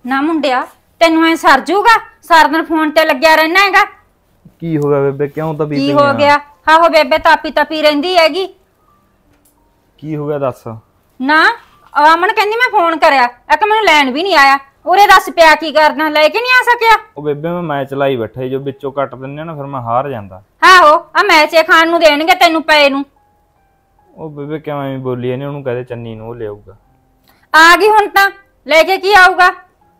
ना मुंडिया तेनू ऐ सर जूगा सारा दिन फोन ते लग्या रहना हैगा। की हो गया बेबे क्यों तपी की हो गया? हाँ हो बेबे तापी तपी रहिंदी हैगी। की हो गया दस ना अमन कहंदी मैं फोन करया एक मैनू लैन भी नहीं आया। उरे दस पिया की करना लेके नहीं आ सकिया। ओ बेबे मैं मैच लाई बैठा जो बिचों कट दिंने ना फिर मैं हार जांदा। आहो आ मैच खान नू देणगे तैनू पे नू। ओ बेबे क्यों एवें बोली ने ओनू कहदे चन्नी नू ले आऊगा। आ गई हुण तां लेके की आऊगा।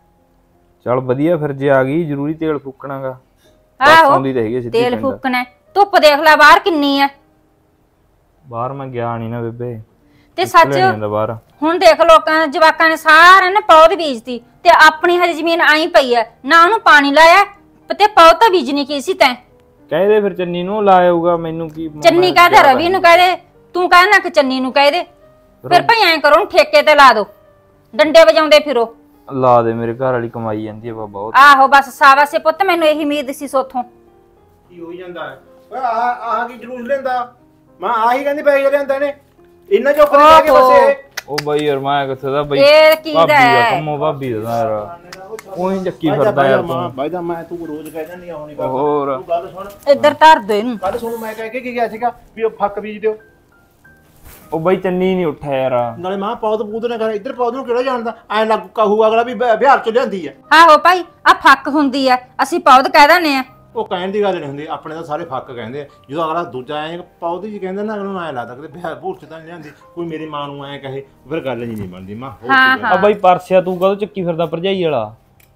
चल वधिया फिर जे आ गई जरूरी तेल फूकणागा। आहो तेल फूकना धुप देख ला बाहर किन्नी है। बाहर मैं गया नहीं ना बेबे ते सच हुण देख लोकां जवाकां ने सारे ने पौध बीजती ते अपनी हज जमीन आई पई है ना ओनू पानी लाया ते पौध तां बीजनी की सी तैं। कह दे फिर चन्नी नू ला आऊगा मैनू की चन्नी कह दे रवि नू कह दे तू कह ना कि चन्नी नू कह दे फिर भाई ऐ करो ठेके ते ला दो डंडे वजाउंदे फिरो। ला दे मेरे घर वाली कमाई जांदी है बहुत। आहो बस सावासे पुੱਤ ਮੈਨੂੰ ਇਹੀ ਉਮੀਦ ਸੀ ਸੋਥੋਂ। ਕੀ ਹੋਈ ਜਾਂਦਾ ਹੈ ਓਏ ਆਹ ਕੀ ਜਲੂਸ ਲੈਂਦਾ ਮੈਂ ਆਹੀ ਕਹਿੰਦੀ ਪੈ ਲੈਂਦਾ ਨੇ ਇੰਨਾ ਚੁੱਕ ਨਹੀਂ ਲੈ ਕੇ ਬਸੇ। ਉਹ ਬਾਈ ਯਾਰ ਮੈਂ ਕਿੱਥੇ ਦਾ ਬਾਈ ਇਹ ਕੀ ਦਾ ਹੈ ਕੰਮੋ ਭਾਬੀ ਦਾ ਯਾਰ ਉਹੀ ਚੱਕੀ ਫਿਰਦਾ ਯਾਰ ਤੂੰ ਬਾਈ ਦਾ ਮੈਂ ਤੂੰ ਰੋਜ਼ ਕਹਿ ਜਾਂਦੀ ਆਉਣੀ ਕਰ ਹੋਰ ਤੂੰ ਗੱਲ ਸੁਣ ਇੱਧਰ ਧਰ ਦੇ ਇਹਨੂੰ। ਗੱਲ ਸੁਣ ਮੈਂ ਕਹਿ ਕੇ ਕੀ ਗਿਆ ਸੀਗਾ ਵੀ ਉਹ ਫੱਕ ਬੀਜ ਦਿਓ। ਉਹ ਬਾਈ ਚੰਨੀ ਨਹੀਂ ਉੱਠਿਆ ਯਾਰ ਨਾਲੇ ਮਾਂ ਪੌਦ ਪੂਦ ਨੇ ਕਰ ਇੱਧਰ ਪੌਦ ਨੂੰ ਕਿਹੜਾ ਜਾਣਦਾ ਐ ਲੱਗ ਕਹੂ ਅਗਲਾ ਵੀ ਬਿਹਾਰ ਚ ਲਿਆਂਦੀ ਆ। ਆਹੋ ਭਾਈ ਆ ਫੱਕ ਹੁੰਦੀ ਆ ਅਸੀਂ ਪੌਦ ਕਹਿ ਦਿੰਦੇ ਆ। ਉਹ ਕਹਿਣ ਦੀ ਗੱਲ ਨਹੀਂ ਹੁੰਦੀ ਆਪਣੇ ਤਾਂ ਸਾਰੇ ਫੱਕ ਕਹਿੰਦੇ ਆ ਜਦੋਂ ਅਗਲਾ ਦੂਜਾ ਐ ਪੌਦ ਜੀ ਕਹਿੰਦਾ ਨਾ ਅਗਲੇ ਨੂੰ ਐ ਲੱਗਦਾ ਕਿ ਬਿਹਾਰ ਭੂਰ ਚ ਤਾਂ ਨਹੀਂ ਲਿਆਂਦੀ ਕੋਈ ਮੇਰੀ ਮਾਂ ਨੂੰ ਐ ਕਹੇ ਫਿਰ ਗੱਲ ਹੀ ਨਹੀਂ ਬਣਦੀ ਮਾਂ। ਆ ਬਾਈ ਪਰਸਿਆ ਤੂੰ ਕਦੋਂ ਚੱਕੀ ਫਿਰਦਾ ਭਰਜਾਈ ਵਾਲਾ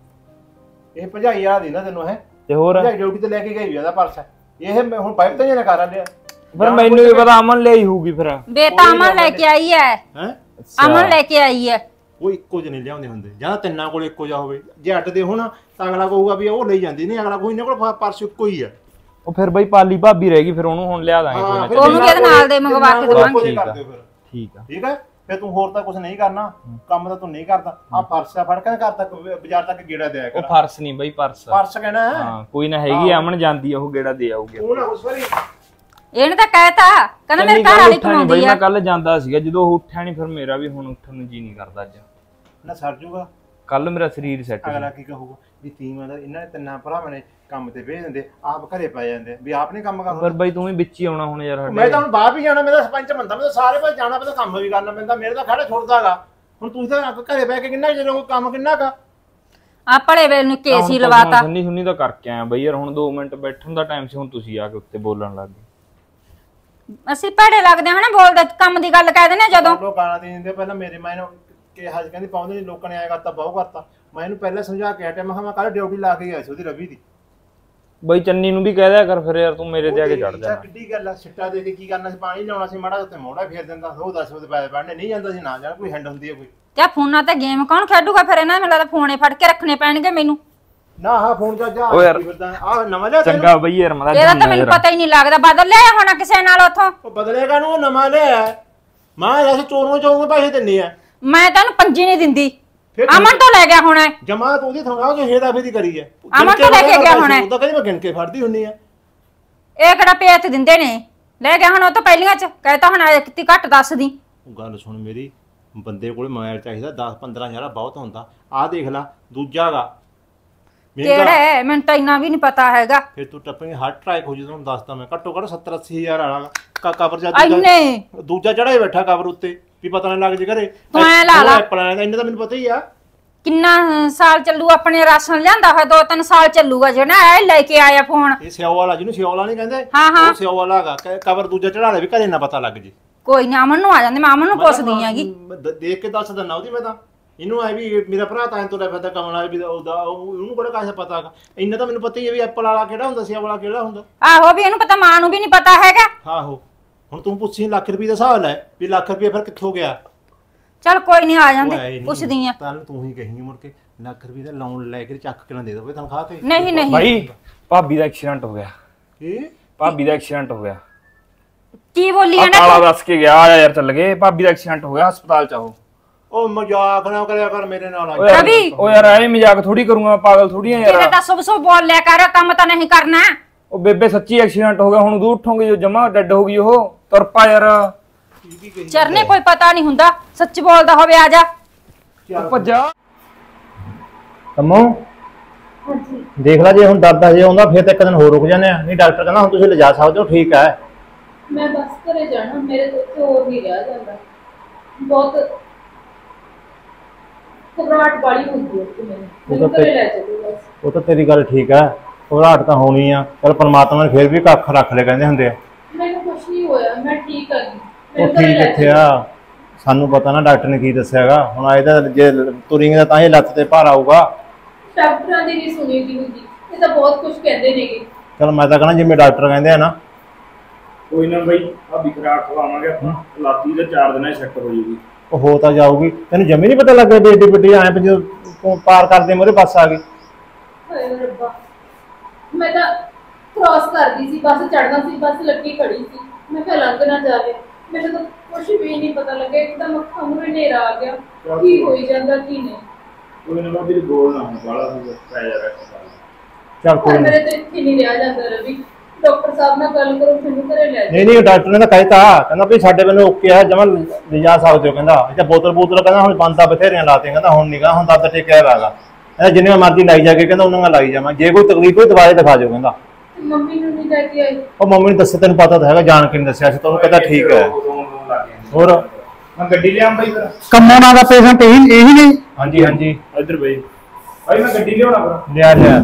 ਇਹ ਭਜਾਈ ਆ ਦੀ ਨਾ ਤੈਨੂੰ ਹੈ ਤੇ ਹੋਰ ਭਜਾਈ ਡਿਊਟੀ ਤੇ ਲੈ ਕੇ ਗਈ ਉਹਦਾ ਪਰਸ ਇਹ ਹੁਣ ਪਾਈਪ ਤਾਂ ਜਨਾ ਕਰ ਲਿਆ ਫਿਰ ਮੈਨੂੰ ਵੀ ਪਤਾ ਅਮਨ ਲਈ ਹੋਊਗੀ ਫਿਰ ਬੇਟਾ ਅਮਨ ਲੈ ਕੇ ਆਈ ਹੈ। ਹੈ ਅਮਨ ਲੈ ਕੇ ਆਈ ਹੈ। ਉਹ ਇੱਕੋ ਜਿਹੇ ਨਹੀਂ ਲਿਆਉਂਦੇ ਹੁੰਦੇ ਜਾਂ ਤਿੰਨਾਂ ਕੋਲ ਇੱਕੋ ਜਿਹਾ ਹੋਵੇ ਜੇ ਅੱਡ ਦੇ ਹੁਣ ਤਾਂ ਅਗਲਾ ਕਹੂਗਾ ਵੀ ਉਹ ਲਈ ਜਾਂਦੀ ਨਹੀਂ ਅਗਲਾ ਕੋਈ ਇਹਨਾਂ ਕੋਲ ਪਰਸ ਇੱਕੋ ਹੀ ਆ। ਉਹ ਫਿਰ ਬਈ ਪਾਲੀ ਭਾਬੀ ਰਹਿ ਗਈ ਫਿਰ ਉਹਨੂੰ ਹੁਣ ਲਿਆ ਦਾਂਗੇ ਉਹਨੂੰ ਕਿਹਦੇ ਨਾਲ ਦੇ ਮੰਗਵਾ ਕੇ ਦਵਾਂਗੇ। ਠੀਕ ਆ ਠੀਕ ਹੈ ਫਿਰ ਤੂੰ ਹੋਰ ਤਾਂ ਕੁਝ ਨਹੀਂ ਕਰਨਾ ਕੰਮ ਤਾਂ ਤੂੰ ਨਹੀਂ ਕਰਦਾ ਆ ਪਰਸਾ ਫੜ ਕੇ ਘਰ ਤੱਕ ਬਾਜ਼ਾਰ ਤੱਕ ਗੇੜਾ ਦਿਆ ਕਰ। ਉਹ ਪਰਸ ਨਹੀਂ ਬਈ ਪਰਸ ਕਹਿਣਾ ਹਾਂ ਕੋਈ ਨਾ ਹੈਗੀ ਅਮਨ ਜਾਂਦੀ ਉਹ ਗੇੜਾ ਦੇ ਆਊਗੀ। ਉਹ ਨਾ ਉਸ ਵਾਰੀ ਇਹਨੇ ਤਾਂ ਕਹਿਤਾ ਕਹਿੰਦਾ ਮੇਰੇ ਘਰ ਵਾਲੀ ਕਮਾਉਂਦੀ ਆ। ਮੈਂ ਕੱਲ ਜਾਂਦਾ ਸੀਗਾ ਜਦੋਂ ਉਹ ਉੱਠਿਆ ਨਹੀਂ ਫਿਰ ਮੇਰਾ ਵੀ ਹੁਣ ਉੱਠਣ ਨੂੰ ਜੀ ਨਹੀਂ ਕਰਦਾ ਅੱਜ ਨਾ ਸਰ ਜੂਗਾ ਕੱਲ ਮੇਰਾ ਸਰੀਰ ਸੈੱਟ ਅਗਲਾ ਕੀ ਕਹੂਗਾ ਵੀ ਤੀਵਾਂ ਦਾ ਇਹਨਾਂ ਨੇ ਤਿੰਨਾਂ ਭਰਾਵਾਂ ਨੇ ਕੰਮ ਤੇ ਭੇਜ ਦਿੰਦੇ ਆਪ ਘਰੇ ਪੈ ਜਾਂਦੇ ਵੀ ਆਪ ਨੇ ਕੰਮ ਕਰਨਾ। ਪਰ ਬਾਈ ਤੂੰ ਵੀ ਵਿੱਚ ਹੀ ਆਉਣਾ ਹੁਣ ਯਾਰ ਮੈਂ ਤਾਂ ਹੁਣ ਬਾਹਰ ਵੀ ਜਾਣਾ ਮੇਰਾ ਸਰਪੰਚ ਬੰਦਾ ਮੈਂ ਸਾਰੇ ਪਾਸੇ ਜਾਣਾ ਪੈਂਦਾ ਕੰਮ ਵੀ ਕਰਨਾ ਪੈਂਦਾ ਮੇਰੇ ਤਾਂ ਖੜਾ ਛੁੱਟਦਾਗਾ ਹੁਣ ਤੁਸੀਂ ਤਾਂ ਘਰੇ ਬੈ ਕੇ ਕਿੰਨਾ ਚਿਰ ਕੰਮ ਕਿੰਨਾ ਕਾ ਆ ਭਲੇ ਵੇਲੇ ਨੂੰ ਕੇਸ ਹੀ ਲਵਾਤਾ। ਸੁੰਨੀ ਸੁੰਨੀ ਤਾਂ ਕਰਕੇ ਆਇਆ ਬਈ ਯਾਰ ਹੁਣ 2 ਮਿੰਟ ਬੈਠਣ ਦਾ ਟਾਈਮ ਸੀ ਹੁਣ ਤੁਸੀਂ ਆ ਕੇ ਉੱਤੇ ਬੋਲਣ ਲੱਗ ਗਏ। ਅਸੀਂ ਭੜੇ ਲੱਗਦੇ ਹਾਂ ਨਾ ਬੋਲਦੇ ਕੰਮ ਦੀ ਗੱਲ ਕਹਿ ਦਿੰਦੇ ਜਦੋਂ ਲੋਕ ਗਾਲਾਂ ਦੇ ਦਿੰਦੇ ਪਹਿਲਾਂ ਮੇਰੇ ਮਾਂ ਨੂੰ ਕਿ ਹਜ ਕਹਿੰਦੀ ਪਾਉਂਦੇ ਨਹੀਂ ਲੋਕਾਂ ਨੇ ਆਇਆ ਕਰਤਾ ਬਹੁ ਕਰਤਾ ਮੈਂ ਇਹਨੂੰ ਪਹਿਲਾਂ ਸਮਝਾ ਕੇ ਹਟਿਆ ਮੈਂ ਕੱਲ ਡਿਊਟੀ ਲਾ ਕੇ ਗਿਆ ਸੀ ਉਹਦੀ ਰਵੀ ਦੀ। ਬਈ ਚੰਨੀ ਨੂੰ ਵੀ ਕਹਿ ਦਿਆ ਕਰ ਫਿਰ ਯਾਰ ਤੂੰ ਮੇਰੇ ਤੇ ਆ ਕੇ ਚੜ ਜਾ। ਕਿੱਡੀ ਗੱਲ ਆ ਸਿੱਟਾ ਦੇ ਕੇ ਕੀ ਕਰਨਾ ਸੀ ਪਾਣੀ ਲਾਉਣਾ ਸੀ ਮਾੜਾ ਉੱਤੇ ਮੋੜਾ ਫੇਰ ਦਿੰਦਾ ਉਹ 10 ਵਜੇ ਪੈਸੇ ਪੜਨੇ ਨਹੀਂ ਜਾਂਦਾ ਸੀ ਨਾ ਜਾਣ ਕੋਈ ਹੈਂਡ ਹੁੰਦੀ ਹੈ ਕੋਈ ਤੇ ਫੋਨਾਂ ਤੇ ਗੇਮ ਕੌਣ ਖੇਡੂਗਾ ਫਿਰ ਇਹਨਾਂ ਮੈਨੂੰ ਲੱਗਦਾ ਫੋਨੇ ਫੜ ਕੇ ਰੱਖਣੇ ਪੈਣਗੇ ਮੈਨੂੰ। ਨਾ ਹਾਂ ਫੋਨ ਜਾ ਜਾ ਆ ਨਵਾਂ ਲਿਆ ਚੰਗਾ ਬਈ ਯਾਰ ਮਦਾ ਇਹਦਾ ਤਾਂ ਮੈਨੂੰ ਪਤਾ ਹੀ ਨਹੀਂ ਲੱਗਦਾ ਬਦਲ ਲਿਆ ਹੋਣਾ ਕਿਸੇ ਨਾਲ ਉਥੋਂ। ਉਹ ਬਦਲੇਗਾ ਨੂੰ ਨਵਾਂ ਲਿਆ ਮਾਂ ਐਸੇ ਚੋਰ ਨੂੰ ਚੋਰ ਪੈਸੇ ਦਿੰਨੇ ਆ ਮੈਂ ਤੈਨੂੰ ਪੰਜੀ ਨਹੀਂ ਦਿੰਦੀ ਅਮਨ ਤੋਂ ਲੈ ਗਿਆ ਹੋਣਾ ਜਮਾਤ ਉਹਦੀ ਥਾਂ ਕੇ ਹੇਰਾ ਫੇਰੀ ਕਰੀ ਹੈ ਅਮਨ ਤੋਂ ਲੈ ਕੇ ਗਿਆ ਹੋਣਾ ਉਹ ਤਾਂ ਕਹਿੰਦੀ ਮੈਂ ਗਿਣ ਕੇ ਫੜਦੀ ਹੁੰਨੀ ਆ ਇਹ ਕਿਹੜਾ ਪੇਤ ਦਿੰਦੇ ਨੇ ਲੈ ਗਿਆ ਹੁਣ ਉਹ ਤਾਂ ਪਹਿਲੀਆਂ ਚ ਕਹਿਤਾ ਹੁਣ ਕਿਤੇ ਘੱਟ ਦੱਸ ਦੀ। ਉਹ ਗੱਲ ਸੁਣ ਮੇਰੀ ਬੰਦੇ ਕੋਲ ਮੋਬਾਈਲ ਚਾਹੀਦਾ 10-15 ਹਜ਼ਾਰ ਬਹੁਤ ਹੁੰਦਾ ਆਹ ਦੇਖ ਲੈ ਦੂਜਾਗਾ ਕਿਹੜਾ ਮੈਨੂੰ ਤਾਂ ਇੰਨਾ ਵੀ ਨਹੀਂ ਪਤਾ ਹੈਗਾ। ਫਿਰ ਤੂੰ ਟੱਪੇਂਗੇ ਹਾਰਟ ਅਟੈਕ ਹੋ ਜੇ ਤੁਹਾਨੂੰ ਦੱਸਦਾ ਮੈਂ ਘੱਟੋ ਘੱਟ 70-80 ਹਜ਼ਾਰ ਵਾਲਾ ਕਵਰ ਜਾ ਦੂਜਾ ਚੜਾਈ ਬੈਠਾ ਕਵਰ ਉੱਤੇ ਵੀ ਪਤਾ ਨਾ ਲੱਗ ਜੇ ਘਰੇ ਤੂੰ ਐ ਲਾ ਲਾ ਇੰਨਾ ਤਾਂ ਮੈਨੂੰ ਪਤਾ ਹੀ ਆ ਕਿੰਨਾ ਸਾਲ ਚੱਲੂ ਆਪਣੇ ਰਾਸ਼ਨ ਲਿਆਂਦਾ ਹੋਇਆ 2-3 ਸਾਲ ਚੱਲੂਗਾ ਜਿਹੜਾ ਇਹ ਲੈ ਕੇ ਆਇਆ ਫੋਨ ਇਹ ਸਿਓ ਵਾਲਾ ਜਿਹਨੂੰ ਸਿਓ ਵਾਲਾ ਨਹੀਂ ਕਹਿੰਦੇ ਉਹ ਸਿਓ ਵਾਲਾ ਹੈਗਾ ਕਵਰ ਦੂਜਾ ਚੜਾ ਲੈ ਵੀ ਘਰੇ ਨਾ ਪਤਾ ਲੱਗ ਜੇ। ਕੋਈ ਨਾ ਅਮਨ ਨੂੰ ਆ ਜਾਂਦੇ ਮੈਂ ਅਮਨ ਨੂੰ ਪੁੱਛਦੀ ਆਂਗੀ ਦੇਖ ਕੇ ਦੱਸ ਦਿੰਦਾ ਉਹਦੀ ਮੈਂ ਤਾਂ ਇਹਨੂੰ ਐ ਵੀ ਮੇਰਾ ਭਰਾ ਤਾਂ ਤੁਰਿਆ ਫਿਰਦਾ ਕਮਲਾ ਵੀ ਉਹਨੂੰ ਕਿਹੜਾ ਕਾਹਦਾ ਪਤਾ ਹੈਗਾ ਇੰਨਾ ਤਾਂ ਮੈਨੂੰ ਪਤਾ ਹੀ ਹੈ ਵੀ ਐਪਲ ਵਾਲਾ ਕਿਹੜਾ ਹੁੰਦਾ ਸਿਓ ਵਾਲਾ ਕਿਹੜਾ ਹੁੰਦਾ। ਆਹੋ ਵੀ ਇਹਨੂੰ ਪਤਾ ਮਾਂ ਨੂੰ ਵੀ ਨਹੀਂ ਪਤਾ ਹੈਗਾ। ਆਹੋ ਹੁਣ ਤੂੰ ਪੁੱਛੀ ਲੱਖ ਰੁਪਏ ਦਾ ਹਿਸਾਬ ਲੈ ਵੀ ਲੱਖ ਰੁਪਏ ਫਿਰ ਕਿੱਥੋਂ ਗਿਆ। ਚੱਲ ਕੋਈ ਨਹੀਂ ਆ ਜਾਂਦੇ ਪੁੱਛਦੀ ਆ ਤਾਂ ਤੂੰ ਹੀ ਕਹੇਂਗੀ ਮੁੜ ਕੇ ਲੱਖ ਰੁਪਏ ਦਾ ਲੋਨ ਲੈ ਕੇ ਚੱਕ ਕੇ ਨਾ ਦੇ ਦੋਗੇ ਤਨਖਾਹ ਤੇ। ਨਹੀਂ ਨਹੀਂ ਭਾਈ ਭਾਬੀ ਦਾ ਐਕਸੀਡੈਂਟ ਹੋ ਗਿਆ। ਕੀ ਭਾਬੀ ਦਾ ਐਕਸੀਡੈਂਟ ਹੋ ਗਿਆ ਕੀ ਬੋਲੀ ਆ ਨਾ ਕਾਲਾ ਦੱਸ ਕੇ ਗਿਆ ਆ ਯਾਰ ਚੱਲ ਗਏ ਭਾਬੀ ਦਾ ਐਕਸੀਡੈਂਟ ਹੋ ਗਿਆ ਹਸਪਤਾਲ ਚ ਆਓ। ਉਹ ਮਜ਼ਾਕ ਨਾ ਕਰਿਆ ਕਰ ਮੇਰੇ ਨਾਲ ਰਵੀ ਉਹ ਯਾਰ ਐਵੇਂ ਮਜ਼ਾਕ ਥੋੜੀ ਕਰੂੰਗਾ ਪਾਗਲ ਥੋੜੀ ਆ ਯਾਰ ਤੇਰੇ ਤਾਂ ਸੁਭ ਸੁਭ ਬੋਲ ਲਿਆ ਕਰ ਕੰਮ ਤਾਂ ਨਹੀਂ ਕਰਨਾ। ਉਹ ਬੇਬੇ ਸੱਚੀ ਐਕਸੀਡੈਂਟ ਹੋ ਗਿਆ ਹੁਣ ਦੂਰ ਉਠੋਗੇ ਜੋ ਜਮਾ ਡੈਡ ਹੋ ਗਈ ਉਹ ਤੁਰ ਪਾ ਯਾਰ। ਚਰਨੇ ਕੋਈ ਪਤਾ ਨਹੀਂ ਹੁੰਦਾ ਸੱਚ ਬੋਲਦਾ ਹੋਵੇ ਆ ਜਾ ਭੱਜਾ ਕੰਮੋਂ ਦੇਖ ਲੈ ਜੇ ਹੁਣ ਦਰਦ ਹਜੇ ਆਉਂਦਾ ਫਿਰ ਤਾਂ ਇੱਕ ਦਿਨ ਹੋਰ ਰੁਕ ਜਾਂਦੇ ਆ, ਨਹੀਂ ਡਾਕਟਰ ਕਹਿੰਦਾ ਹੁਣ ਤੁਸੀਂ ਲਿਜਾ ਸਕਦੇ ਹੋ, ਠੀਕ ਹੈ। ਮੈਂ ਬਸ ਘਰੇ ਜਾਣਾ, ਮੇਰੇ ਤੋਂ ਹੋਰ ਨਹੀਂ ਰਿਹਾ ਜਾਂਦਾ, ਬਹੁਤ ਘਬਰਾਹਟ ਵਾਲੀ ਹੁੰਦੀ ਹੈ ਕਿ ਮੈਨੂੰ ਘਰੇ ਲੈ ਚੱਲੋ ਬਸ। ਉਹ ਤਾਂ ਤੇਰੀ ਗੱਲ ਠੀਕ ਹੈ, ਘਬਰਾਹਟ ਤਾਂ ਹੋਣੀ ਆ, ਚਲ ਪਰਮਾਤਮਾ ਨੇ ਫਿਰ ਵੀ ਕੱਖ ਰੱਖ ਲੈ ਕਹਿੰਦੇ ਹੁੰਦੇ ਆ। ਮੈਨੂੰ ਕੁਝ ਨਹੀਂ ਹੋਇਆ, ਮੈਂ ਠੀਕ ਆ ਗਈ। ਉਹ ਠੀਕ ਕਿੱਥੇ ਆ, ਸਾਨੂੰ ਪਤਾ ਨਾ ਡਾਕਟਰ ਨੇ ਕੀ ਦੱਸਿਆਗਾ। ਹੁਣ ਆਏ ਤਾਂ ਜੇ ਤੁਰਿੰਗਾ ਤਾਂ ਹੀ ਲੱਤ ਤੇ ਭਾਰ ਆਊਗਾ। ਡਾਕਟਰਾਂ ਦੀ ਨਹੀਂ ਸੁਣੀ ਦੀ ਹੁੰਦੀ, ਇਹ ਤਾਂ ਬਹੁਤ ਕੁਝ ਕਹਿੰਦੇ ਨੇਗੇ। ਚਲ ਮੈਂ ਤਾਂ ਕਹਿੰਦਾ ਜਿਵੇਂ ਡਾਕਟਰ ਕਹਿੰਦੇ ਆ ਨਾ, ਕੋਈ ਨਾ ਬਈ ਆ ਖੁਰਾਕ ਖਵਾਵਾਂਗੇ ਆਪਾਂ, ਲਾਤੀ ਤੇ 4 ਦਿਨਾਂ 'ਚ ਸੈੱਟ ਹੋ ਜੂਗੀ। ਉਹ ਹੋ ਤਾਂ ਜਾਊਗੀ, ਤੈਨੂੰ ਜਮੀ ਨਹੀਂ ਪਤਾ ਲੱਗਿਆ ਵੀ ਏਡੀ ਵੱਡੀ ਆਏ ਜਦੋਂ ਪਾਰ ਕਰਦੇ ਮੋਰੇ ਬੱਸ ਆ ਗਈ। ਹਾਏ ਰੱਬਾ, ਮੈਂ ਤਾਂ ਕ੍ਰਾਸ ਕਰਦੀ ਸੀ, ਬੱਸ ਚੜਨਾ ਸੀ, ਬੱਸ ਲੱਗੀ ਖੜੀ ਸੀ, ਮੈਂ ਕਿਹਾ ਲੰਘ ਨਾ ਜਾਵੇ। ਮੈਨੂੰ ਤਾਂ ਕੁਝ ਵੀ ਨਹੀਂ ਪਤਾ ਲੱਗਿਆ, ਇੱਕਦਮ ਅੱਖਾਂ ਮੂਹਰੇ ਹਨੇਰਾ ਆ ਗਿਆ, ਕੀ ਹੋਈ ਜਾਂਦਾ ਕੀ ਨਹੀਂ। ਕੋਈ ਨਾ ਵੀ ਬੋਲ ਨਾ ਬਾਲਾ ਤੂੰ ਪੈ ਜਾ ਰਿਹਾ। ਚੱਲ ਕੋਈ ਮੇਰੇ ਤੇ ਇੱਥੇ ਨਹੀਂ ਰਿਹਾ ਜਾਂਦਾ ਰਵੀ, ਡਾਕਟਰ ਸਾਹਿਬ ਨਾਲ ਗੱਲ ਕਰੋ, ਮੈਨੂੰ ਘਰੇ ਲੈ ਜਾਓ। ਨਹੀਂ ਡਾਕਟਰ ਨੇ ਤਾਂ ਕਹਿਤਾ, ਕਹਿੰਦਾ ਵੀ ਸਾਡੇ ਵੱਲੋਂ ਓਕੇ ਆ, ਜਮਾ ਲਿਜਾ ਸਕਦੇ ਹੋ। ਕਹਿੰਦਾ ਅੱਛਾ ਬੋਤਲ ਕਹਿੰਦਾ ਹੁਣ ਬੰਦਾ ਬਥੇਰੀਆਂ ਲਾਤੀਆਂ, ਕਹਿੰਦਾ ਹੁਣ ਨਹੀਂ ਗਾ, ਹੁਣ ਦਰਦ ਟਿਕਿਆ ਹੈਗਾ, ਕਹਿੰਦਾ ਜਿੰਨੀਆਂ ਮਰਜ਼ੀ ਲਾਈ ਜਾ ਕੇ, ਕਹਿੰਦਾ ਉਹਨਾਂ ਨਾਲ ਲਾਈ ਜਾਵਾਂ, ਜੇ ਕੋਈ ਤਕਲੀਫ ਹੋਈ ਦਵਾਈ ਦਿਖਾ ਜਾਓ। ਕਹਿੰਦਾ ਮੰਮੀ ਨੂੰ ਨਹੀਂ ਲੈ ਕੇ ਆਈ? ਉਹ ਮੰਮੀ ਨੂੰ ਦੱਸਿਆ, ਤੈਨੂੰ ਪਤਾ ਤਾਂ ਹੈਗਾ, ਜਾਣ ਕੇ ਨਹੀਂ ਦੱਸਿਆ ਸੀ, ਤੁਹਾਨੂੰ ਕਹਿੰਦਾ ਠੀਕ ਹੈ। ਹੋਰ ਮੈਂ ਗੱਡੀ ਲਿਆਉਂ ਬਈ ਫਿਰ। ਕੰਮੋਂ ਨਾਲ ਦਾ ਪੇਸ਼ੈਂਟ ਇਹੀ ਨਹੀਂ? ਹਾਂਜੀ ਹਾਂਜੀ ਇੱਧਰ ਬਈ ਭਾਈ ਮੈਂ ਗੱਡੀ ਲਿਆਉਣਾ ਫਿਰ। ਲਿਆ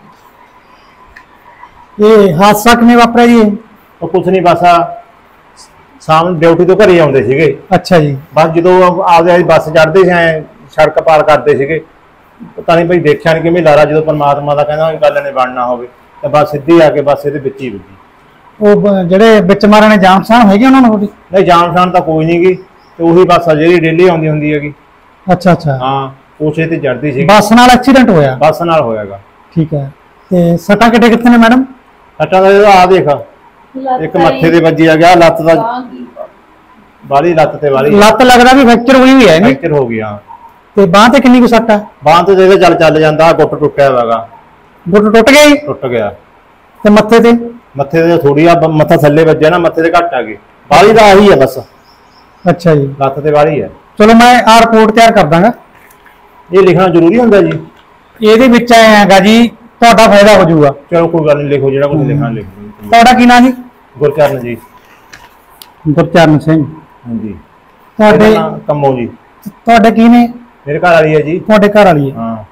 ਇਹ ਹਾਦਸਾ ਕਿਵੇਂ ਵਾਪਰਿਆ ਜੀ? ਉਹ ਕੁਛ ਨਹੀਂ, ਬਸ ਸ਼ਾਮ ਡਿਊਟੀ ਤੋਂ ਘਰੇ ਆਉਂਦੇ ਸੀਗੇ। ਅੱਛਾ ਜੀ। ਬਸ ਜਦੋਂ ਆਪਦੇ ਬੱਸ ਚੜ੍ਹਦੇ ਸੀ, ਐ ਸੜਕ ਪਾਰ ਕਰਦੇ ਸੀਗੇ, ਪਤਾ ਨਹੀਂ ਭਾਈ ਦੇਖਿਆ ਨਹੀਂ ਕਿਵੇਂ ਲਾਰਾ, ਜਦੋਂ ਪਰਮਾਤਮਾ ਦਾ ਕਹਿੰਦਾ ਗੱਲ ਨੇ ਬਣਨਾ ਹੋਵੇ ਤਾਂ ਬਸ ਸਿੱਧੀ ਆ ਕੇ ਬਸ ਇਹਦੇ ਵਿੱਚ ਹੀ ਵੱਜੀ। ਉਹ ਜਿਹੜੇ ਵਿੱਚ ਮਾਰਨ ਨੇ ਜਾਮ ਸਾਨ ਹੈਗੇ ਉਹਨਾਂ ਨੂੰ? ਨਹੀਂ ਜਾਮ ਸ਼ਾਨ ਤਾਂ ਕੋਈ ਨਹੀਂ ਗਈ, ਤੇ ਉਹੀ ਬੱਸ ਆ ਜਿਹੜੀ ਡੇਲੀ ਆਉਂਦੀ ਹੁੰਦੀ ਹੈਗੀ। ਅੱਛਾ ਅੱਛਾ, ਹਾਂ ਉਸੇ ਤੇ ਚੜ੍ਹਦੀ ਸੀ। ਬੱਸ ਨਾਲ ਐਕਸੀਡੈਂਟ ਹੋਇਆ? ਬੱਸ ਨਾਲ ਹੋਇਆਗਾ। ਠੀਕ ਹੈ, ਤੇ ਸੱਟਾਂ ਕਿੱਥੇ ਨੇ ਮੈਡਮ? ਸੱਟਾਂ ਦਾ ਆ ਦੇਖ, ਇੱਕ ਮੱਥੇ ਦੇ ਵੱਜੀ ਆ ਗਿਆ, ਲੱਤ ਦਾ ਬਾਹਲੀ, ਲੱਤ ਤੇ ਬਾਹਲੀ ਲੱਤ ਲੱਗਦਾ ਵੀ ਫ੍ਰੈਕਚਰ ਹੋਈ ਹੋਈ ਹੈ। ਫ੍ਰੈਕਚਰ ਹੋ ਗਿਆ। ਤੇ ਬਾਂਹ ਤੇ ਕਿੰਨੀ ਕੁ ਸੱਟ ਆ? ਬਾਂਹ ਤੇ ਜਿਹੜੇ ਚੱਲ ਜਾਂਦਾ, ਗੁੱਟ ਟੁੱਟਿਆ ਹੋਇਆਗਾ। ਗੁੱਟ ਟੁੱਟ ਗਿਆ ਜੀ? ਟੁੱਟ ਗਿਆ। ਤੇ ਮੱਥੇ ਤੇ? ਮੱਥੇ ਤੇ ਥੋੜੀ ਆ, ਮੱਥਾ ਥੱਲੇ ਵੱਜਿਆ ਨਾ, ਮੱਥੇ ਤੇ ਘੱਟ ਆ ਗਈ, ਬਾਹਲੀ ਦਾ ਆਹੀ ਹੈ ਬਸ। ਅੱਛਾ ਜੀ, ਲੱਤ ਤੇ ਬਾਹਲੀ ਹੈ। ਚਲੋ ਮੈਂ ਆ ਰਿਪੋਰਟ ਤਿਆਰ ਕਰ ਦਾਂਗਾ। ਇਹ ਲਿਖਣਾ ਜ਼ਰੂਰੀ ਹੁੰਦਾ ਜੀ? ਇਹਦੇ ਵਿੱਚ ਆਏ ਹੈਗਾ ਜੀ, ਤੁਹਾਡਾ ਫਾਇਦਾ ਹੋ ਜਾਊਗਾ। ਚਲੋ ਕੋਈ ਗੱਲ ਨਹੀਂ, ਲਿਖੋ ਜਿਹੜਾ ਕੁਝ ਲਿਖਣਾ ਲਿਖ ਲਓ। ਤੁਹਾਡਾ ਕੀ ਨਾਮ ਜੀ? ਗੁਰਚਰਨ ਜੀ। ਗੁਰਚਰਨ ਸਿੰਘ। ਹਾਂਜੀ। ਤੁਹਾਡੇ ਕੰਮੋ ਜੀ। ਤੁਹਾਡੇ ਕੀ ਨੇ? ਮੇਰੇ ਘਰ ਵਾਲੀ ਹੈ ਜੀ। ਤੁਹਾਡੇ ਘਰ ਵਾਲੀ ਹੈ? ਹਾਂ।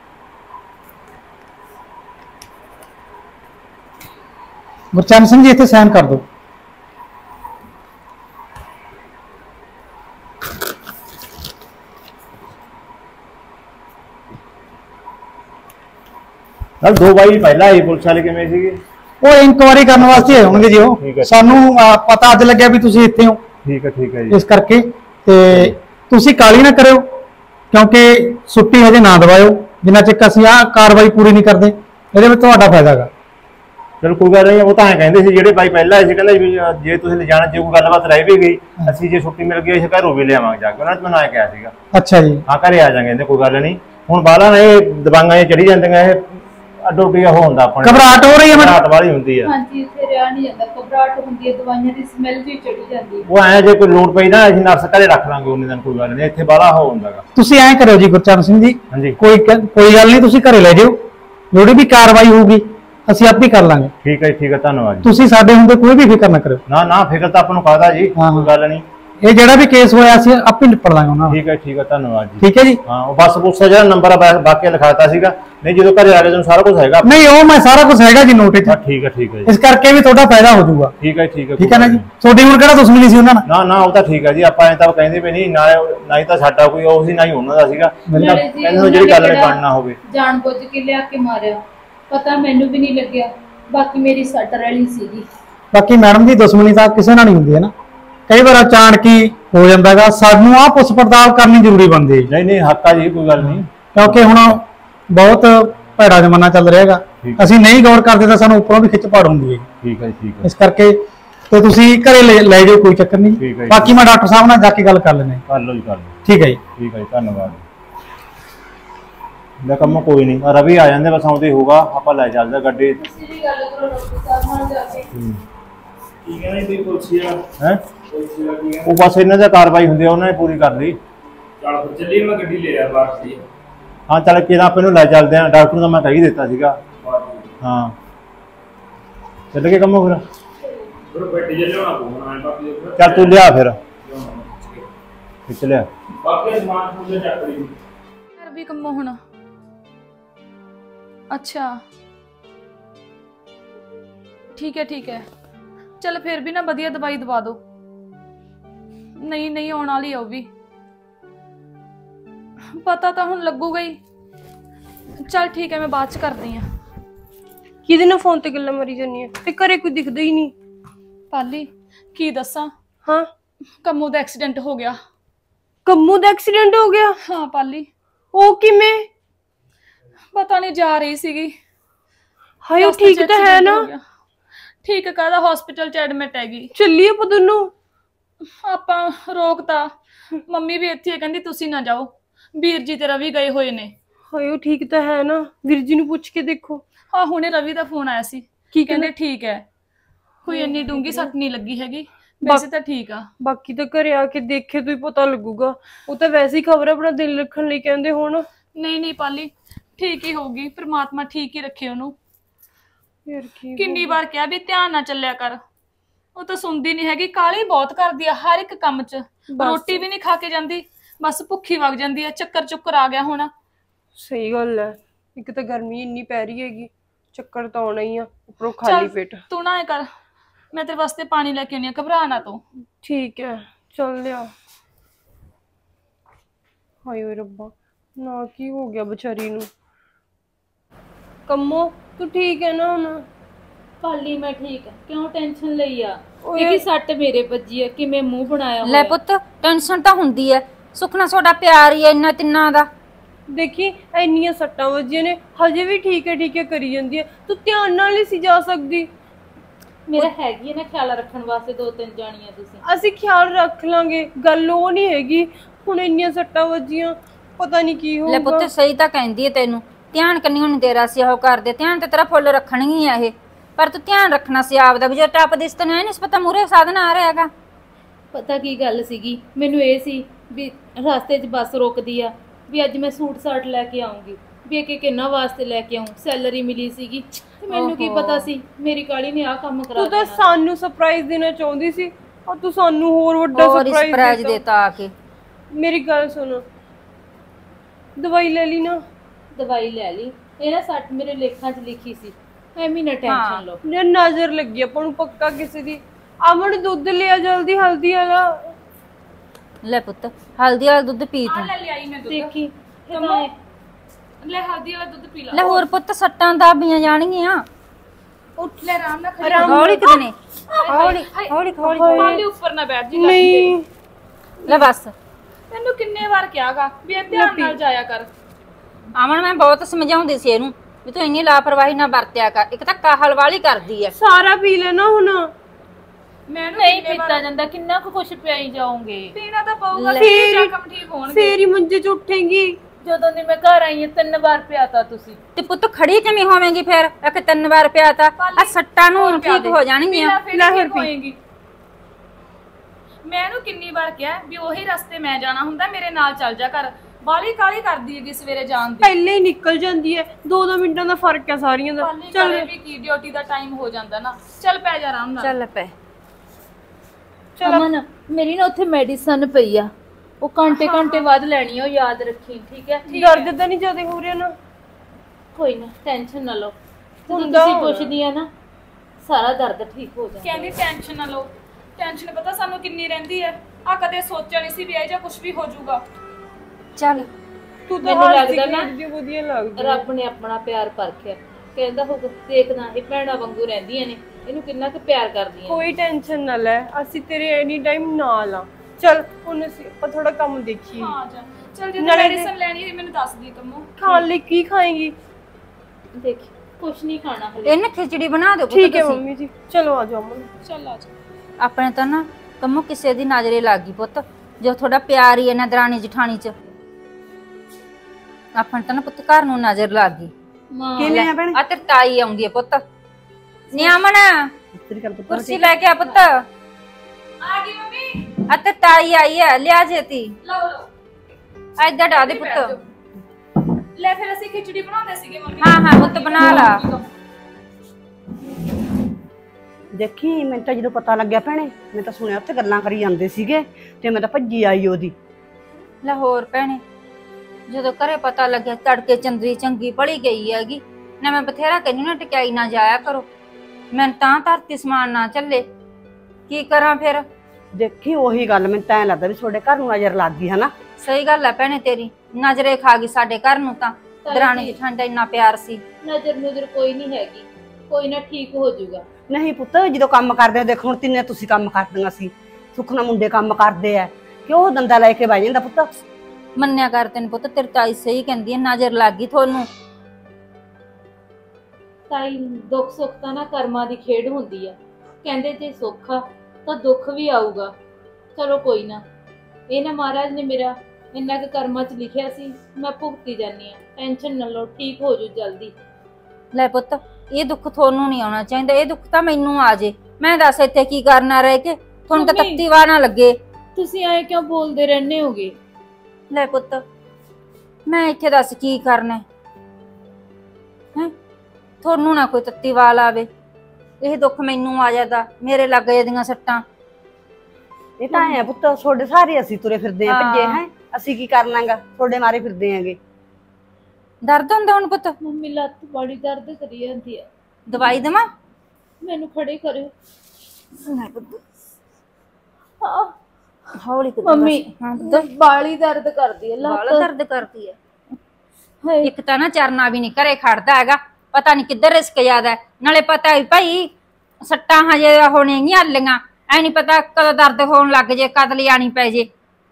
ਗੁਰਚਰਨ ਸਿੰਘ ਜੀ ਇੱਥੇ ਸਾਈਨ ਕਰ ਦਿਓ। ਨਾਲ 2 ਵਾਰੀ ਪਹਿਲਾਂ ਆਈ ਪੁਲਿਸ ਵਾਲੇ, ਕਿਵੇਂ ਸੀਗੇ? ਉਹ ਇਨਕੁਆਇਰੀ ਕਰਨ ਵਾਸਤੇ ਆਏ ਹੋਣਗੇ ਜੀ। ਉਹ ਸਾਨੂੰ ਪਤਾ ਅੱਜ ਲੱਗਿਆ ਵੀ ਤੁਸੀਂ ਇੱਥੇ ਹੋ, ਠੀਕ ਹੈ ਜੀ। ਇਸ ਕਰਕੇ ਤੇ ਤੁਸੀਂ ਕਾਹਲੀ ਨਾ ਕਰਿਓ, ਕਿਉਂਕਿ ਛੁੱਟੀ ਹਜੇ ਨਾ ਦਵਾਇਓ ਜਿੰਨਾ ਚਿਰ ਅਸੀਂ ਆਹ ਕਾਰਵਾਈ ਪੂਰੀ ਨਹੀਂ ਕਰਦੇ। ਇਹਦੇ ਵਿੱਚ ਤੁਹਾਡਾ ਫਾਇਦਾ ਹੈਗਾ। ਚਲ ਕੋਈ ਗੱਲ ਨਹੀਂ, ਉਹ ਤਾਂ ਐਂ ਕਹਿੰਦੇ ਸੀ ਜਿਹੜੇ ਬਾਈ ਪਹਿਲਾਂ ਆਏ ਸੀ, ਕਹਿੰਦੇ ਵੀ ਜੇ ਤੁਸੀਂ ਲਿਜਾਣਾ, ਜੇ ਕੋਈ ਗੱਲਬਾਤ ਰਹਿ ਵੀ ਗਈ, ਅਸੀਂ ਜੇ ਛੁੱਟੀ ਮਿਲ ਗਈ ਅਸੀਂ ਘਰੋਂ ਵੀ ਲਿਆਵਾਂਗੇ ਜਾ ਕੇ। ਉਹਨਾਂ ਨੇ ਮੈਨੂੰ ਐਂ ਕਿਹਾ ਸੀਗਾ। ਅੱਛਾ ਜੀ। ਹਾਂ ਘਰੇ ਆ ਜਾਵਾਂਗੇ, ਕਹਿੰਦੇ ਕੋਈ ਗੱਲ ਨਹੀਂ। ਹੁਣ ਬਾਹਲਾ ਇਹ ਦਵਾਈਆਂ ਚੜੀ ਜਾਂਦੀਆਂ, ਇਹ ਅੱਡੋ ਅੱਡੀ ਉਹ ਹੁੰਦਾ ਆਪਾਂ ਘਬਰਾਹਟ ਹੋ ਰਹੀ ਹੈ? ਘਬਰਾਹਟ ਵਾਲੀ ਹੁੰਦੀ ਆ। ਹਾਂਜੀ, ਇੱਥੇ ਰਿਹਾ ਨਹੀਂ ਜਾਂਦਾ, ਘਬਰਾਹਟ ਹੁੰਦੀ ਹੈ, ਦਵਾਈਆਂ ਦੀ ਸਮੈਲ ਵੀ ਚੜੀ ਜਾਂਦੀ ਹੈ। ਉਹ ਐ ਜੇ ਕੋਈ ਲੋੜ ਪਈ ਨਾ, ਅਸੀਂ ਨਰਸ ਘਰੇ ਰੱਖ ਲਾਂਗੇ ਉਹਨੇ ਦਿਨ, ਕੋਈ ਗੱਲ ਨਹੀਂ। ਇੱਥੇ ਬਾਹਲਾ ਹੋ ਹੁੰਦਾਗਾ। ਤੁਸੀਂ ਐਂ ਕਰਿਓ ਜੀ ਗੁਰਚਰਨ ਸਿੰਘ ਜੀ, ਹਾਂਜੀ ਕੋਈ ਗੱਲ ਨਹੀਂ, ਤੁਸੀਂ ਘਰੇ ਲੈ ਜਾਓ, ਜਿਹੜੀ ਵੀ ਕਾਰਵਾਈ ਹੋਊਗੀ ਅਸੀਂ ਆਪੇ ਕਰ ਲਾਂਗੇ। ਠੀਕ ਹੈ ਠੀਕ ਹੈ, ਧੰਨਵਾਦ ਜੀ। ਤੁਸੀਂ ਸਾਡੇ ਹੁੰਦੇ ਕੋਈ ਵੀ ਫਿਕਰ ਨਾ ਕਰਿਓ। ਨਾ ਫਿਕਰ ਤਾਂ ਆਪਾਂ ਨੂੰ ਕਾਹਦਾ ਜੀ, ਕੋਈ ਗੱਲ ਨਹੀਂ। ਇਹ ਜਿਹੜਾ ਵੀ ਕੇਸ ਹੋਇਆ ਅਸੀਂ ਆਪੇ ਨਿਪਟ ਲਾਂਗੇ ਉਹਨਾਂ ਨਾਲ। ਠੀਕ ਹੈ, ਧੰਨਵਾਦ ਜੀ। ਠੀਕ ਹੈ ਜੀ। ਹਾਂ ਉਹ ਬੱਸ ਪੁੱਛਿਆ ਜਿਹੜਾ ਨੰਬਰ ਬਾਕੀ ਲਿਖਾਤਾ ਸੀਗਾ, ਨਹੀਂ ਜਦੋਂ ਘਰੇ ਆ ਗਏ ਤੁਹਾਨੂੰ ਸਾਰਾ ਕੁਝ ਹੈਗਾ। ਨਹੀਂ ਉਹ ਮੈਂ ਸਾਰਾ ਕੁਝ ਹੈਗਾ ਜੀ ਨੋਟ 'ਚ। ਠੀਕ ਹੈ ਜੀ। ਇਸ ਕਰਕੇ ਵੀ ਤੁਹਾਡਾ ਫਾਇਦਾ ਹੋ ਜਾਊਗਾ। ਠੀਕ ਹੈ ਠੀਕ ਹੈ ਨਾ ਜੀ। ਤੁਹਾਡੀ ਹੁਣ ਕਿਹੜਾ ਦੁਸ਼ਮਣੀ ਸੀ ਉਹਨਾਂ ਨਾਲ? ਨਾ ਉਹ ਤਾਂ ਠੀਕ ਹੈ ਜੀ। ਆਪਾਂ ਐਂ ਤਾਂ ਕਹਿੰਦੇ ਵੀ ਨਹੀਂ, ਨਾ ਹੀ ਤਾਂ ਸਾਡਾ ਕੋਈ ਉਹ ਸੀ, ਨਾ ਹੀ ਉਹਨਾਂ ਦਾ ਸੀਗਾ। ਕਹਿੰਦੇ ਜਿਹੜੀ ਗੱਲ ਨਹੀਂ ਬਣਨਾ ਹੋਵੇ। ਜਾਣ ਬੁੱਝ ਕੇ ਲਿਆ ਕੇ ਮਾਰਿਆ, ਪਤਾ ਮੈਨੂੰ ਵੀ ਨਹੀਂ ਲੱਗਿਆ। ਬਾਕੀ ਮੇਰੀ ਸੱਟ ਰਲੀ ਸੀਗੀ। ਬਾਕੀ ਮੈਡਮ ਦੀ ਦੁਸ਼ਮਣੀ ਤਾਂ ਕਿਸੇ ਨਾਲ ਨਹੀਂ ਹੁੰਦੀ ਹੈ ਨਾ, ਕਈ ਵਾਰ ਅਚਾਨਕ ਹੀ ਹੋ ਜਾਂਦਾਗਾ। ਸਾਨੂੰ ਆਹ ਪੁੱਛ ਪੜਤਾਲ ਕਰਨੀ ਜ਼ਰੂਰੀ ਬਣਦੀ ਹੈ। ਨਹੀਂ ਹੱਕਾ ਜੀ, ਕੋਈ ਗੱਲ ਨਹੀਂ। ਕਿਉਂਕਿ ਹੁਣ ਬਹੁਤ ਭੈੜਾ ਜ਼ਮਾਨਾ ਚੱਲ ਰਿਹਾ ਹੈਗਾ, ਅਸੀਂ ਨਹੀਂ ਗੌਰ ਕਰਦੇ ਤਾਂ ਸਾਨੂੰ ਉੱਪਰੋਂ ਵੀ ਖਿੱਚ ਪਾੜ ਹੁੰਦੀ ਹੈ। ਠੀਕ ਹੈ। ਇਸ ਕਰਕੇ ਤੇ ਤੁਸੀਂ ਘਰੇ ਲੈ ਜਾਓ, ਕੋਈ ਚੱਕਰ ਨਹੀਂ। ਬਾਕੀ ਮੈਂ ਡਾਕਟਰ ਸਾਹਿਬ ਨਾਲ ਜਾ ਕੇ ਗੱਲ ਕਰ ਲੈਣੇ। ਕਰ ਲਓ ਜੀ। ਠੀਕ ਹੈ ਜੀ। ਠੀਕ ਹੈ ਜੀ, ਧੰਨਵਾਦ। ਲੈ ਕੰਮ ਕੋਈ ਨਹੀਂ, ਰਵੀ ਆ ਜਾਂਦੇ, ਬਸ ਆਉਂਦੇ ਹੋਊਗਾ, ਆਪਾਂ ਲੈ ਚੱਲਦੇ ਗੱਡੀ। ਤੁਸੀਂ ਵੀ ਗੱਲ ਕਰੋ ਡਾਕਟਰ ਸਾਹਿਬ ਨਾਲ ਜਾ ਕੇ। ਕੀ ਕਹਿੰਦੇ ਤੁਸੀਂ ਪੁੱਛਿਆ ਹੈ? ਪੁੱਛਿਆ ਕੀ ਕਹਿੰਦੇ? ਉਹ ਬਸ ਇਹਨਾਂ ਦੀ ਕਾਰਵਾਈ ਹੁੰਦੀ ਆ, ਉਹਨਾਂ ਨੇ ਪੂਰੀ ਕਰ ਲਈ। ਚੱਲ ਫਿਰ ਚੱਲੀਏ, ਮੈਂ ਗੱਡੀ ਲੈ ਆ ਬਾਹਰ ਖੜੀ। ਹਾਂ ਚੱਲ ਕੇ ਆਪਾਂ ਇਹਨੂੰ ਲੈ ਚੱਲਦੇ ਆ, ਡਾਕਟਰ ਨੂੰ ਤਾਂ ਮੈਂ ਕਹਿ ਹੀ ਦਿੱਤਾ ਸੀਗਾ। ਹਾਂ ਚੱਲ ਕੇ ਕੰਮੋਂ ਫਿਰ ਬੈਠੀ ਜੇ ਲਿਆਉਣਾ ਪਊਗਾ ਨਾ ਬਾਕੀ ਚੱਲ ਤੂੰ ਲਿਆ ਫਿਰ ਖਿੱਚ ਲਿਆ। ਬਾਕੀ ਸਮਾਨ ਪੂਰੇ ਚੱਕ ਲਈ ਯਾਰ ਵੀ ਕੰਮੋਂ ਹੁਣ। ਅੱਛਾ ਠੀਕ ਹੈ ਚਲ ਫਿਰ ਵੀ ਨਾ ਵਧੀਆ ਦਵਾਈ ਦਵਾ ਦਿਓ। ਨਹੀਂ ਆਉਣ ਵਾਲੀ ਆ ਉਹ ਵੀ, ਪਤਾ ਤਾਂ ਹੁਣ ਲੱਗੂਗਾ ਹੀ। ਚਲ ਠੀਕ ਹੈ ਮੈਂ ਬਾਅਦ ਚ ਕਰਦੀ ਆ। ਕਿਹਦੇ ਨਾਲ ਫੋਨ ਤੇ ਗੱਲਾਂ ਮਾਰੀ ਜਾਂਦੀ ਆ ਤੇ ਘਰੇ ਕੋਈ ਦਿਖਦਾ ਹੀ ਨਹੀਂ। ਪਾਲੀ ਕੀ ਦੱਸਾਂ, ਹਾਂ ਕੰਮੋਂ ਦਾ ਐਕਸੀਡੈਂਟ ਹੋ ਗਿਆ। ਕੰਮੂ ਦਾ ਐਕਸੀਡੈਂਟ ਹੋ ਗਿਆ? ਹਾਂ ਪਾਲੀ। ਉਹ ਕਿਵੇਂ? ਪਤਾ ਨਹੀਂ ਜਾ ਰਹੀ ਸੀਗੀ। ਹਾਏ ਉਹ ਠੀਕ ਤਾਂ ਹੈ ਨਾ? ਠੀਕ ਕਾਹਦਾ, ਹਸਪੀਟਲ ਚ ਐਡਮਿਟ ਹੈਗੀ। ਚੱਲੀਏ ਆਪਾਂ ਦੋਨੋਂ? ਆਪਾਂ ਰੋਕਤਾ, ਮੰਮੀ ਵੀ ਇੱਥੇ ਕਹਿੰਦੀ ਤੁਸੀਂ ਨਾ ਜਾਓ, ਵੀਰ ਜੀ ਤੇ ਰਵੀ ਗਏ ਹੋਏ ਨੇ। ਹਾਏ ਉਹ ਠੀਕ ਤਾਂ ਹੈ ਨਾ? ਵੀਰ ਜੀ ਨੂੰ ਪੁੱਛ ਕੇ ਦੇਖੋ। ਹਾਂ ਹੁਣੇ ਰਵੀ ਦਾ ਫੋਨ ਆਇਆ ਸੀ, ਕੀ ਕਹਿੰਦੇ ਠੀਕ ਹੈ, ਕੋਈ ਇੰਨੀ ਡੂੰਗੀ ਸੱਟ ਨਹੀਂ ਲੱਗੀ ਹੈਗੀ, ਵੈਸੇ ਤਾਂ ਠੀਕ ਆ। ਬਾਕੀ ਤਾਂ ਘਰੇ ਆ ਕੇ ਦੇਖੇ ਤੋਂ ਹੀ ਪਤਾ ਲੱਗੂਗਾ। ਉਹ ਤਾਂ ਵੈਸੇ ਹੀ ਖਬਰ ਆਪਣਾ ਦਿਲ ਰੱਖਣ ਲਈ ਕਹਿੰਦੇ ਹੋਣ। ਨਹੀਂ ਪਾਲੀ ਠੀਕ ਹੀ ਹੋਊਗੀ, ਪ੍ਰਮਾਤਮਾ ਠੀਕ ਹੀ ਰੱਖੇ ਉਹਨੂੰ। ਯਾਰ ਕੀ ਕਿੰਨੀ ਵਾਰ ਕਿਹਾ ਵੀ ਧਿਆਨ ਨਾਲ ਚੱਲਿਆ ਕਰ, ਉਹ ਤਾਂ ਸੁਣਦੀ ਨਹੀਂ ਹੈਗੀ, ਕਾਹਲੀ ਬਹੁਤ ਕਰਦੀ ਆ ਹਰ ਇੱਕ ਕੰਮ 'ਚ। ਰੋਟੀ ਵੀ ਨਹੀਂ ਖਾ ਕੇ ਜਾਂਦੀ, ਬਸ ਭੁੱਖੀ ਵਗ ਜਾਂਦੀ ਆ। ਚੱਕਰ ਆ ਗਿਆ ਹੁਣ। ਸਹੀ ਗੱਲ ਹੈ, ਇੱਕ ਤਾਂ ਗਰਮੀ ਇੰਨੀ ਪੈ ਰਹੀ ਹੈਗੀ, ਚੱਕਰ ਤਾਂ ਆਉਣਾ ਹੀ ਆ, ਉੱਪਰੋਂ ਖਾਲੀ ਪੇਟ। ਤੂੰ ਨਾ ਇਹ ਕਰ, ਮੈਂ ਤੇਰੇ ਵਾਸਤੇ ਪਾਣੀ ਲੈ ਕੇ ਆਉਣੀ ਆ, ਘਬਰਾ ਨਾ ਤੂੰ। ਠੀਕ ਹੈ ਚੱਲ ਲਿਆ। ਹਾਏ ਓਏ ਰੱਬਾ, ਨਾ ਕੀ ਹੋ ਗਿਆ ਵਿਚਾਰੀ ਨੂੰ। ਕੰਮੋ ਤੂੰ ਠੀਕ ਹੈ ਨਾ ਹੁਣ? ਪਾਲੀ ਮੈਂ ਠੀਕ ਆ, ਕਿਉਂ ਟੈਨਸ਼ਨ ਲਈ ਆ? ਓਏ। ਇਹ ਕੀ ਸੱਟ ਮੇਰੇ ਵੱਜੀ ਆ, ਕਿਵੇਂ ਮੂੰਹ ਬਣਾਇਆ ਲੈ ਪੁੱਤ ਟੈਨਸ਼ਨ ਤਾਂ ਹੁੰਦੀ ਐ, ਸੁਖਨਾ ਤੁਹਾਡਾ ਪਿਆਰ ਹੀ ਐ ਇੰਨਾ ਤਿੰਨਾਂ ਦਾ। ਦੇਖੀ ਇੰਨੀਆਂ ਸੱਟਾਂ ਵੱਜੀਆਂ ਨੇ, ਹਜੇ ਵੀ ਠੀਕ ਹੈ ਕਰੀ ਜਾਂਦੀ ਹੈ। ਤੂੰ ਧਿਆਨ ਨਾਲ ਨਹੀਂ ਸੀ ਜਾ ਸਕਦੀ? ਮੇਰਾ ਹੈਗੀ ਆ ਨਾ ਖਿਆਲ ਰੱਖਣ ਵਾਸਤੇ 2-3 ਜਾਣੀਆਂ ਤੁਸੀਂ। ਅਸੀਂ ਖਿਆਲ ਰੱਖ ਲਾਂਗੇ, ਗੱਲ ਉਹ ਨਹੀਂ ਹੈਗੀ। ਹੁਣ ਇੰਨੀਆਂ ਸੱਟਾਂ ਵੱਜੀਆਂ, ਪਤਾ ਨਹੀਂ ਕੀ ਹੋਊਗਾ। ਲੈ ਪੁੱਤ ਸਹੀ ਤਾਂ ਕਹਿੰਦੀ ਐ, ਤੈਨੂੰ ਧਿਆਨ ਕੰਨੀ ਹੁਣ ਤੇਰਾ ਸੀ ਉਹ ਕਰਦੇ, ਧਿਆਨ ਤੇ ਤੇਰਾ ਫੁੱਲ ਰੱਖਣਗੀ ਆ ਇਹ, ਪਰ ਤੂੰ ਧਿਆਨ ਰੱਖਣਾ ਸੀ ਆਪਦਾ ਵੀ ਜੇ ਟੱਪਦੀ ਇਸ ਤੈਨੂੰ ਇਹ ਨਹੀਂ ਪਤਾ ਮੂਰੇ ਸਾਧਨ ਆ ਰਿਹਾ ਹੈਗਾ। ਪਤਾ ਕੀ ਗੱਲ ਸੀਗੀ, ਮੈਨੂੰ ਇਹ ਸੀ ਵੀ ਰਸਤੇ 'ਚ ਬੱਸ ਰੁਕਦੀ ਆ, ਵੀ ਅੱਜ ਮੈਂ ਸੂਟ ਸਾਟ ਲੈ ਕੇ ਆਉਂਗੀ, ਵੀ ਇੱਕ ਕਿੰਨਾ ਵਾਸਤੇ ਲੈ ਕੇ ਆਉਂ, ਸੈਲਰੀ ਮਿਲੀ ਸੀਗੀ ਤੇ ਮੈਨੂੰ ਕੀ ਪਤਾ ਸੀ ਮੇਰੀ ਕਾਲੀ ਨੇ ਆਹ ਕੰਮ ਕਰਾ ਤੂੰ ਤਾਂ ਦੇਣਾ। ਸਾਨੂੰ ਸਰਪ੍ਰਾਈਜ਼ ਦੇਣਾ ਚਾਹੁੰਦੀ ਸੀ, ਔਰ ਤੂੰ ਸਾਨੂੰ ਹੋਰ ਵੱਡਾ ਸਰਪ੍ਰਾਈਜ਼ ਦੇਤਾ ਆ ਕੇ। ਮੇਰੀ ਗੱਲ ਸੁਣ, ਦਵਾਈ ਲੈ ਲਈ ਨਾ? ਦਵਾਈ ਲੈ ਲਈ, ਇਹ ਨਾ ਸੱਟ ਮੇਰੇ ਲੇਖਾਂ 'ਚ ਲਿਖੀ ਸੀ, ਐਵੇਂ ਨਾ ਟੈਨਸ਼ਨ ਲਓ। ਯਾਰ ਨਜ਼ਰ ਲੱਗੀ ਆਪਾਂ ਨੂੰ ਪੱਕਾ ਕਿਸੇ ਦੀ। ਅਮਨ ਦੁੱਧ ਲਿਆ ਜਲਦੀ, ਹਲਦੀ ਵਾਲਾ। ਲੈ ਪੁੱਤ ਹਲਦੀ ਵਾਲਾ ਦੁੱਧ ਪੀ ਆ ਤੂੰ। ਲੈ ਲਿਆਈ ਮੈਂ ਦੁੱਧ। ਦੇਖੀ ਲੈ ਹਲਦੀ ਵਾਲਾ ਦੁੱਧ ਪੀ ਲਾ। ਲੈ ਹੋਰ ਪੁੱਤ ਸੱਟਾਂ ਦਾਬੀਆਂ ਜਾਣਗੀਆਂ। ਉੱਠ ਲੈ, ਆਰਾਮ ਨਾਲ ਖੜੀ। ਹੌਲੀ ਕਿਤੇ ਨੇ, ਹੌਲੀ ਪਾਲੀ ਉੱਪਰ ਨਾ ਬੈਠ ਜੀ। ਨਹੀਂ ਲੈ ਬਸ। ਤੈਨੂੰ ਕਿੰਨੇ ਵਾਰ ਕਿਹਾਗਾ ਵੀ ਇਹ ਧਿਆਨ ਨਾਲ ਜਾਇਆ ਕਰ। ਅਮਨ ਮੈਂ ਬਹੁਤ ਸਮਝਾਉਂਦੀ ਸੀ ਇਹਨੂੰ ਵੀ ਤੂੰ ਇੰਨੀ ਲਾਪਰਵਾਹੀ ਨਾ ਵਰਤਿਆ ਕਰ, ਇੱਕ ਤਾਂ ਕਾਹਲ ਵਾਲੀ ਕਰਦੀ ਐ। ਸਾਰਾ ਪੀ ਲੈਣਾ ਹੁਣ। ਮੈਨੂੰ ਨਹੀਂ ਪੀਤਾ ਜਾਂਦਾ, ਕਿੰਨਾ ਕੁ ਕੁਛ ਪਿਆਈ ਜਾਓਗੇ। ਪੀਣਾ ਤਾਂ ਪਊਗਾ, ਫੇਰ ਜ਼ਖਮ ਠੀਕ ਹੋਣਗੇ। ਫੇਰ ਹੀ ਮੰਜੇ 'ਚ ਉੱਠੇਂਗੀ। ਜਦੋਂ ਦੀ ਮੈਂ ਘਰ ਆਈ ਹਾਂ 3 ਵਾਰ ਪਿਆਤਾ ਤੁਸੀਂ। ਤੇ ਪੁੱਤ ਖੜੀ ਕਿਵੇਂ ਹੋਵੇਂਗੀ ਫਿਰ? ਇੱਕ 3 ਵਾਰ ਪਿਆ ਤਾਂ ਆ ਸੱਟਾਂ ਨੂੰ ਠੀਕ ਹੋ ਜਾਣਗੀਆਂ। ਲੈ ਫਿਰ ਹੋਏਗੀ। ਮੈਂ ਇਹਨੂੰ ਕਿੰਨੀ ਵਾਰ ਕਿਹਾ ਵੀ ਉਹੀ ਰਸਤੇ ਮੈਂ ਜਾਣਾ ਹੁੰਦਾ, ਮੇਰੇ ਨਾਲ ਚੱਲ ਜਾ ਕਰ। ਬਾਲੀ ਕਾਲੀ ਕਰਦੀ ਹੈਗੀ ਸਵੇਰੇ ਜਾਣ ਦੀ। ਪਹਿਲੇ ਹੀ ਨਿਕਲ ਜਾਂਦੀ ਹੈ, 2-2 ਮਿੰਟਾਂ ਦਾ ਫਰਕ ਹੈ ਸਾਰੀਆਂ ਦਾ। ਚੱਲ ਵੀ ਕੀ ਡਿਊਟੀ ਦਾ ਟਾਈਮ ਹੋ ਜਾਂਦਾ ਨਾ। ਚੱਲ ਪੈ ਜਾ ਆਰਾਮ ਨਾਲ। ਚੱਲ ਪੈ। ਅਮਨ ਮੇਰੀ ਨਾ ਉੱਥੇ ਮੈਡੀਸਨ ਪਈ ਆ, ਉਹ ਘੰਟੇ ਬਾਅਦ ਲੈਣੀ ਆ, ਉਹ ਯਾਦ ਰੱਖੀ ਠੀਕ ਹੈ? ਦਰਦ ਤਾਂ ਨਹੀਂ ਜ਼ਿਆਦਾ ਹੋ ਰਿਹਾ ਨਾ? ਕੋਈ ਨਾ ਟੈਨਸ਼ਨ ਨਾ ਲਓ, ਜਦੋਂ ਹੁੰਦਾ ਤੁਸੀਂ ਹੋਣਾ। ਪੁੱਛਦੀ ਆ ਨਾ ਸਾਰਾ ਦਰਦ ਠੀਕ ਹੋ ਜਾਂਦਾ। ਕਹਿੰਦੀ ਟੈਨਸ਼ਨ ਨਾ ਲਓ। ਟੈਨਸ਼ਨ ਪਤਾ ਸਾਨੂੰ ਕਿੰਨੀ ਰਹਿੰਦੀ ਹੈ। ਆ ਕਦੇ ਸੋਚਿਆ ਨਹੀਂ ਸੀ ਵੀ ਇਹ ਜਾਂ ਕੁਝ ਵੀ ਹੋ ਜਾਊਗਾ। ਚੱਲ ਤੂੰ ਤਾਂ ਮੈਨੂੰ ਲੱਗਦਾ ਨਾ ਵਧੀਆ ਲੱਗਦੀ। ਰੱਬ ਨੇ ਆਪਣਾ ਪਿਆਰ ਪਰਖਿਆ, ਕਹਿੰਦਾ ਹੋਊਗਾ ਦੇਖਦਾ ਇਹ ਭੈਣਾਂ ਵਾਂਗੂ ਰਹਿੰਦੀਆਂ ਨੇ, ਇਹਨੂੰ ਕਿੰਨਾ ਕੁ ਪਿਆਰ ਕਰਦੀਆਂ। ਕੋਈ ਟੈਨਸ਼ਨ ਨਾ ਲੈ, ਅਸੀਂ ਤੇਰੇ ਐਨੀ ਟਾਈਮ ਨਾਲ ਆ। ਚੱਲ ਹੁਣ ਅਸੀਂ ਆਪਾਂ ਥੋੜਾ ਕੰਮ ਦੇਖੀਏ। ਹਾਂ ਜਾ ਚੱਲ, ਜੇ ਨਾਲੇ ਮੈਡੀਸਨ ਲੈਣੀ ਹੈ ਮੈਨੂੰ ਦੱਸ ਦੀ ਕੰਮੋ। ਖਾਣ ਲਈ ਕੀ ਖਾਏਂਗੀ? ਦੇਖੀ ਕੁਛ ਨਹੀਂ ਖਾਣਾ ਹਲੇ। ਇਹਨੂੰ ਖਿਚੜੀ ਬਣਾ ਦਿਓ ਪੁੱਤ ਠੀਕ ਹੈ ਤੁਸੀਂ। ਮੰਮੀ ਜੀ, ਚਲੋ ਆ ਜਾਓ ਅਮਨ। ਚੱਲ ਆ ਜਾ। ਆਪਣੇ ਤਾਂ ਨਾ ਕੰਮੋਂ ਕਿਸੇ ਦੀ ਨਜ਼ਰੇ ਲੱਗ ਗਈ ਪੁੱਤ, ਜੋ ਤੁਹਾਡਾ ਪਿਆਰ ਹੀ ਹੈ ਨਾ ਦਰਾਣੀ ਜਠਾਣੀ ਚ। ਆਪਣੇ ਤਾਂ ਨਾ ਪੁੱਤ ਘਰ ਨੂੰ ਨਜ਼ਰ ਲੱਗ ਗਈ। ਕਿਵੇਂ ਆ ਭੈਣ? ਆ ਤੇ ਤਾਈ ਆਉਂਦੀ ਹੈ ਪੁੱਤ। ਨਿਆਮਣ ਕੁਰਸੀ ਲੈ ਕੇ ਆ ਪੁੱਤ। ਆ ਗਈ ਮੰਮੀ। ਆ ਤੇ ਤਾਈ ਆਈ ਹੈ, ਲਿਆ ਜੇਤੀ ਲਓ ਐਦਾਂ ਡਾ ਦੇ ਪੁੱਤ। ਲੈ ਫਿਰ ਅਸੀਂ ਖਿਚੜੀ ਬਣਾਉਂਦੇ ਸੀਗੇ ਮੰਮੀ। ਹਾਂ ਹਾਂ ਪੁੱਤ ਬਣਾ ਲਾ। ਦੇਖੀ ਮੈਨੂੰ ਤਾਂ ਜਦੋਂ ਪਤਾ ਲੱਗਿਆ ਭੈਣੇ, ਮੈਂ ਤਾਂ ਸੁਣਿਆ ਉੱਥੇ ਗੱਲਾਂ ਕਰੀ ਜਾਂਦੇ ਸੀਗੇ ਤੇ ਮੈਂ ਤਾਂ ਭੱਜੀ ਆਈ ਉਹਦੀ। ਲਾਹੌਰ ਭੈਣੇ ਜਦੋਂ ਘਰੇ ਪਤਾ ਲੱਗਿਆ ਤੜਕੇ ਚੰਦਰੀ ਚੰਗੀ ਭਲੀ ਗਈ ਹੈਗੀ ਨਾ। ਮੈਂ ਬਥੇਰਾ ਕਹਿੰਦੀ ਨਾ ਟਿਕਾਈ ਨਾ ਜਾਇਆ ਕਰੋ, ਮੈਂ ਤਾਂ ਧਰਤੀ ਸਮਾਨ ਨਾ ਚੱਲੇ, ਕੀ ਕਰਾਂ ਫਿਰ। ਦੇਖੀ ਉਹੀ ਗੱਲ, ਮੈਨੂੰ ਤਾਂ ਐਂ ਲੱਗਦਾ ਵੀ ਤੁਹਾਡੇ ਘਰ ਨੂੰ ਨਜ਼ਰ ਲੱਗ ਗਈ ਹਨਾ। ਸਹੀ ਗੱਲ ਹੈ ਭੈਣੇ ਤੇਰੀ, ਨਜ਼ਰੇ ਖਾ ਗਈ ਸਾਡੇ ਘਰ ਨੂੰ। ਤਾਂ ਦਰਾਣੀ ਜਠਾਣੀ ਦਾ ਇੰਨਾ ਪਿਆਰ ਸੀ। ਨਜ਼ਰ ਕੋਈ ਨਹੀਂ ਹੈਗੀ, ਕੋਈ ਨਾ ਠੀਕ ਹੋ ਜਾਊਗਾ। ਨਹੀਂ ਪੁੱਤ, ਜਦੋਂ ਕੰਮ ਕਰਦੇ ਦੇਖੋ ਹੁਣ ਤਿੰਨੇ ਤੁਸੀਂ ਕੰਮ ਕਰਦੀਆਂ ਸੀ, ਸੁੱਖ ਨਾਲ ਮੁੰਡੇ ਕੰਮ ਕਰਦੇ ਆ, ਕਿਉਂ ਦੰਦਾ ਲੈ ਕੇ ਬਹਿ ਜਾਂਦਾ ਪੁੱਤ। ਮੰਨਿਆ ਕਰ ਤੈਨੂੰ ਪੁੱਤ, ਤੇਰੀ ਤਾਈ ਸਹੀ ਕਹਿੰਦੀ ਹੈ, ਨਜ਼ਰ ਲੱਗ ਗਈ ਤੁਹਾਨੂੰ। ਤਾਈ ਦੁੱਖ ਸੁੱਖ ਤਾਂ ਨਾ ਕਰਮਾਂ ਦੀ ਖੇਡ ਹੁੰਦੀ ਆ, ਕਹਿੰਦੇ ਜੇ ਸੁੱਖ ਆ ਤਾਂ ਦੁੱਖ ਵੀ ਆਊਗਾ। ਚਲੋ ਕੋਈ ਨਾ, ਇਹ ਨਾ ਮਹਾਰਾਜ ਨੇ ਮੇਰਾ ਇੰਨਾ ਕੁ ਕਰਮਾਂ 'ਚ ਲਿਖਿਆ ਸੀ, ਮੈਂ ਭੁਗਤੀ ਜਾਂਦੀ ਆ। ਟੈਨਸ਼ਨ ਨਾ ਲਓ, ਠੀਕ ਹੋ ਜੂ ਜਲਦੀ। ਲੈ ਪੁੱਤ, ਇਹ ਦੁੱਖ ਤੁਹਾਨੂੰ ਨਹੀਂ ਆਉਣਾ ਚਾਹੀਦਾ, ਇਹ ਦੁੱਖ ਤਾਂ ਮੈਨੂੰ ਆ ਜੇ। ਮੈਂ ਦੱਸ ਇੱਥੇ ਕੀ ਕਰਨਾ ਰਹਿ ਕੇ, ਤੁਹਾਨੂੰ ਤਾਂ ਮੰਮੀ, ਤੱਤੀ ਵਾਹ ਨਾ ਲੱਗੇ। ਤੁਸੀਂ ਐਂ ਕਿਉਂ ਬੋਲਦੇ ਰਹਿੰਦੇ ਹੋਗੇ? ਲੈ ਪੁੱਤ, ਮੈਂ ਇੱਥੇ ਦੱਸ ਕੀ ਕਰਨਾ ਹੈ, ਤੁਹਾਨੂੰ ਨਾ ਕੋਈ ਤੱਤੀ ਵਾਲ ਆਵੇ। ਇਹ ਦੁੱਖ ਮੈਨੂੰ ਆ ਜਾਂਦਾ, ਮੇਰੇ ਲੱਗ ਜਾਂਦੀਆਂ ਸੱਟਾਂ। ਇਹ ਤਾਂ ਐ ਪੁੱਤ, ਤੁਹਾਡੇ ਸਾਰੇ ਅਸੀਂ ਤੁਰੇ ਫਿਰਦੇ ਆ ਭੱਜੇ ਹੈ, ਅਸੀਂ ਕੀ ਕਰਨਾਗਾ, ਤੁਹਾਡੇ ਮਾਰੇ ਫਿਰਦੇ ਆਂਗੇ। ਦਰਦ ਹੁੰਦਾ ਹੁਣ ਪੁੱਤ? ਮੰਮੀ ਲੱਤ ਬੜੀ ਦਰਦ ਕਰੀ ਜਾਂਦੀ ਆ, ਦਵਾਈ ਦੇਵਾਂ? ਮੈਨੂੰ ਖੜੇ ਕਰਿਓ। ਹੌਲੀ ਕਰ ਮੰਮੀ ਹਾਂ, ਬਾਲੀ ਦਰਦ ਕਰਦੀ ਹੈ ਬਾਲਾ ਲੱਤ। ਦਰਦ ਕਰਦੀ ਹੈ। ਇੱਕ ਤਾਂ ਨਾ ਚਰਨਾ ਵੀ ਨਹੀਂ ਘਰੇ ਖੜਦਾ ਹੈਗਾ, ਪਤਾ ਨਹੀਂ ਕਿੱਧਰ ਰਿਸਕ ਜ਼ਿਆਦਾ। ਨਾਲੇ ਪਤਾ ਵੀ ਭਾਈ ਸੱਟਾਂ ਹਜੇ ਹੋਣੀਆਂ ਹੱਲੀਆਂ, ਐ ਨਹੀਂ ਪਤਾ ਕਦੋਂ ਦਰਦ ਹੋਣ ਲੱਗ ਜੇ, ਕਦ ਲਿਆਣੀ ਪੈ ਜੇ।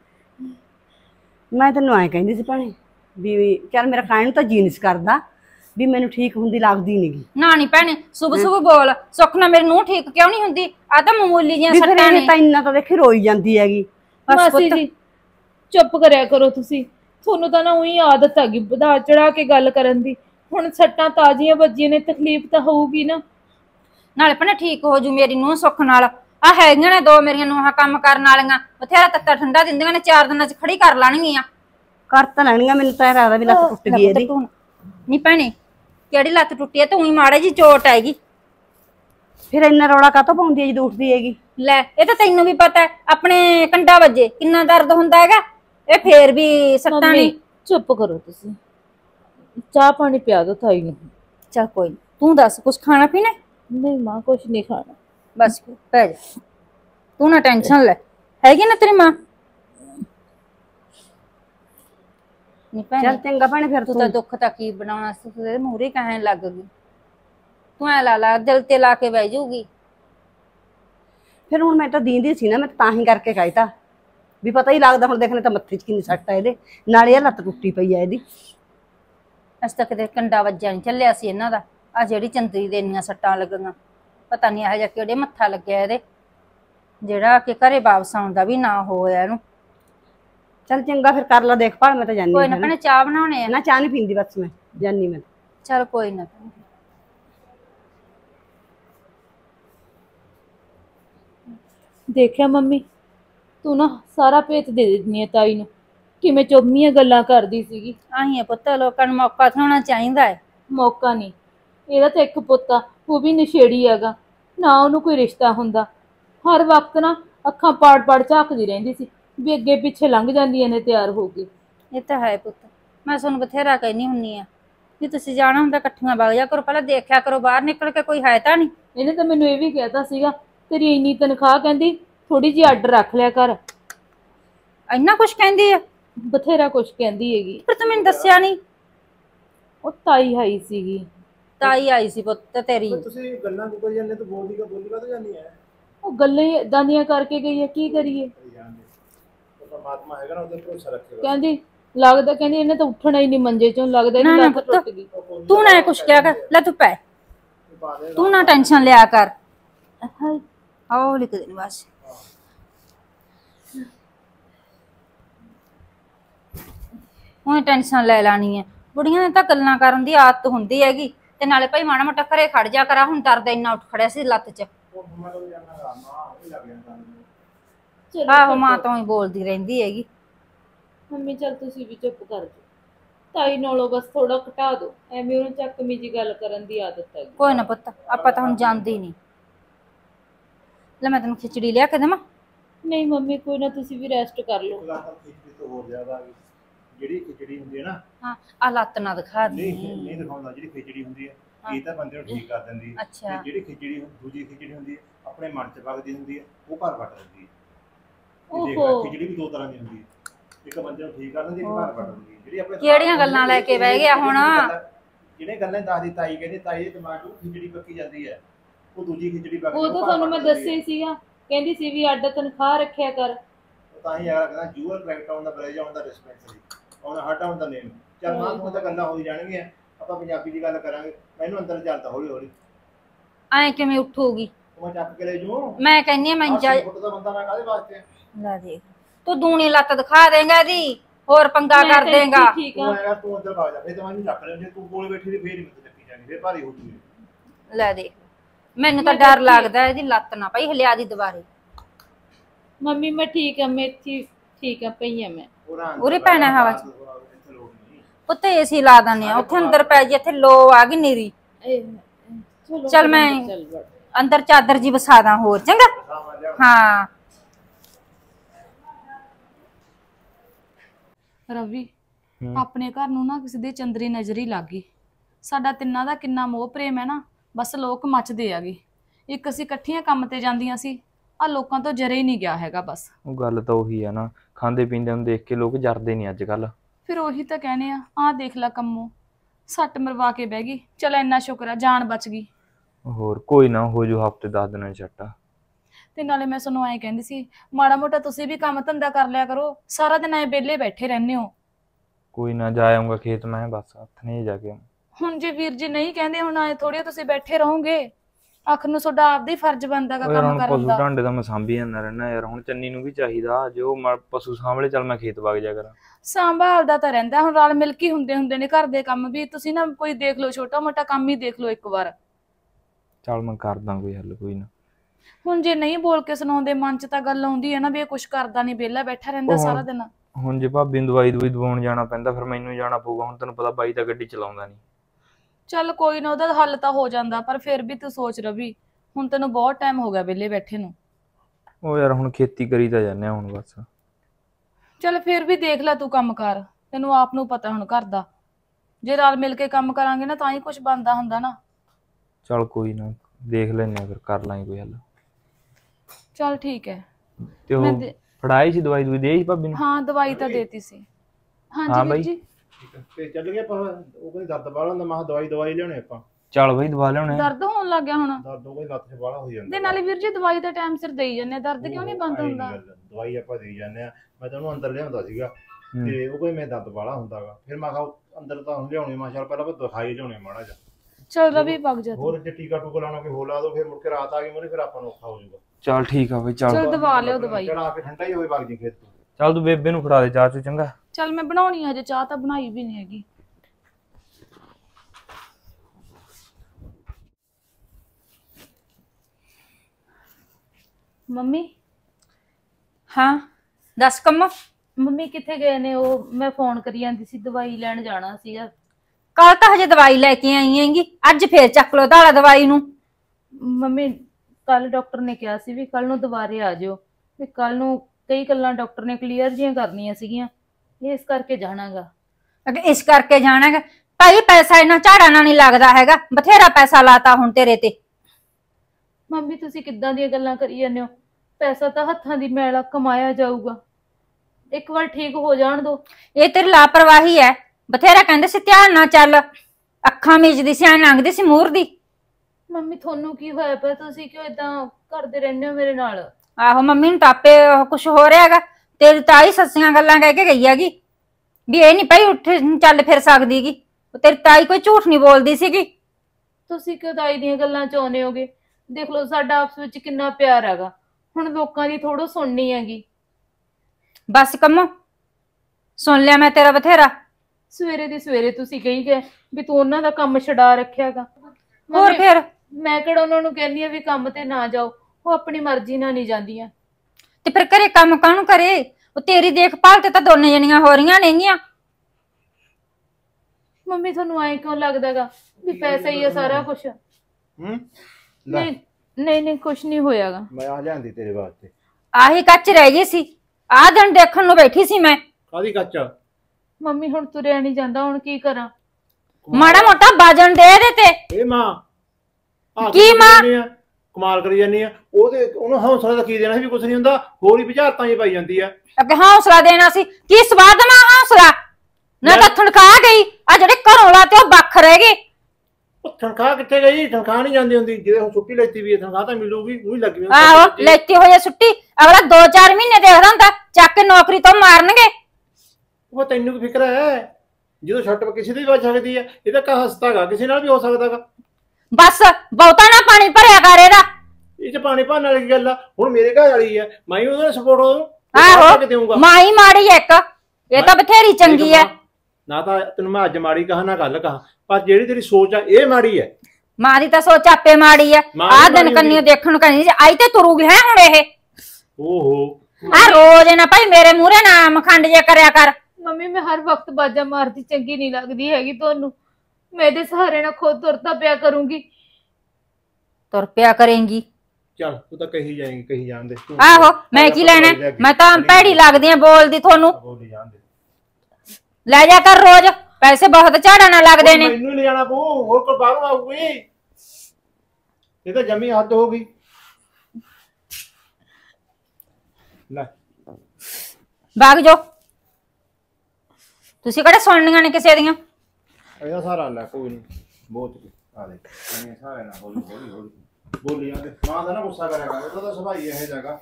ਮੈਂ ਤੈਨੂੰ ਐਂ ਕਹਿੰਦੀ ਸੀ ਭੈਣੇ ਵੀ ਚੱਲ ਮੇਰਾ ਖਾਣ ਨੂੰ ਤਾਂ ਜੀ ਨਹੀਂ ਕਰਦਾ, ਵੀ ਮੈਨੂੰ ਠੀਕ ਹੁੰਦੀ ਲੱਗਦੀ ਨਹੀਂਗੀ। ਨਾ ਨਹੀਂ ਭੈਣੇ, ਸੁਭ ਸੁਭ ਬੋਲ। ਸੁੱਖ ਨਾ ਮੇਰੀ ਨੂੰਹ ਠੀਕ ਕਿਉਂ ਨਹੀਂ ਹੁੰਦੀ? ਆ ਤਾਂ ਮਾਮੂਲੀ ਜਿਹੀਆਂ ਵੀ ਫਿਰ ਸੱਟਾਂ ਇਹ ਨੇ। ਤਾਂ ਇੰਨਾ ਤਾਂ ਦੇਖੀ ਰੋਈ ਜਾਂਦੀ ਹੈਗੀ। ਬਸ ਮਾਸੀ ਪੁੱਤ, ਜੀ ਚੁੱਪ ਕਰਿਆ ਕਰੋ ਤੁਸੀਂ, ਤੁਹਾਨੂੰ ਤਾਂ ਨਾ ਉਹੀ ਆਦਤ ਹੈਗੀ ਵਧਾ ਚੜਾ ਕੇ ਗੱਲ ਕਰਨ ਦੀ। ਹੁਣ ਸੱਟਾਂ ਤਾਜ਼ੀਆਂ ਵੱਜੀਆਂ ਨੇ, ਤਕਲੀਫ ਤਾਂ ਹੋਊਗੀ ਨਾ। ਨਾਲੇ ਭੈਣੇ ਠੀਕ ਹੋ ਜੂ ਮੇਰੀ ਨੂੰਹ ਸੁੱਖ ਨਾਲ। ਆ ਹੈਗੀਆਂ ਨੇ ਦੋ ਮੇਰੀਆਂ ਨੂੰਹਾਂ ਕੰਮ ਕਰਨ ਵਾਲੀਆਂ, ਬਥੇਰਾ ਤੱਤਾ ਠੰਡਾ ਦਿੰਦੀਆਂ ਨੇ, 4 ਦਿਨਾਂ ਚ ਖੜੀ ਕਰ ਲੈਣਗੀਆਂ। ਕਰ ਤਾਂ ਲੈਣੀਆਂ, ਮੈਨੂੰ ਤਾਂ ਇਹ ਲੱਗਦਾ ਵੀ ਲੱਤ ਟੁੱਟ ਗਈ ਇਹਦੀ। ਨਹੀਂ ਭੈਣੇ, ਕਿਹੜੀ ਲੱਤ ਟੁੱਟੀ ਹੈ? ਤੂੰ ਹੀ ਮਾੜੇ ਜੀ ਚੋਟ ਹੈਗੀ। ਫਿਰ ਇੰਨਾ ਰੌਲਾ ਕਾਹਤੋਂ ਪਾਉਂਦੀ ਹੈ ਜਦੋਂ ਉੱਠਦੀ ਹੈਗੀ? ਲੈ ਇਹ ਤਾਂ ਤੈਨੂੰ ਵੀ ਪਤਾ ਹੈ, ਆਪਣੇ ਕੰਡਾ ਵੱਜੇ ਕਿੰਨਾ ਦਰਦ ਹੁੰਦਾ ਹੈਗਾ। ਇਹ ਫੇਰ ਵੀ ਸੱਟਾਂ ਮੰਮੀ ਨਹੀਂ। ਚੁੱਪ ਕਰੋ ਤੁਸੀਂ, ਚਾਹ ਪਾਣੀ ਪਿਆ ਦੋ ਤਾਈ ਨੂੰ। ਚੱਲ ਕੋਈ ਨੀ, ਤੂੰ ਦੱਸ ਕੁਛ ਖਾਣਾ ਪੀਣਾ? ਨਹੀਂ ਮਾਂ, ਕੁਛ ਨਹੀਂ ਖਾਣਾ। ਬਸ ਪੈ ਜਾ, ਤੂੰ ਨਾ ਟੈਨਸ਼ਨ ਲੈ, ਹੈਗੀ ਨਾ ਤੇਰੀ ਮਾਂ। ਨਹੀਂ ਚੱਲ ਭੈਣੇ, ਚੰਗਾ ਭੈਣੇ, ਫਿਰ ਤੂੰ ਤਾਂ ਦੁੱਖ ਤਾਂ ਕੀ ਬਣਾਉਣਾ ਸੀ, ਤੇਰੇ ਮੂਹਰੇ ਕਹਿਣ ਲੱਗ ਗਈ। ਤੂੰ ਐ ਲਾ ਦਿਲ ਤੇ ਲਾ ਕੇ ਬਹਿ ਜਾਊਗੀ। ਫਿਰ ਹੁਣ ਮੈਂ ਤਾਂ ਦੀਂਦੀ ਸੀ ਨਾ, ਮੈਂ ਤਾਂ ਹੀ ਕਰਕੇ ਕਹਿਤਾ ਵੀ ਪਤਾ ਹੀ ਲੱਗਦਾ। ਹੁਣ ਦੇਖਣੇ ਤਾਂ ਮੱਥੇ 'ਚ ਕਿੰਨੀ ਸੱਟ ਆ ਇਹਦੇ, ਨਾਲੇ ਇਹ ਲੱਤ ਟੁੱਟੀ ਪਈ ਆ ਇਹਦੀ। ਅਸ ਤੱਕ ਦੇ ਕੰਡਾ ਵੱਜਾ ਨਹੀਂ ਚੱਲਿਆ ਸੀ ਇਹਨਾਂ ਦਾ। ਆ ਜਿਹੜੀ ਚੰਦਰੀ ਦੇ ਇੰਨੀਆਂ ਸੱਟਾਂ ਲੱਗੀਆਂ, ਪਤਾ ਨਹੀਂ ਇਹੋ ਜਿਹਾ ਕਿਹੜੇ ਮੱਥਾ ਲੱਗਿਆ ਇਹਦੇ, ਜਿਹੜਾ ਕਿ ਘਰੇ ਵਾਪਸ ਆਉਣ ਦਾ ਵੀ ਨਾ ਹੋਇਆ ਇਹਨੂੰ। ਚੱਲ ਚੰਗਾ, ਫਿਰ ਕਰ ਲਾ ਦੇਖਭਾਲ, ਮੈਂ ਤਾਂ ਜਾਨੀ ਕੋਈ ਨਾ ਭੈਣੇ, ਚਾਹ ਬਣਾਉਣੇ ਆ। ਨਾ ਚਾਹ ਨਹੀਂ ਪੀਂਦੀ, ਬਸ ਮੈਂ ਜਾਨੀ। ਮੈਂ ਚੱਲ ਕੋਈ ਨਾ। ਦੇਖਿਆ ਮੰਮੀ, ਤੂੰ ਨਾ ਸਾਰਾ ਭੇਤ ਦੇ ਦਿੰਦੀ ਹੈ ਤਾਈ ਨੂੰ, ਕਿਵੇਂ ਚੁੰਮੀਆਂ ਗੱਲਾਂ ਕਰਦੀ ਸੀਗੀ। ਆਹੀਂ ਪੁੱਤ, ਲੋਕਾਂ ਨੂੰ ਮੌਕਾ ਥੋਣਾ ਚਾਹੀਦਾ ਹੈ। ਮੌਕਾ ਨਹੀਂ, ਇਹਦਾ ਤਾਂ ਇੱਕ ਪੁੱਤ ਆ, ਉਹ ਵੀ ਨਸ਼ੇੜੀ ਹੈਗਾ, ਨਾ ਉਹਨੂੰ ਕੋਈ ਰਿਸ਼ਤਾ ਹੁੰਦਾ। ਹਰ ਵਕਤ ਨਾ ਅੱਖਾਂ ਪਾੜ ਝਾਕਦੀ ਰਹਿੰਦੀ ਸੀ ਵੀ ਅੱਗੇ ਪਿੱਛੇ ਲੰਘ ਜਾਂਦੀਆਂ ਨੇ ਤਿਆਰ ਹੋ ਕੇ। ਇਹ ਤਾਂ ਹੈ ਪੁੱਤ, ਮੈਂ ਤੁਹਾਨੂੰ ਬਥੇਰਾ ਕਹਿਨੀ ਹੁੰਨੀ ਆ ਵੀ ਤੁਸੀਂ ਜਾਣਾ ਹੁੰਦਾ ਇਕੱਠੀਆਂ ਵਗ ਜਾ ਕਰੋ, ਪਹਿਲਾਂ ਦੇਖਿਆ ਕਰੋ ਬਾਹਰ ਨਿਕਲ ਕੇ ਕੋਈ ਹੈ ਤਾਂ ਨਹੀਂ। ਇਹਨੇ ਤਾਂ ਮੈਨੂੰ ਇਹ ਵੀ ਕਹਿਤਾ ਸੀਗਾ, ਤੇਰੀ ਇੰਨੀ ਤਨਖਾਹ ਕਹਿੰਦੀ ਥੋੜੀ ਜਿਹੀ ਅੱਡ ਰੱਖ ਲਿਆ ਕਰ। ਇੰਨਾ ਕੁਛ ਕਹਿੰਦੀ ਆ? ਬਥੇਰਾ ਕੁਛ ਕਹਿੰਦੀ ਹੈਗੀ। ਪਰ ਤੂੰ ਮੈਨੂੰ ਦੱਸਿਆ ਨਹੀਂ। ਉਹ ਤਾਈ ਆਈ ਸੀਗੀ। ਤਾਈ ਆਈ ਸੀ ਪੁੱਤ ਤੇਰੀ। ਤੁਸੀਂ ਗੱਲਾਂ ਕਰੀ ਜਾਂਦੇ ਤਾਂ ਬੋਲੀ ਕਾ ਤਾਂ ਜਾਂਦੀ ਹੈ। ਉਹ ਗੱਲਾਂ ਹੀ ਏਦਾਂ ਦੀਆਂ ਕਰਕੇ ਗਈ ਹੈ, ਕੀ ਕਰੀਏ। ਪਰਮਾਤਮਾ ਹੈਗਾ ਨਾ, ਉਹਦੇ ਭਰੋਸਾ ਰੱਖਿਓ। ਕਹਿੰਦੀ ਲੱਗਦਾ, ਕਹਿੰਦੀ ਇਹਨੇ ਤਾਂ ਉੱਠਣਾ ਹੀ ਨਹੀਂ ਮੰਜੇ ਚੋਂ, ਲੱਗਦਾ ਇਹਦੀ ਲੱਤ ਟੁੱਟ ਗਈ। ਤੂੰ ਨਾ ਕੁਛ ਕਿਹਾ ਕਰ, ਲੈ ਤੂੰ ਪੈ, ਤੂੰ ਨਾ ਟੈਨਸ਼ਨ ਲਿਆ ਕਰ। ਆਓ ਲਿਖ ਦੇ ਬਸ। ਹੁਣ ਟੈਨਸ਼ਨ ਲੈ ਲੈਣੀ ਹੈ, ਬੁੜੀਆਂ ਨੇ ਤਾਂ ਗੱਲਾਂ ਕਰਨ ਦੀ ਆਦਤ ਹੁੰਦੀ ਹੈਗੀ। ਤੇ ਨਾਲੇ ਭਾਈ ਮਾੜਾ ਮੋਟਾ ਘਰੇ ਖੜ ਜਾ ਕਰਾ, ਹੁਣ ਦਰਦ ਇੰਨਾ ਉੱਠ ਖੜਿਆ ਸੀ ਲੱਤ 'ਚ। ਆਹੋ, ਮਾਂ ਤੋਂ ਹੀ ਬੋਲਦੀ ਰਹਿੰਦੀ ਹੈਗੀ। ਮੰਮੀ ਚੱਲ ਤੁਸੀਂ ਵੀ ਚੁੱਪ ਕਰ ਜਾਓ। ਤਾਈ ਨਾਲੋਂ ਬਸ ਥੋੜਾ ਘਟਾ ਦਿਓ, ਐਵੇਂ ਉਹਨੂੰ ਚੱਕਵੀਂ ਜੀ ਗੱਲ ਕਰਨ ਦੀ ਆਦਤ ਹੈ। ਕੋਈ ਨਾ ਪੁੱਤ, ਆਪਾਂ ਤਾਂ ਹੁਣ ਜਾਂਦੇ ਹੀ ਨਹੀਂ। ਲੈ ਮੈਂ ਤੈਨੂੰ ਖਿਚੜੀ ਲਿਆ ਕੇ ਦੇਵਾਂ? ਨਹੀਂ ਮੰਮੀ ਕੋਈ ਨਾ, ਤੁਸੀਂ ਵੀ ਰੈਸਟ ਕਰ ਲਓ। ਖਿਚੜੀ ਤੋਂ ਹੋਰ ਜ਼ਿਆਦਾ ਆ ਗਈ। ਜਿਹੜੀ ਖਿਚੜੀ ਹੁੰਦੀ ਹੈ ਨਾ, ਹਾਂ ਆ ਲੱਤ ਨਾ ਦਿਖਾ ਦੇ। ਨਹੀਂ ਦਿਖਾਉਂਦਾ। ਜਿਹੜੀ ਖਿਚੜੀ ਹੁੰਦੀ ਹੈ ਇਹ ਤਾਂ ਬੰਦੇ ਨੂੰ ਠੀਕ ਕਰ ਦਿੰਦੀ ਹੈ। ਅੱਛਾ। ਤੇ ਜਿਹੜੀ ਖਿਚੜੀ ਦੂਜੀ ਖਿਚੜੀ ਹੁੰਦੀ ਹੈ ਆਪਣੇ ਮਨ 'ਚ ਵਗਦੀ ਹੁੰਦੀ ਹੈ, ਉਹ ਘਰ ਵੱਟ ਦਿੰਦੀ ਹੈ। ਦੇਖ ਲੈ, ਖਿਚੜੀ ਵੀ ਦੋ ਤਰ੍ਹਾਂ ਦੀ ਹੁੰਦੀ ਹੈ, ਇੱਕ ਬੰਦੇ ਨੂੰ ਠੀਕ ਕਰ ਦਿੰਦੀ, ਇੱਕ ਘਰ ਵੱਟ ਦਿੰਦੀ ਹੈ। ਜਿਹੜੀ ਆਪਣੇ ਕਿਹੜੀਆਂ ਗੱਲਾਂ ਲੈ ਕੇ ਬਹਿ ਗਿਆ ਹੁਣ? ਜਿਹਨੇ ਗੱਲਾਂ ਦੱਸਦੀ ਤਾਈ, ਕਹਿੰਦੀ ਤਾਈ ਦੇ ਦਿਮਾਗ 'ਚ ਖਿਚੜੀ ਪੱਕੀ ਜਾਂਦੀ ਹੈ, ਉਹ ਦੂਜੀ ਖਿਚੜੀ ਪੱਕੀ। ਉਹ ਤਾਂ ਤੁਹਾਨੂੰ ਮੈਂ ਦੱਸਿਆ ਹੀ ਸੀਗਾ, ਕਹਿੰਦੀ ਸੀ ਵੀ ਅੱਡ ਤਨਖਾਹ ਰੱਖਿਆ ਕਰ। ਤਾਂ ਹੀ ਅਗਲਾ ਕਹਿੰਦਾ ਜੂਅਲ ਕਰੈਕਟ ਆਨ ਦਾ ਬ੍ਰੇਜ ਆਨ ਦਾ ਡਿਸਪੈਂਸਰੀ ਆਨ ਹਟ ਆਨ ਦਾ ਨੇਮ। ਚੱਲ ਮਾਂ ਤੂੰ ਤਾਂ ਗੱਲਾਂ ਹੋਈ ਜਾਣਗੀਆਂ, ਆਪਾਂ ਪੰਜਾਬੀ ਦੀ ਗੱਲ ਕਰਾਂਗੇ। ਮੈਨੂੰ ਅੰਦਰ ਚੱਲਦਾ ਹੌਲੀ ਹੌਲੀ। ਐ ਕਿਵੇਂ ਉੱਠੂਗੀ? ਮੈਂ ਚੱਕ ਕੇ ਲੈ ਜੂ। ਮੈਂ ਕਹਿੰਨੀ ਆ ਮੈਂ ਜਾ। ਫੁੱਟ ਦਾ ਬੰਦਾ ਮੈਂ ਕਾਹਦੇ ਵਾਸਤੇ? ਲੈ ਦੇਖ, ਤੂੰ ਦੂਣੀ ਲੱਤ ਦਿਖਾ ਦੇਂਗਾ ਇਹਦੀ, ਹੋਰ ਪੰਗਾ ਕਰ ਦੇਂਗਾ। ਠੀਕ ਤੂੰ ਆ, ਆਏਗਾ, ਤੂੰ ਅੰਦਰ ਭਾਗ ਜਾ, ਫੇਰ ਤਾਂ ਮੈਨੂੰ ਚੱਕ ਲੈ। ਜੇ ਤੂੰ ਕੋਲੇ ਬੈਠੀ ਰਹੀ ਫੇਰ ਨਹੀਂ ਮੈਨੂੰ ਚੱਕੀ ਜਾਣੀ, ਫੇਰ ਭਾਰੀ ਹੋ ਜੂਗੀ। ਲੈ ਦੇਖ, ਮੈਨੂੰ ਤਾਂ ਡਰ ਲੱਗਦਾ ਇਹਦੀ ਲੱਤ ਨਾ ਪਈ ਹਿਲਿਆ ਦੀ ਦੁਬਾਰੇ। ਮੰਮੀ ਮੈਂ ਠੀਕ ਆ, ਮੇਰੀ ਠੀਕ ਆ, ਪਈ ਆ ਮੈਂ। ਉਰੇ ਪੈਣਾ ਹਵਾ ਚ ਉੱਤੇ ਏਸੀ ਲਾ ਦਨੇ ਆ, ਉੱਥੇ ਅੰਦਰ ਪੈ ਜੀ, ਇੱਥੇ ਲੋ ਆ ਗਈ ਨੀਰੀ। ਚਲੋ ਚੱਲ ਮੈਂ ਅੰਦਰ ਚਾਦਰ ਜੀ ਵਸਾ ਦਾਂ ਹੋਰ, ਚੰਗਾ? ਹਾਂ ਰਵੀ, ਆਪਣੇ ਘਰ ਨੂੰ ਨਾ ਕਿਸੇ ਦੀ ਚੰਦਰੀ ਨਜ਼ਰ ਹੀ ਲੱਗ ਗਈ। ਸਾਡਾ ਤਿੰਨਾਂ ਦਾ ਕਿੰਨਾ ਮੋਹ ਪ੍ਰੇਮ ਹੈ ਨਾ, ਬਸ ਲੋਕ ਮੱਚਦੇ ਆਗੇ। ਇੱਕ ਅਸੀਂ ਇਕੱਠੀਆਂ ਕੰਮ ਤੇ ਜਾਂਦੀਆਂ ਸੀ, ਆ ਲੋਕਾਂ ਤੋਂ ਜਰੇ ਹੀ ਨਹੀਂ ਗਿਆ ਹੈਗਾ। ਬਸ ਉਹ ਗੱਲ ਤਾਂ ਉਹੀ ਆ ਨਾ, ਖਾਂਦੇ ਪੀਂਦੇ ਨੂੰ ਦੇਖ ਕੇ ਲੋਕ ਜਰਦੇ ਨਹੀਂ ਅੱਜ ਕੱਲ। ਫਿਰ ਉਹੀ ਤਾਂ ਕਹਿੰਦੇ ਆ, ਆਹ ਦੇਖ ਲੈ ਕੰਮੋਂ ਸੱਟ ਮਰਵਾ ਕੇ ਬਹਿ ਗਈ। ਚਲ ਇੰਨਾ ਸ਼ੁਕਰ ਆ ਜਾਨ ਬਚ ਗਈ। ਹੋਰ ਕੋਈ ਨਾ, ਹੋ ਜੂ ਹਫਤੇ 10 ਦਿਨਾਂ ਛੱਟਾ। ਤੇ ਨਾਲੇ ਮੈਂ ਤੁਹਾਨੂੰ ਐਂ ਕਹਿੰਦੀ ਸੀ, ਮਾੜਾ ਮੋਟਾ ਤੁਸੀਂ ਵੀ ਕੰਮ ਧੰਦਾ ਕਰ ਲਿਆ ਕਰੋ, ਸਾਰਾ ਦਿਨ ਐ ਵਿਹਲੇ ਬੈਠੇ ਰਹਿੰਦੇ ਹੋ। ਕੋਈ ਨਾ, ਜਾ ਆਉਂਗਾ ਖੇਤ ਮੈਂ, ਬਸ ਹੱਥ ਨਹੀਂ ਜਾ ਕੇ। ਹੁਣ ਜੇ ਵੀਰ ਜੀ ਨਹੀਂ ਕਹਿੰਦੇ, ਹੁਣ ਐ ਥੋੜੀ ਤੁਸੀਂ ਬੈਠੇ ਰਹੋਗੇ। ਆਖਰ ਨੂੰ ਤੁਹਾਡਾ ਆਪਦਾ ਹੀ ਫਰਜ਼ ਬਣਦਾਗਾ ਕੰਮ ਕਰਨ ਪਸ਼ੂ ਦਾ। ਢਾਂਡੇ ਦਾ ਮੈਂ ਸਾਂਭੀ ਜਾਂਦਾ ਰਹਿਣਾ ਯਾਰ। ਹੁਣ ਚੰਨੀ ਨੂੰ ਵੀ ਚਾਹੀਦਾ, ਜੇ ਉਹ ਪਸ਼ੂ ਸਾਂਭਲੇ, ਚੱਲ ਮੈਂ ਖੇਤ ਵਗ ਜਾ ਕਰਾਂ। ਸੰਭਾਲਦਾ ਤਾਂ ਰਹਿੰਦਾ, ਹੁਣ ਰਲ ਮਿਲ ਕੇ ਹੁੰਦੇ ਨੇ ਘਰ ਦੇ ਕੰਮ ਵੀ। ਤੁਸੀਂ ਨਾ ਕੋਈ ਦੇਖ ਲਓ, ਛੋਟਾ ਮੋਟਾ ਕੰਮ ਹੀ ਦੇਖ ਲਓ ਇੱਕ ਵਾਰ। ਚੱਲ ਮੈਂ ਕਰਦਾ ਕੋਈ ਹੱਲ, ਕੋਈ ਨਾ। ਹੁਣ ਜੇ ਨਹੀਂ ਬੋਲ ਕੇ ਸੁਣਾਉਂਦੇ, ਮਨ 'ਚ ਤਾਂ ਗੱਲ ਆਉਂਦੀ ਹੈ ਨਾ ਵੀ ਇਹ ਕੁਛ ਕਰਦਾ ਨਹੀਂ, ਵਿਹਲਾ ਬੈਠਾ ਰਹਿੰਦਾ ਸਾਰਾ ਦਿਨ। ਹੁਣ ਜੇ ਭਾਬੀ ਨੂੰ ਦਵਾਈ ਦਵਾਉਣ ਜਾਣਾ ਪੈਂਦਾ, ਫਿਰ ਮੈਨੂੰ ਜਾਣਾ ਪਊਗਾ। ਹੁਣ ਤੈਨੂੰ ਪਤਾ ਬਾਈ ਤਾਂ ਗੱਡੀ ਚਲਾਉਂਦਾ ਨਹੀਂ। ਚੱਲ ਕੋਈ ਨਾ, ਉਹਦਾ ਹੱਲ ਤਾਂ ਹੋ ਜਾਂਦਾ, ਪਰ ਫਿਰ ਵੀ ਤੂੰ ਸੋਚ ਰਵੀ, ਹੁਣ ਤੈਨੂੰ ਬਹੁਤ ਟਾਈਮ ਹੋ ਗਿਆ ਵਿਹਲੇ ਬੈਠੇ ਨੂੰ। ਉਹ ਯਾਰ ਹੁਣ ਖੇਤੀ ਕਰੀ ਤਾਂ ਜਾਂਦੇ ਆ ਹੁਣ ਬਸ। ਚੱਲ ਫਿਰ ਵੀ ਦੇਖ ਲੈ ਤੂੰ ਕੰਮ ਕਰ, ਤੈਨੂੰ ਆਪ ਨੂੰ ਪਤਾ ਹੁਣ ਘਰ ਦਾ। ਜੇ ਰਲ ਮਿਲ ਕੇ ਕੰਮ ਕਰਾਂਗੇ ਨਾ ਤਾਂ ਹੀ ਕੁਝ ਬਣਦਾ ਹੁੰਦਾ ਨਾ। ਚੱਲ ਕੋਈ ਨਾ, ਦੇਖ ਲੈਨੇ ਆ, ਫਿਰ ਕਰ ਲਾਂਗੇ ਕੋਈ ਹੱਲ। ਚੱਲ ਠੀਕ ਹੈ। ਤੇ ਉਹ ਫੜਾਈ ਸੀ ਦਵਾਈ ਦੂਈ ਦੇਈ ਭਾਬੀ ਨੂੰ? ਹਾਂ ਦਵਾਈ ਤਾਂ ਦੇਤੀ ਸੀ। ਹਾਂਜੀ ਵੀਰ ਜੀ। ਤੇ ਚੱਲ ਗਿਆ ਆਪਾਂ। ਉਹ ਕਹਿੰਦੀ ਦਰਦ ਬਾਹਲਾ ਹੁੰਦਾ, ਮੈਂ ਦਵਾਈ ਲਿਆਉਣੇ ਆਪਾਂ। ਚੱਲ ਬਈ ਦਵਾ ਲਿਆਉਣੇ। ਦਰਦ ਹੋਣ ਲੱਗ ਗਿਆ ਹੁਣ? ਦਰਦ ਉਹ ਕਹਿੰਦੀ ਲੱਤ 'ਚ ਬਾਹਲਾ ਹੋ ਜਾਂਦਾ। ਤੇ ਨਾਲੇ ਵੀਰ ਜੀ ਦਵਾਈ ਦਾ ਟਾਈਮ ਸਿਰ ਦੇਈ ਜਾਂਦੇ, ਦਰਦ ਕਿਉਂ ਨਹੀਂ ਬੰਦ ਹੁੰਦਾ? ਦਵਾਈ ਆਪਾਂ ਦੇਈ ਜਾਂਦੇ ਆ। ਮੈਂ ਤਾਂ ਉਹਨੂੰ ਅੰਦਰ ਲਿਆਉਂਦਾ ਸੀਗਾ, ਤੇ ਉਹ ਕਹਿੰਦੀ ਮੈਂ ਦਰਦ ਬਾਹਲਾ ਹੁੰਦਾਗਾ। ਫਿਰ ਮੈਂ ਕਿਹਾ ਅੰਦਰ ਤਾਂ ਹੁਣ ਲਿਆਉਣੇ, ਮੈਂ ਚੱਲ ਪਹਿਲਾਂ ਆਪਾਂ ਦਿਖਾਈ ਲਿਆਉਣੇ ਮਾੜਾ ਜਿਹਾ। ਚੱਲ ਰਵੀ ਵਗ ਜਾ। ਹੋਰ ਜੇ ਟੀਕਾ ਟੂਕਾ ਲਾਉਣਾ ਕੋਈ ਹੋਰ ਲਾ ਦੋ, ਫਿਰ ਮੁੜ ਕੇ ਰਾਤ ਆ ਗਈ ਮੁਰੇ, ਫਿਰ ਆਪਾਂ ਨੂੰ ਔਖਾ ਹੋ ਜਾਊਗਾ। ਚੱਲ ਠੀਕ ਆ ਬਈ, ਚੱਲ ਦਵਾ ਲਿਓ ਦਵਾਈ। ਚਲ ਆ ਕੇ ਠੰਡਾ ਹੀ ਹੋਵੇ, ਵਗ ਜੀ ਖੇਤ ਤੋਂ। ਚੱਲ ਤੂੰ ਬੇਬੇ ਨੂੰ ਫੜਾ ਦੇ ਚਾਹ ਚੂ, ਚੰਗਾ? ਚੱਲ ਮੈਂ ਬਣਾਉਣੀ ਹਜੇ ਚਾਹ, ਤਾਂ ਬਣਾਈ ਵੀ ਨਹੀਂ ਹੈਗੀ। ਮੰਮੀ। ਹਾਂ ਦੱਸ ਕੰਮੋ। ਮੰਮੀ ਕਿੱਥੇ ਗਏ ਨੇ? ਉਹ ਮੈਂ ਫੋਨ ਕਰੀ ਜਾਂਦੀ ਸੀ, ਦਵਾਈ ਲੈਣ ਜਾਣਾ ਸੀਗਾ। ਕੱਲ ਤਾਂ ਹਜੇ ਦਵਾਈ ਲੈ ਕੇ ਆਈ ਹੈਗੀ, ਅੱਜ ਫੇਰ ਚੱਕ ਲੋ ਧਾਲਾ ਦਵਾਈ ਨੂੰ। ਮੰਮੀ ਕੱਲ ਡਾਕਟਰ ਨੇ ਕਿਹਾ ਸੀ ਵੀ ਕੱਲ ਨੂੰ ਦੁਬਾਰੇ ਆ ਜਿਓ, ਵੀ ਕੱਲ ਨੂੰ ਕਈ ਗੱਲਾਂ ਡਾਕਟਰ ਨੇ ਕਲੀਅਰ ਜੀਆਂ ਕਰਨੀਆਂ ਸੀਗੀਆਂ, ਇਸ ਕਰਕੇ ਜਾਣਾਗਾ। ਇਸ ਕਰਕੇ ਜਾਣਾਗਾ ਭਾਈ, ਪੈਸਾ ਇਹਨਾਂ ਝਾੜਾਂ ਨਾਲ ਨਹੀਂ ਲੱਗਦਾ ਹੈਗਾ, ਬਥੇਰਾ ਪੈਸਾ ਲਾਤਾ ਹੁਣ ਤੇਰੇ ਤੇ। ਮੰਮੀ ਤੁਸੀਂ ਕਿੱਦਾਂ ਦੀਆਂ ਗੱਲਾਂ ਕਰੀ ਜਾਂਦੇ ਹੋ? ਪੈਸਾ ਤਾਂ ਹੱਥਾਂ ਦੀ ਮੈਲਾ ਕਮਾਇਆ ਜਾਊਗਾ, ਇੱਕ ਵਾਰ ਠੀਕ ਹੋ ਜਾਣ ਦੋ। ਇਹ ਤੇਰੀ ਲਾਪਰਵਾਹੀ ਹੈ। ਬਥੇਰਾ ਕਹਿੰਦੇ ਸੀ ਧਿਆਨ ਨਾਲ ਚੱਲ, ਅੱਖਾਂ ਮੀਚਦੀ ਸੀ, ਐਂ ਲੰਘਦੀ ਸੀ ਮੂਹਰ ਦੀ। ਮੰਮੀ ਤੁਹਾਨੂੰ ਕੀ ਹੋਇਆ ਪਿਆ? ਤੁਸੀਂ ਕਿਉਂ ਏਦਾਂ ਕਰਦੇ ਰਹਿੰਦੇ ਹੋ ਮੇਰੇ ਨਾਲ? ਆਹੋ ਮੰਮੀ ਨੂੰ ਟਾਪੇ ਕੁਛ ਹੋ ਰਿਹਾ ਹੈਗਾ। ਤੇਰੀ ਤਾਈ ਸੱਸੀਆਂ ਗੱਲਾਂ ਕਹਿ ਕੇ ਗਈ ਹੈਗੀ ਵੀ ਇਹ ਨਹੀਂ ਭਾਈ ਉੱਠ ਚੱਲ ਫਿਰ ਸਕਦੀ ਗੀ। ਤੇਰੀ ਤਾਈ ਕੋਈ ਝੂਠ ਨਹੀਂ ਬੋਲਦੀ ਸੀਗੀ। ਤੁਸੀਂ ਕਿਉਂ ਤਾਈ ਦੀਆਂ ਗੱਲਾਂ ਚ ਆਉਂਦੇ ਹੋਗੇ? ਦੇਖ ਲਓ ਸਾਡਾ ਆਪਸ ਵਿੱਚ ਕਿੰਨਾ ਪਿਆਰ ਹੈਗਾ, ਹੁਣ ਲੋਕਾਂ ਦੀ ਥੋੜੋ ਸੁਣਨੀ ਹੈਗੀ। ਬਸ ਕੰਮੋ ਸੁਣ ਲਿਆ ਮੈਂ ਤੇਰਾ ਬਥੇਰਾ। ਸਵੇਰੇ ਦੀ ਸਵੇਰੇ ਤੁਸੀਂ ਕਹੀ ਗਏ ਵੀ ਤੂੰ ਉਹਨਾਂ ਦਾ ਕੰਮ ਛਡਾ ਰੱਖਿਆਗਾ। ਹੋਰ ਫਿਰ ਮੈਂ ਕਿਹੜਾ ਉਹਨਾਂ ਨੂੰ ਕਹਿੰਦੀ ਆ ਵੀ ਕੰਮ ਤੇ ਨਾ ਜਾਓ, ਉਹ ਆਪਣੀ ਮਰਜ਼ੀ ਨਾਲ ਨਹੀਂ ਜਾਂਦੀਆਂ। ਤੇ ਫਿਰ ਘਰੇ ਕੰਮ ਕਾਹਨੂੰ ਕਰੇ? ਉਹ ਤੇਰੀ ਦੇਖਭਾਲ ਤੇ ਤਾਂ ਦੋਨੇ ਜਣੀਆਂ ਹੋ ਰਹੀਆਂ ਨੇਗੀਆਂ। ਮੰਮੀ ਤੁਹਾਨੂੰ ਐਂ ਕਿਉਂ ਲੱਗਦਾਗਾ ਵੀ ਪੈਸਾ ਹੀ ਆ ਸਾਰਾ ਕੁਝ? ਲੈ, ਨਹੀਂ ਨਹੀਂ ਨਹੀਂ, ਕੁਝ ਨਹੀਂ ਹੋਇਆਗਾ। ਮੈਂ ਆ ਜਾਂਦੀ ਤੇਰੇ ਵਾਸਤੇ। ਆਹੀ ਕੱਚ ਰਹਿ ਗਈ ਸੀ, ਆਹ ਦਿਨ ਦੇਖਣ ਨੂੰ ਬੈਠੀ ਸੀ ਮੈਂ। ਕਾਦੀ ਕੱਚ? ਮੰਮੀ ਹੁਣ ਤੁਰਿਆ ਨਹੀਂ ਜਾਂਦਾ, ਹੁਣ ਕੀ ਕਰਾਂ? ਮਾੜਾ ਮੋਟਾ ਬਾਜਣ ਦੇ ਇਹਦੇ ਤੇ। ਇਹ ਮਾਂ ਆਹ ਕੀ ਮਾਂ? ਕਰਦੀ ਜਾਂਦੀ ਆ, ਕਮਾਲ ਕਰੀ ਜਾਂਦੀ ਆ। ਉਹਨੂੰ ਹੌਸਲਾ ਤਾਂ ਕੀ ਦੇਣਾ ਸੀ ਵੀ ਕੁਝ ਨਹੀਂ ਹੁੰਦਾ, ਹੋਰ ਹੀ ਬੁਝਾਰਤਾਂ ਹੀ ਪਾਈ ਜਾਂਦੀ ਆ। ਅੱਗੇ ਹੌਸਲਾ ਦੇਣਾ ਸੀ, ਕੀ ਸਵਾਦ ਮਾ ਹੌਸਲਾ ਨਾ ਤਾਂ ਤਨਖਾਹ ਗਈ, ਆ ਜਿਹੜੇ ਘਰੋਂ ਲਾਤੇ ਉਹ ਵੱਖ ਰਹਿ ਗਏ। ਉਹ ਤਨਖਾਹ ਕਿੱਥੇ ਗਈ? ਤਨਖਾਹ ਨਹੀਂ ਜਾਂਦੀ ਹੁੰਦੀ, ਜਿਹਦੇ ਹੁਣ ਛੁੱਟੀ ਲੈਤੀ ਵੀ ਹੈ ਤਨਖਾਹ ਤਾਂ ਮਿਲੂਗੀ, ਉਹੀ ਲੱਗੀ ਹੋਈ। ਆਹੋ ਲੈਤੀ ਹੋਈ ਆ ਛੁੱਟੀ, ਅਗਲਾ 2-4 ਮਹੀਨੇ ਦੇਖਦਾ ਹੁੰਦਾ, ਚੱਕ ਕੇ ਨੌਕਰੀ ਤੋਂ ਮਾਰਨਗੇ। ਉਹ ਤੈਨੂੰ ਕੀ ਫਿਕਰ ਹੈ? ਜਦੋਂ ਛੱਟ ਕਿਸੇ ਦੀ ਵੀ ਵੱਜ ਸਕਦੀ ਹੈ, ਇਹ ਤਾਂ ਕਾ ਹਸਤਾਗਾ, ਕਿਸੇ ਨਾਲ ਵੀ ਹੋ ਸਕਦਾਗਾ। ਬਸ ਬਹੁਤਾ ਨਾ ਪਾਣੀ ਭਰਿਆ ਕਰ ਇਹਦਾ। ਇਹ ਚ ਪਾਣੀ ਭਰਨ ਵਾਲੀ ਕੀ ਗੱਲ ਆ? ਹੁਣ ਮੇਰੇ ਘਰ ਵਾਲੀ ਹੈ, ਮੈਂ ਹੀ ਉਹਦਾ ਸਪੋਰਟ ਆਹੋ ਮਾਈ ਮਾੜੀ ਇੱਕ, ਇਹ ਤਾਂ ਬਥੇਰੀ ਚੰਗੀ ਹੈ। ਨਾ ਤਾਂ ਤੈਨੂੰ ਮੈਂ ਅੱਜ ਮਾੜੀ ਕਹਾ ਨਾ ਗੱਲ ਕਹਾ, ਪਰ ਜਿਹੜੀ ਤੇਰੀ ਸੋਚ ਆ ਇਹ ਮਾੜੀ ਹੈ। ਮਾਂ ਦੀ ਤਾਂ ਸੋਚ ਆਪੇ ਮਾੜੀ ਆ। ਆਹ ਦਿਨ ਕੰਨੀ ਦੇਖਣ ਨੂੰ ਕਹਿੰਦੀ ਆਈ ਤੇ ਤੁਰੂਗੀ ਹੈ ਹੁਣ ਇਹ। ਓਹੋ ਆ ਰੋਜ਼ ਨਾ ਭਾਈ ਮੇਰੇ ਮੂਹਰੇ ਨਾ ਮਖੰਡ ਜੇ ਕਰਿਆ ਕਰ। ਮੰਮੀ ਮੈਂ ਹਰ ਵਕਤ ਬਾਜਾ ਮਾਰਦੀ ਚੰਗੀ ਨਹੀਂ ਲੱਗਦੀ ਹੈਗੀ ਤੁਹਾਨੂੰ। ਮੈਂ ਇਹਦੇ ਸਹਾਰੇ ਨਾਲ ਖੁਦ ਤੁਰਤਾ ਪਿਆ ਕਰੂੰਗੀ। ਤੁਰ ਪਿਆ ਕਰੇਂਗੀ? ਚੱਲ ਤੂੰ ਤਾਂ ਕਹੀ ਜਾਏਂਗੀ, ਕਹੀ ਜਾਣ ਦੇ। ਆਹੋ ਮੈਂ ਕੀ ਲੈਣਾ, ਮੈਂ ਤਾਂ ਭੈੜੀ ਲੱਗਦੀ ਆ ਬੋਲਦੀ ਤੁਹਾਨੂੰ। ਬੋਲੀ ਜਾਣ ਦੇ। ਲੈ ਜਾ ਕਰ ਰੋਜ਼, ਪੈਸੇ ਬਹੁਤ ਝਾੜਾ ਨਾ ਲੱਗਦੇ ਨੇ। ਮੈਨੂੰ ਲੈ ਜਾਣਾ ਪਊ, ਹੋਰ ਕੋਈ ਬਾਹਰੋਂ ਆਊਗੀ? ਇਹ ਤਾਂ ਜਮੀ ਹੱਦ ਹੋ ਗਈ। ਲੈ ਭਾਗ ਜੋ, ਤੁਸੀਂ ਕਿਹੜੇ ਸੁਣਨੀਆਂ ਨੇ ਕਿਸੇ ਦੀਆਂ? ਇਹਦਾ ਸਾਰਾ ਲੈ, ਕੋਈ ਨਹੀਂ ਬਹੁਤ ਆ ਦੇ ਇਹ ਸਾਰਾ ਨਾ ਹੌਲੀ ਹੌਲੀ ਹੌਲੀ ਬੋਲੀ ਜਾਂਦੇ। ਮਾਂ ਦਾ ਨਾ ਗੁੱਸਾ ਕਰਿਆ ਕਰ, ਉਹਦਾ ਤਾਂ ਸੁਭਾਅ ਹੀ ਇਹ ਜਗਾ।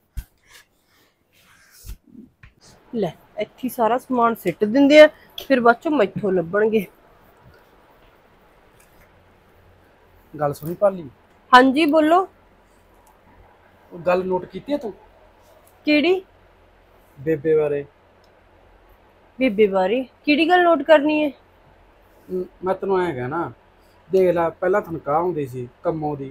ਲੈ ਇੱਥੇ ਸਾਰਾ ਸਮਾਨ ਸਿੱਟ ਦਿੰਦੇ ਆ, ਫਿਰ ਬਾਅਦ ਚੋਂ ਮੈਥੋਂ ਲੱਭਣਗੇ। ਗੱਲ ਸੁਣੀ ਪਾਲੀ? ਹਾਂਜੀ ਬੋਲੋ। ਉਹ ਗੱਲ ਨੋਟ ਕੀਤੀ ਹੈ ਤੂੰ ਕਿਹੜੀ? ਬੇਬੇ ਬਾਰੇ। ਬੇਬੇ ਬਾਰੇ ਕਿਹੜੀ ਗੱਲ ਨੋਟ ਕਰਨੀ ਹੈ? ਮੈਂ ਤੈਨੂੰ ਐਂ ਕਹਿਣਾ, ਦੇਖ ਲੈ ਪਹਿਲਾਂ ਤਨਖਾਹ ਹੁੰਦੀ ਸੀ ਕੰਮੋਂ ਦੀ,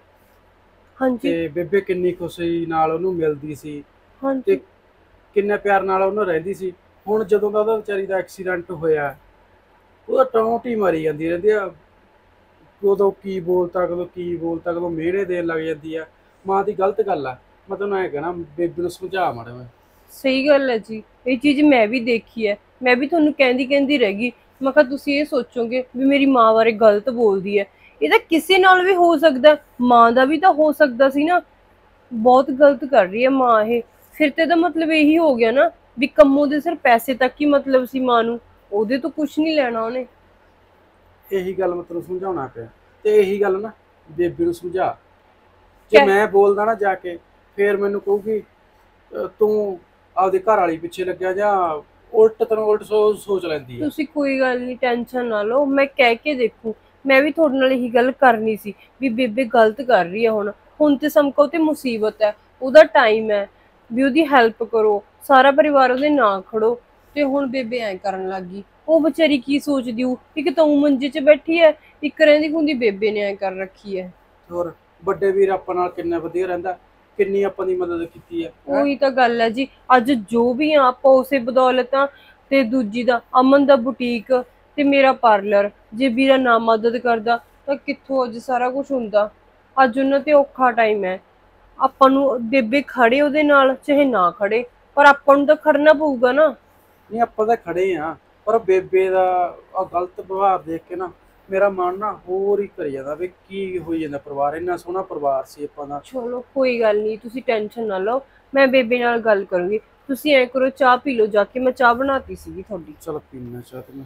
ਹਾਂਜੀ ਤੇ ਬੇਬੇ ਕਿੰਨੀ ਖੁਸ਼ੀ ਨਾਲ ਉਹਨੂੰ ਮਿਲਦੀ ਸੀ, ਹਾਂਜੀ ਤੇ ਕਿੰਨੇ ਪਿਆਰ ਨਾਲ ਉਹਨੂੰ ਰਹਿੰਦੀ ਸੀ। ਹੁਣ ਜਦੋਂ ਦਾ ਉਹਦਾ ਵਿਚਾਰੀ ਦਾ ਐਕਸੀਡੈਂਟ ਹੋਇਆ, ਉਹਦਾ ਟੌਂਟ ਹੀ ਮਾਰੀ ਜਾਂਦੀ ਰਹਿੰਦੀ ਆ। ਉਦੋਂ ਕੀ ਬੋਲਤਾ, ਕਦੋਂ ਮਿਹਣੇ ਦੇਣ ਲੱਗ ਜਾਂਦੀ ਆ। ਮਾਂ ਦੀ ਗਲਤ ਗੱਲ ਆ। ਮੈਂ ਤੈਨੂੰ ਐਂ ਕਹਿਣਾ ਬੇਬੇ ਨੂੰ ਸਮਝਾ ਮਾੜਾ ਮੈਂ। ਸਹੀ ਗੱਲ ਹੈ ਜੀ, ਇਹ ਚੀਜ਼ ਮੈਂ ਵੀ ਦੇਖੀ ਹੈ। ਮੈਂ ਵੀ ਤੁਹਾਨੂੰ ਕਹਿੰਦੀ ਰਹਿ ਗਈ, ਮੈਂ ਕਿਹਾ ਤੁਸੀਂ ਇਹ ਸੋਚੋਗੇ ਵੀ ਮੇਰੀ ਮਾਂ ਬਾਰੇ ਗਲਤ ਬੋਲਦੀ ਹੈ। ਇਹ ਤਾਂ ਕਿਸੇ ਨਾਲ ਵੀ ਹੋ ਸਕਦਾ, ਮਾਂ ਦਾ ਵੀ ਤਾਂ ਹੋ ਸਕਦਾ ਸੀ ਨਾ। ਬਹੁਤ ਗਲਤ ਕਰ ਰਹੀ ਹੈ ਮਾਂ ਇਹ। ਫਿਰ ਤੇ ਦਾ ਮਤਲਬ ਇਹੀ ਹੋ ਗਿਆ ਨਾ ਵੀ ਕੰਮੋਂ ਦੇ ਸਿਰ ਪੈਸੇ ਤੱਕ ਹੀ ਮਤਲਬ ਸੀ ਮਾਂ ਨੂੰ, ਉਹਦੇ ਤੋਂ ਕੁਝ ਨਹੀਂ ਲੈਣਾ ਉਹਨੇ। ਇਹੀ ਗੱਲ ਮੈਂ ਤੈਨੂੰ ਸਮਝਾਉਣਾ ਪਿਆ, ਤੇ ਇਹੀ ਗੱਲ ਨਾ ਬੇਬੇ ਨੂੰ ਸਮਝਾ। ਜੇ ਮੈਂ ਬੋਲਦਾ ਨਾ ਜਾ ਕੇ, ਫੇਰ ਮੈਨੂੰ ਕਹੂਗੀ ਤੂੰ ਆਪਦੇ ਘਰ ਵਾਲੀ ਪਿੱਛੇ ਲੱਗਿਆ, ਜਾਂ ਉਲਟ ਸੋਚ ਲੈਂਦੀ ਹੈ। ਤੁਸੀਂ ਕੋਈ ਗੱਲ ਨਹੀਂ, ਟੈਨਸ਼ਨ ਨਾ ਲਓ, ਮੈਂ ਕਹਿ ਕੇ ਦੇਖੂ। ਮੈਂ ਵੀ ਤੁਹਾਡੇ ਨਾਲ ਇਹੀ ਗੱਲ ਕਰਨੀ ਸੀ ਵੀ ਬੇਬੇ ਗਲਤ ਕਰ ਰਹੀ ਹੈ। ਹੁਣ ਤੇ ਸਮਕੋ ਤੇ ਮੁਸੀਬਤ ਹੈ, ਉਹਦਾ ਟਾਈਮ ਹੈ ਵੀ ਉਹਦੀ ਹੈਲਪ ਕਰੋ, ਸਾਰਾ ਪਰਿਵਾਰ ਉਹਦੇ ਨਾਲ ਖੜੋ। ਤੇ ਹੁਣ ਬੇਬੇ ਐਂ ਕਰਨ ਲੱਗ ਗਈ, ਉਹ ਵਿਚਾਰੀ ਕੀ ਸੋਚਦੀ ਹੋ? ਇੱਕ ਤਾਂ ਉਹ ਮੰਜੇ 'ਚ ਬੈਠੀ ਹੈ, ਇੱਕ ਰਹਿੰਦੀ ਹੁੰਦੀ ਬੇਬੇ ਨੇ ਐਂ ਕਰ ਰੱਖੀ ਹੈ। ਹੋਰ ਵੱਡੇ ਵੀਰ ਆਪਾਂ ਨਾਲ ਕਿੰਨਾ ਵਧੀਆ ਰਹਿੰਦਾ, ਕਿੰਨੀ ਆਪਾਂ ਦੀ ਮਦਦ ਕੀਤੀ ਹੈ। ਉਹੀ ਤਾਂ ਗੱਲ ਹੈ ਜੀ, ਅੱਜ ਜੋ ਵੀ ਆ ਆਪਾਂ ਉਸੇ ਬਦੌਲਤ ਆ। ਤੇ ਦੂਜੀ ਦਾ ਅਮਨ ਦਾ ਬੁਟੀਕ ਤੇ ਮੇਰਾ ਪਾਰਲਰ, ਜੇ ਵੀਰਾ ਨਾ ਮਦਦ ਕਰਦਾ ਤਾਂ ਕਿੱਥੋਂ ਅੱਜ ਸਾਰਾ ਕੁਝ ਹੁੰਦਾ। ਅੱਜ ਉਹਨਾਂ ਤੇ ਔਖਾ ਟਾਈਮ ਹੈ। ਆਪਾਂ ਨੂੰ ਬੇਬੇ ਖੜੇ ਉਹਦੇ ਨਾਲ, ਚਾਹੇ ਨਾ ਖੜੇ, ਪਰ ਆਪਾਂ ਨੂੰ ਤਾਂ ਖੜਨਾ ਪਊਗਾ ਨਾ। ਨਹੀਂ ਆਪਾਂ ਤਾਂ ਖੜੇ ਆ, ਪਰ ਬੇਬੇ ਦਾ ਆ ਗਲਤ ਵਿਵਹਾਰ ਦੇਖ ਕੇ ਨਾ ਮੇਰਾ ਮਨ ਨਾ ਹੋਰ ਹੀ ਕਰੀ ਜਾਂਦਾ ਵੀ ਕੀ ਹੋਈ ਜਾਂਦਾ। ਪਰਿਵਾਰ ਇੰਨਾ ਸੋਹਣਾ ਪਰਿਵਾਰ ਸੀ ਆਪਾਂ ਦਾ। ਚਲੋ ਕੋਈ ਗੱਲ ਨਹੀਂ, ਤੁਸੀਂ ਟੈਨਸ਼ਨ ਨਾ ਲਓ, ਮੈਂ ਬੇਬੇ ਨਾਲ ਗੱਲ ਕਰੂੰਗੀ। ਤੁਸੀਂ ਐ ਕਰੋ, ਚਾਹ ਪੀ ਲਓ ਜਾ ਕੇ, ਮੈਂ ਚਾਹ ਬਣਾਤੀ ਸੀਗੀ ਤੁਹਾਡੀ। ਚਲ ਪੀਣਾ ਚਾਹ ਤੇ ਮੈਂ।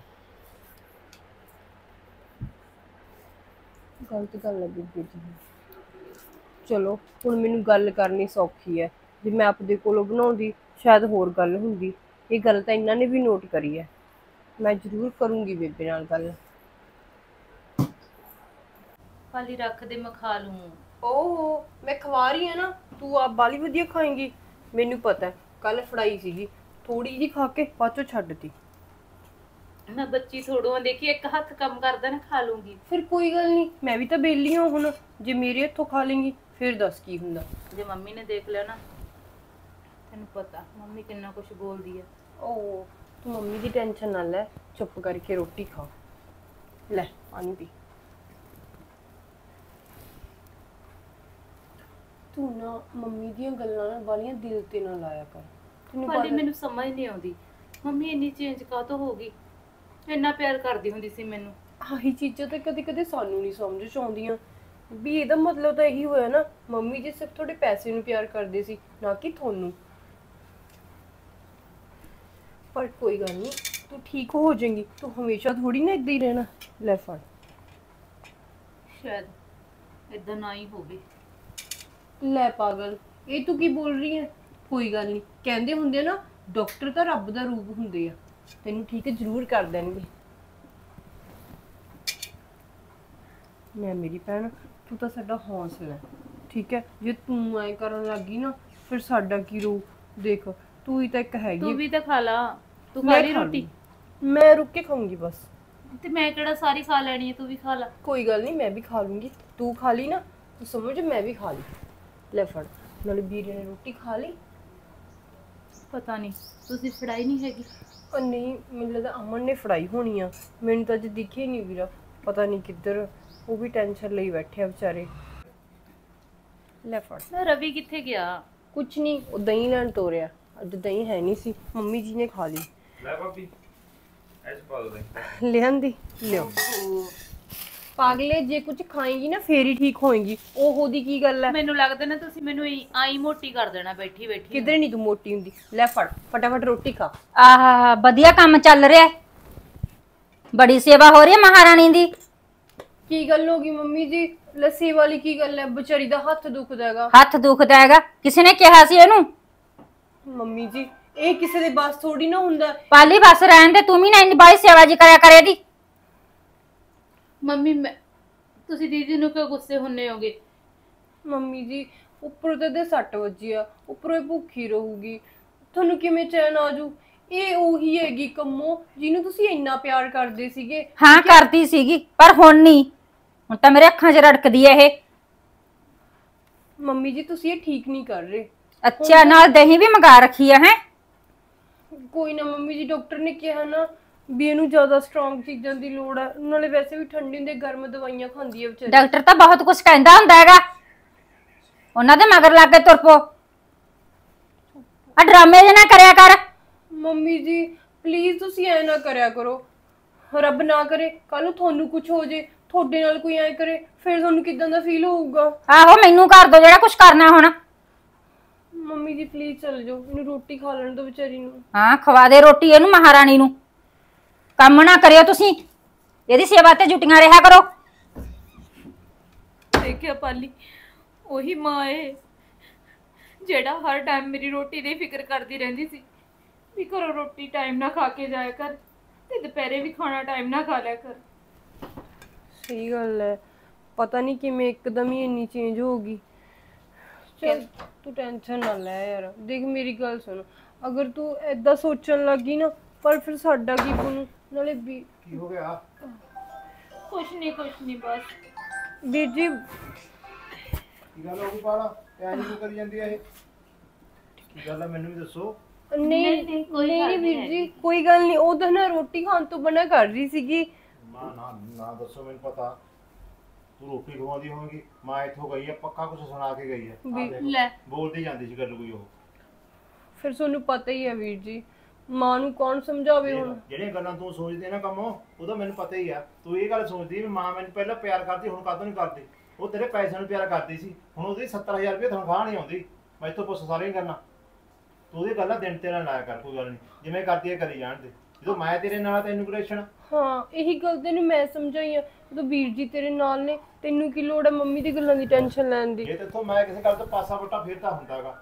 ਗਲਤ ਗੱਲ ਹੈ ਬੇਬੇ ਦੀ। ਚਲੋ ਹੁਣ ਮੈਨੂੰ ਗੱਲ ਕਰਨੀ ਸੌਖੀ ਹੈ, ਜੇ ਮੈਂ ਆਪਦੇ ਕੋਲੋਂ ਬਣਾਉਂਦੀ ਸ਼ਾਇਦ ਹੋਰ ਗੱਲ ਹੁੰਦੀ। ਇਹ ਗੱਲ ਤਾਂ ਇਹਨਾਂ ਨੇ ਵੀ ਨੋਟ ਕਰੀ ਹੈ। ਮੈਂ ਜ਼ਰੂਰ ਕਰੂੰਗੀ ਬੇਬੇ ਨਾਲ ਗੱਲ। ਪਾਲੀ ਰੱਖ ਦੇ, ਮੈਂ ਖਾ ਲੂੰ। ਓਹੋ ਮੈਂ ਖਵਾ ਰਹੀ ਹਾਂ ਨਾ, ਤੂੰ ਆਪ ਬਾਲੀ ਵਧੀਆ ਖਾਏਂਗੀ। ਮੈਨੂੰ ਪਤਾ ਹੈ, ਕੱਲ ਫੜਾਈ ਸੀਗੀ, ਥੋੜੀ ਜਿਹੀ ਖਾ ਕੇ ਬਾਅਦ ਚੋਂ ਛੱਡਤੀ। ਮੈਂ ਬੱਚੀ ਥੋੜੋ ਦੇਖੀ, ਇੱਕ ਹੱਥ ਕੰਮ ਕਰਦਾ ਨਾ, ਖਾ ਲੂੰਗੀ। ਫਿਰ ਕੋਈ ਗੱਲ ਨਹੀਂ, ਮੈਂ ਵੀ ਤਾਂ ਬੇਲੀ ਹਾਂ ਹੁਣ। ਜੇ ਮੇਰੇ ਹੱਥੋਂ ਖਾ ਲੇਂਗੀ ਫਿਰ ਦੱਸ ਕੀ ਹੁੰਦਾ। ਜੇ ਮੰਮੀ ਨੇ ਦੇਖ ਲਿਆ ਨਾ, ਤੈਨੂੰ ਪਤਾ ਮੰਮੀ ਕਿੰਨਾ ਕੁਝ ਬੋਲਦੀ ਆ। ਓ ਤੂੰ ਮੰਮੀ ਦੀ ਟੈਨਸ਼ਨ ਨਾ ਲੈ, ਚੁੱਪ ਕਰਕੇ ਰੋਟੀ ਖਾ। ਲੈ ਪਾਣੀ ਪੀ। ਤੂੰ ਨਾ ਮੰਮੀ ਦੀਆਂ ਗੱਲਾਂ ਨਾ ਵਾਲੀਆਂ ਦਿਲ ਤੇ ਨਾ ਲਾਇਆ ਕਰ। ਤੈਨੂੰ ਪਾਲੀ ਪਤਾ ਮੈਨੂੰ ਸਮਝ ਨਹੀਂ ਆਉਂਦੀ ਮੰਮੀ ਇੰਨੀ ਚੇਂਜ ਕਾਹਤੋਂ ਹੋ ਗਈ। ਇੰਨਾ ਪਿਆਰ ਕਰਦੀ ਹੁੰਦੀ ਸੀ ਮੈਨੂੰ। ਆਹੀ ਚੀਜ਼ਾਂ ਤੇ ਕਦੇ ਕਦੇ ਸਾਨੂੰ ਨਹੀਂ ਸਮਝ ਚ ਆਉਂਦੀਆਂ ਵੀ ਇਹਦਾ ਮਤਲਬ ਤਾਂ ਇਹੀ ਹੋਇਆ ਨਾ ਮੰਮੀ ਜੀ ਸਿਰਫ ਤੁਹਾਡੇ ਪੈਸੇ ਨੂੰ ਪਿਆਰ ਕਰਦੇ ਸੀ ਨਾ ਕਿ ਤੁਹਾਨੂੰ। ਪਰ ਕੋਈ ਗੱਲ ਨਹੀਂ, ਤੂੰ ਠੀਕ ਹੋ ਜਾਏਂਗੀ। ਤੂੰ ਹਮੇਸ਼ਾ ਥੋੜੀ ਨਾ ਏਦਾਂ ਹੀ ਰਹਿਣਾ। ਲੈ ਫੜ। ਸ਼ਾਇਦ ਇਦਾਂ ਨਾ ਹੀ ਹੋਵੇ। ਲੈ ਪਾਗਲ, ਇਹ ਤੂੰ ਕੀ ਬੋਲ ਰਹੀ ਹੈ? ਕੋਈ ਗੱਲ ਨਹੀਂ, ਕਹਿੰਦੇ ਹੁੰਦੇ ਆ ਨਾ ਡਾਕਟਰ ਤਾਂ ਰੱਬ ਦਾ ਰੂਪ ਹੁੰਦੇ ਆ। ਤੈਨੂੰ ਠੀਕ ਜ਼ਰੂਰ ਕਰ ਦੇਣਗੇ। ਮੈਂ ਮੇਰੀ ਭੈਣ, ਤੂੰ ਤਾਂ ਸਾਡਾ ਹੌਸਲਾ ਹੈ, ਠੀਕ ਹੈ? ਜੇ ਤੂੰ ਐ ਕਰਨ ਲੱਗੀ ਨਾ ਫਿਰ ਸਾਡਾ ਕੀ ਰੂਪ। ਦੇਖ ਤੂੰ ਹੀ ਤਾਂ ਇੱਕ ਹੈਗੀ। ਤੂੰ ਵੀ ਤਾਂ ਖਾ ਲਾ। ਤੂੰ ਮੈਂ ਖਾ ਲਈ ਖਾ ਰੋਟੀ? ਮੈਂ ਰੁੱਕ ਕੇ ਖਾਊਂਗੀ ਬਸ। ਤੇ ਮੈਂ ਕਿਹੜਾ ਸਾਰੀ ਖਾ ਲੈਣੀ ਹੈ, ਤੂੰ ਵੀ ਖਾ ਲਾ। ਕੋਈ ਗੱਲ ਨਹੀਂ, ਮੈਂ ਵੀ ਖਾ ਲੂੰਗੀ। ਤੂੰ ਖਾ ਲਈ ਨਾ ਤੂੰ ਸਮਝ ਮੈਂ ਵੀ ਖਾ ਲਈ। ਲੈ ਫੜ। ਨਾਲੇ ਵੀਰੇ ਨੇ ਰੋਟੀ ਖਾ ਲਈ? ਪਤਾ ਨਹੀਂ, ਤੁਸੀਂ ਫੜਾਈ ਨਹੀਂ ਹੈਗੀ। ਉਹ ਨਹੀਂ, ਮੈਨੂੰ ਲੱਗਦਾ ਅਮਨ ਨੇ ਫੜਾਈ ਹੋਣੀ ਆ। ਮੈਨੂੰ ਤਾਂ ਅੱਜ ਦਿਖੇ ਨਹੀਂ ਵੀਰਾ, ਪਤਾ ਨਹੀਂ ਕਿੱਧਰ। ਉਹ ਵੀ ਟੈਨਸ਼ਨ ਲਈ ਬੈਠੇ ਆ ਵਿਚਾਰੇ। ਲੈ ਫੜ। ਨਾ ਰਵੀ ਕਿੱਥੇ ਗਿਆ? ਕੁਛ ਨਹੀਂ, ਉਹ ਦਹੀਂ ਲੈਣ ਤੋਰਿਆ। ਅੱਜ ਦਹੀਂ ਹੈ ਨਹੀਂ ਸੀ, ਮੰਮੀ ਜੀ ਨੇ ਖਾ ਲਈ। ਲੈ ਭਾਬੀ ਐਸ ਪਾ ਦੋ ਦੇ। ਲਿਆਂਦੀ ਲਿਓ। ਪਾਗਲੇ, ਜੇ ਕੁਝ ਖਾਏਗੀ ਨਾ ਫੇਰ ਹੀ ਠੀਕ ਹੋਏਗੀ। ਉਹ ਦੀ ਕੀ ਗੱਲ ਹੈ? ਮੈਨੂੰ ਲੱਗਦਾ ਨਾ ਤੁਸੀਂ ਮੈਨੂੰ ਆਈ ਮੋਟੀ ਕਰ ਦੇਣਾ ਬੈਠੀ ਬੈਠੀ। ਕਿਧਰੇ ਨਹੀਂ ਤੂੰ ਮੋਟੀ ਹੁੰਦੀ। ਲੈ ਫੜ, ਫਟਾਫਟ ਰੋਟੀ ਖਾ। ਆਹ ਵਧੀਆ ਕੰਮ ਚੱਲ ਰਿਹਾ। ਬੜੀ ਸੇਵਾ ਹੋ ਰਹੀ ਹੈ ਮਹਾਰਾਣੀ ਦੀ। ਕੀ ਗੱਲ ਹੋ ਗਈ ਮੰਮੀ ਜੀ? ਲੱਸੀ ਵਾਲੀ ਕੀ ਗੱਲ ਹੈ? ਵਿਚਾਰੀ ਦਾ ਹੱਥ ਦੁਖਦਾ ਹੈਗਾ। ਹੱਥ ਦੁਖਦਾ ਹੈਗਾ? ਕਿਸੇ ਨੇ ਕਿਹਾ ਸੀ ਇਹਨੂੰ? ਮੰਮੀ ਜੀ ਇਹ ਕਿਸੇ ਦੇ ਬਸ ਥੋੜੀ ਨਾ ਹੁੰਦਾ। ਪਾਲੀ ਬਸ ਰਹਿਣ ਦੇ, ਤੂੰ ਵੀ ਨਾ ਇੰਨੀ ਬਾਈ ਸੇਵਾ ਜੀ ਕਰਿਆ ਕਰੇ ਦੀ। ਮੰਮੀ ਤੁਸੀਂ ਦੀਦੀ ਨੂੰ ਕਿਉਂ ਗੁੱਸੇ ਹੁੰਨੇ ਹੋਗੇ? ਮੰਮੀ ਜੀ ਉੱਪਰੋਂ ਤੇ 6 ਵਜੇ ਆ, ਉੱਪਰੋਂ ਇਹ ਭੁੱਖੀ ਰਹੂਗੀ, ਤੁਹਾਨੂੰ ਕਿਵੇਂ ਚੈਨ ਆਜੂ? ਇਹ ਉਹੀ ਹੈਗੀ ਕੰਮੋ ਜਿਹਨੂੰ ਤੁਸੀਂ ਇੰਨਾ ਪਿਆਰ ਕਰਦੇ ਸੀਗੇ। ਹਾਂ ਕਰਦੀ ਸੀਗੀ, ਪਰ ਹੁਣ ਨਹੀਂ। ਹੁਣ ਤਾਂ ਮੇਰੇ ਅੱਖਾਂ 'ਚ ਰੜਕਦੀ ਹੈ ਇਹ। ਮੰਮੀ ਜੀ ਤੁਸੀਂ ਇਹ ਠੀਕ ਨਹੀਂ ਕਰ ਰਹੇ। ਅੱਛਾ, ਨਾਲ ਦਹੀਂ ਵੀ ਮੰਗਾ ਰੱਖੀ ਹੈ? ਹੈ ਕੋਈ ਨਾ ਮੰਮੀ ਜੀ, ਡਾਕਟਰ ਨੇ ਕਿਹਾ ਨਾ ਵੀ ਇਹਨੂੰ ਜ਼ਿਆਦਾ ਸਟਰੋਂਗ ਚੀਜ਼ਾਂ ਦੀ ਲੋੜ ਹੈ। ਨਾਲੇ ਵੈਸੇ ਵੀ ਠੰਡੀ ਦੇ ਗਰਮ ਦਵਾਈਆਂ ਖਾਂਦੀ ਹੈ ਵਿਚਾਰੀ। ਡਾਕਟਰ ਤਾਂ ਬਹੁਤ ਕੁਝ ਕਹਿੰਦਾ ਹੁੰਦਾ ਹੈਗਾ, ਉਹਨਾਂ ਦੇ ਮਗਰ ਲੱਗ ਕੇ ਤੁਰ ਪੋ। ਆ ਡਰਾਮੇ ਜੇ ਨਾ ਕਰਿਆ ਕਰ। ਮੰਮੀ ਜੀ ਪਲੀਜ਼ ਤੁਸੀਂ ਐ ਨਾ ਕਰਿਆ ਕਰੋ। ਰੱਬ ਨਾ ਕਰੇ ਕੱਲ ਨੂੰ ਤੁਹਾਨੂੰ ਕੁਝ ਹੋ ਜੇ, ਤੁਹਾਡੇ ਨਾਲ ਕੋਈ ਐ ਕਰੇ, ਫਿਰ ਤੁਹਾਨੂੰ ਕਿਦਾਂ ਦਾ ਫੀਲ ਹੋਊਗਾ? ਆਹੋ ਮੈਨੂੰ ਕਰ ਦੋ ਜਿਹੜਾ ਕੁਝ ਕਰਨਾ ਹੁਣ। ਮੰਮੀ ਜੀ ਪਲੀਜ਼ ਚੱਲ ਜਾਓ, ਇਹਨੂੰ ਰੋਟੀ ਖਾ ਲੈਣ ਦਿਓ ਵਿਚਾਰੀ ਨੂੰ। ਹਾਂ ਖਵਾ ਦੇ ਰੋਟੀ ਇਹਨੂੰ, ਮਹਾਰਾਣੀ ਨੂੰ। ਕੰਮ ਨਾ ਕਰਿਓ ਤੁਸੀਂ, ਇਹਦੀ ਸੇਵਾ ਤੇ ਜੁਟੀਆਂ ਰਿਹਾ ਕਰੋ। ਦੇਖਿਆ ਪਾਲੀ, ਉਹੀ ਮਾਂ ਏ ਜਿਹੜਾ ਹਰ ਟਾਈਮ ਮੇਰੀ ਰੋਟੀ ਦੀ ਫਿਕਰ ਕਰਦੀ ਰਹਿੰਦੀ ਸੀ ਵੀ ਘਰੋਂ ਰੋਟੀ ਟਾਈਮ ਨਾਲ ਖਾ ਕੇ ਜਾਇਆ ਕਰ ਤੇ ਦੁਪਹਿਰੇ ਵੀ ਖਾਣਾ ਟਾਈਮ ਨਾਲ ਖਾ ਲਿਆ ਕਰ। ਸਹੀ ਗੱਲ ਹੈ, ਪਤਾ ਨਹੀਂ ਕਿਵੇਂ ਇੱਕਦਮ ਹੀ ਇੰਨੀ ਚੇਂਜ ਹੋ ਗਈ। ਚੱਲ ਤੂੰ ਟੈਨਸ਼ਨ ਨਾ ਲੈ ਯਾਰ। ਦੇਖ ਮੇਰੀ ਗੱਲ ਸੁਣ, ਅਗਰ ਤੂੰ ਏਦਾਂ ਸੋਚਣ ਲੱਗੀ ਨਾ ਪਰ ਫਿਰ ਸਾਡਾ ਕੀ ਬਣੂ? ਨਾਲੇ ਵੀ ਕੀ ਹੋ ਗਿਆ? ਕੁਛ ਨਹੀਂ ਬਸ। ਵੀਰ ਜੀ ਕੀ ਗੱਲ ਹੋ ਗਈ ਪਾਲਾ? ਐਂ ਕਿਉਂ ਕਰੀ ਜਾਂਦੀ ਆ ਇਹ? ਕੀ ਗੱਲ ਆ ਮੈਨੂੰ ਵੀ ਦੱਸੋ। ਨਹੀਂ ਵੀਰ ਜੀ ਕੋਈ ਗੱਲ ਨਹੀਂ। ਉਹ ਤਾਂ ਨਾ ਰੋਟੀ ਖਾਣ ਤੋਂ ਮਨਾ ਕਰ ਰਹੀ ਸੀਗੀ। ਨਾ ਦੱਸੋ, ਮੈਨੂੰ ਪਤਾ ਤੂੰ ਰੋਟੀ ਖਵਾਉਂਦੀ ਹੋਵੇਗੀ। ਮਾਂ ਇੱਥੋਂ ਗਈ ਆ, ਪੱਕਾ ਕੁਝ ਸੁਣਾ ਕੇ ਗਈ ਆ। ਲੈ ਬੋਲਦੀ ਜਾਂਦੀ ਸੀ ਗੱਲ ਕੋਈ। ਉਹ ਫਿਰ ਤੁਹਾਨੂੰ ਪਤਾ ਹੀ ਹੈ ਵੀਰ ਜੀ, ਮਾਂ ਨੂੰ ਕੌਣ ਸਮਝਾਵੇ ਹੁਣ? ਜਿਹੜੀਆਂ ਗੱਲਾਂ ਤੂੰ ਸੋਚਦੀ ਨਾ ਕੰਮ, ਉਹਦਾ ਮੈਨੂੰ ਪਤਾ ਹੀ ਆ। ਤੂੰ ਇਹ ਗੱਲ ਸੋਚਦੀ ਵੀ ਮਾਂ ਮੈਨੂੰ ਪਹਿਲਾਂ ਪਿਆਰ ਕਰਦੀ, ਹੁਣ ਕਾਹਤੋਂ ਨਹੀਂ ਕਰਦੀ? ਉਹ ਤੇਰੇ ਪੈਸਿਆਂ ਨੂੰ ਪਿਆਰ ਕਰਦੀ ਸੀ, ਹੁਣ ਉਹਦੀ 70,000 ਰੁਪਏ ਤਨਖਾਹ ਨਹੀਂ ਆਉਂਦੀ। ਮੈਂ ਇੱਥੋਂ ਪੁੱਛ ਸਾਰੀਆਂ ਗੱਲਾਂ। ਤੂੰ ਉਹਦੀ ਗੱਲਾਂ ਦਿਨ ਤੇ ਨਾ ਲਾਇਆ ਕਰ, ਕੋਈ ਗੱਲ ਨਹੀਂ। ਜਿਵੇਂ ਕਰਦੀ ਹੈ ਕਰੀ ਜਾਣ ਦੇ। ਜਦੋਂ ਮੈਂ ਤੇਰੇ ਨਾਲ ਤੈਨੂੰ ਰਿਲੇਸ਼ਨ। ਹਾਂ ਇਹੀ ਗੱਲ ਤੈਨੂੰ ਮੈਂ ਸਮਝਾਈ ਆ। ਜਦੋਂ ਵੀਰ ਜੀ ਤੇਰੇ ਨਾਲ ਨੇ, ਤੈਨੂੰ ਕੀ ਲੋੜ ਹੈ ਮੰਮੀ ਦੀ ਗੱਲਾਂ ਦੀ ਟੈਨਸ਼ਨ ਲੈਣ ਦੀ? ਜੇ ਤੇਥੋਂ ਮੈਂ ਕਿਸੇ ਗੱਲ ਤੋਂ ਪਾਸਾ ਵੱਟਾ ਫੇਰਦਾ ਹੁੰਦਾਗਾ।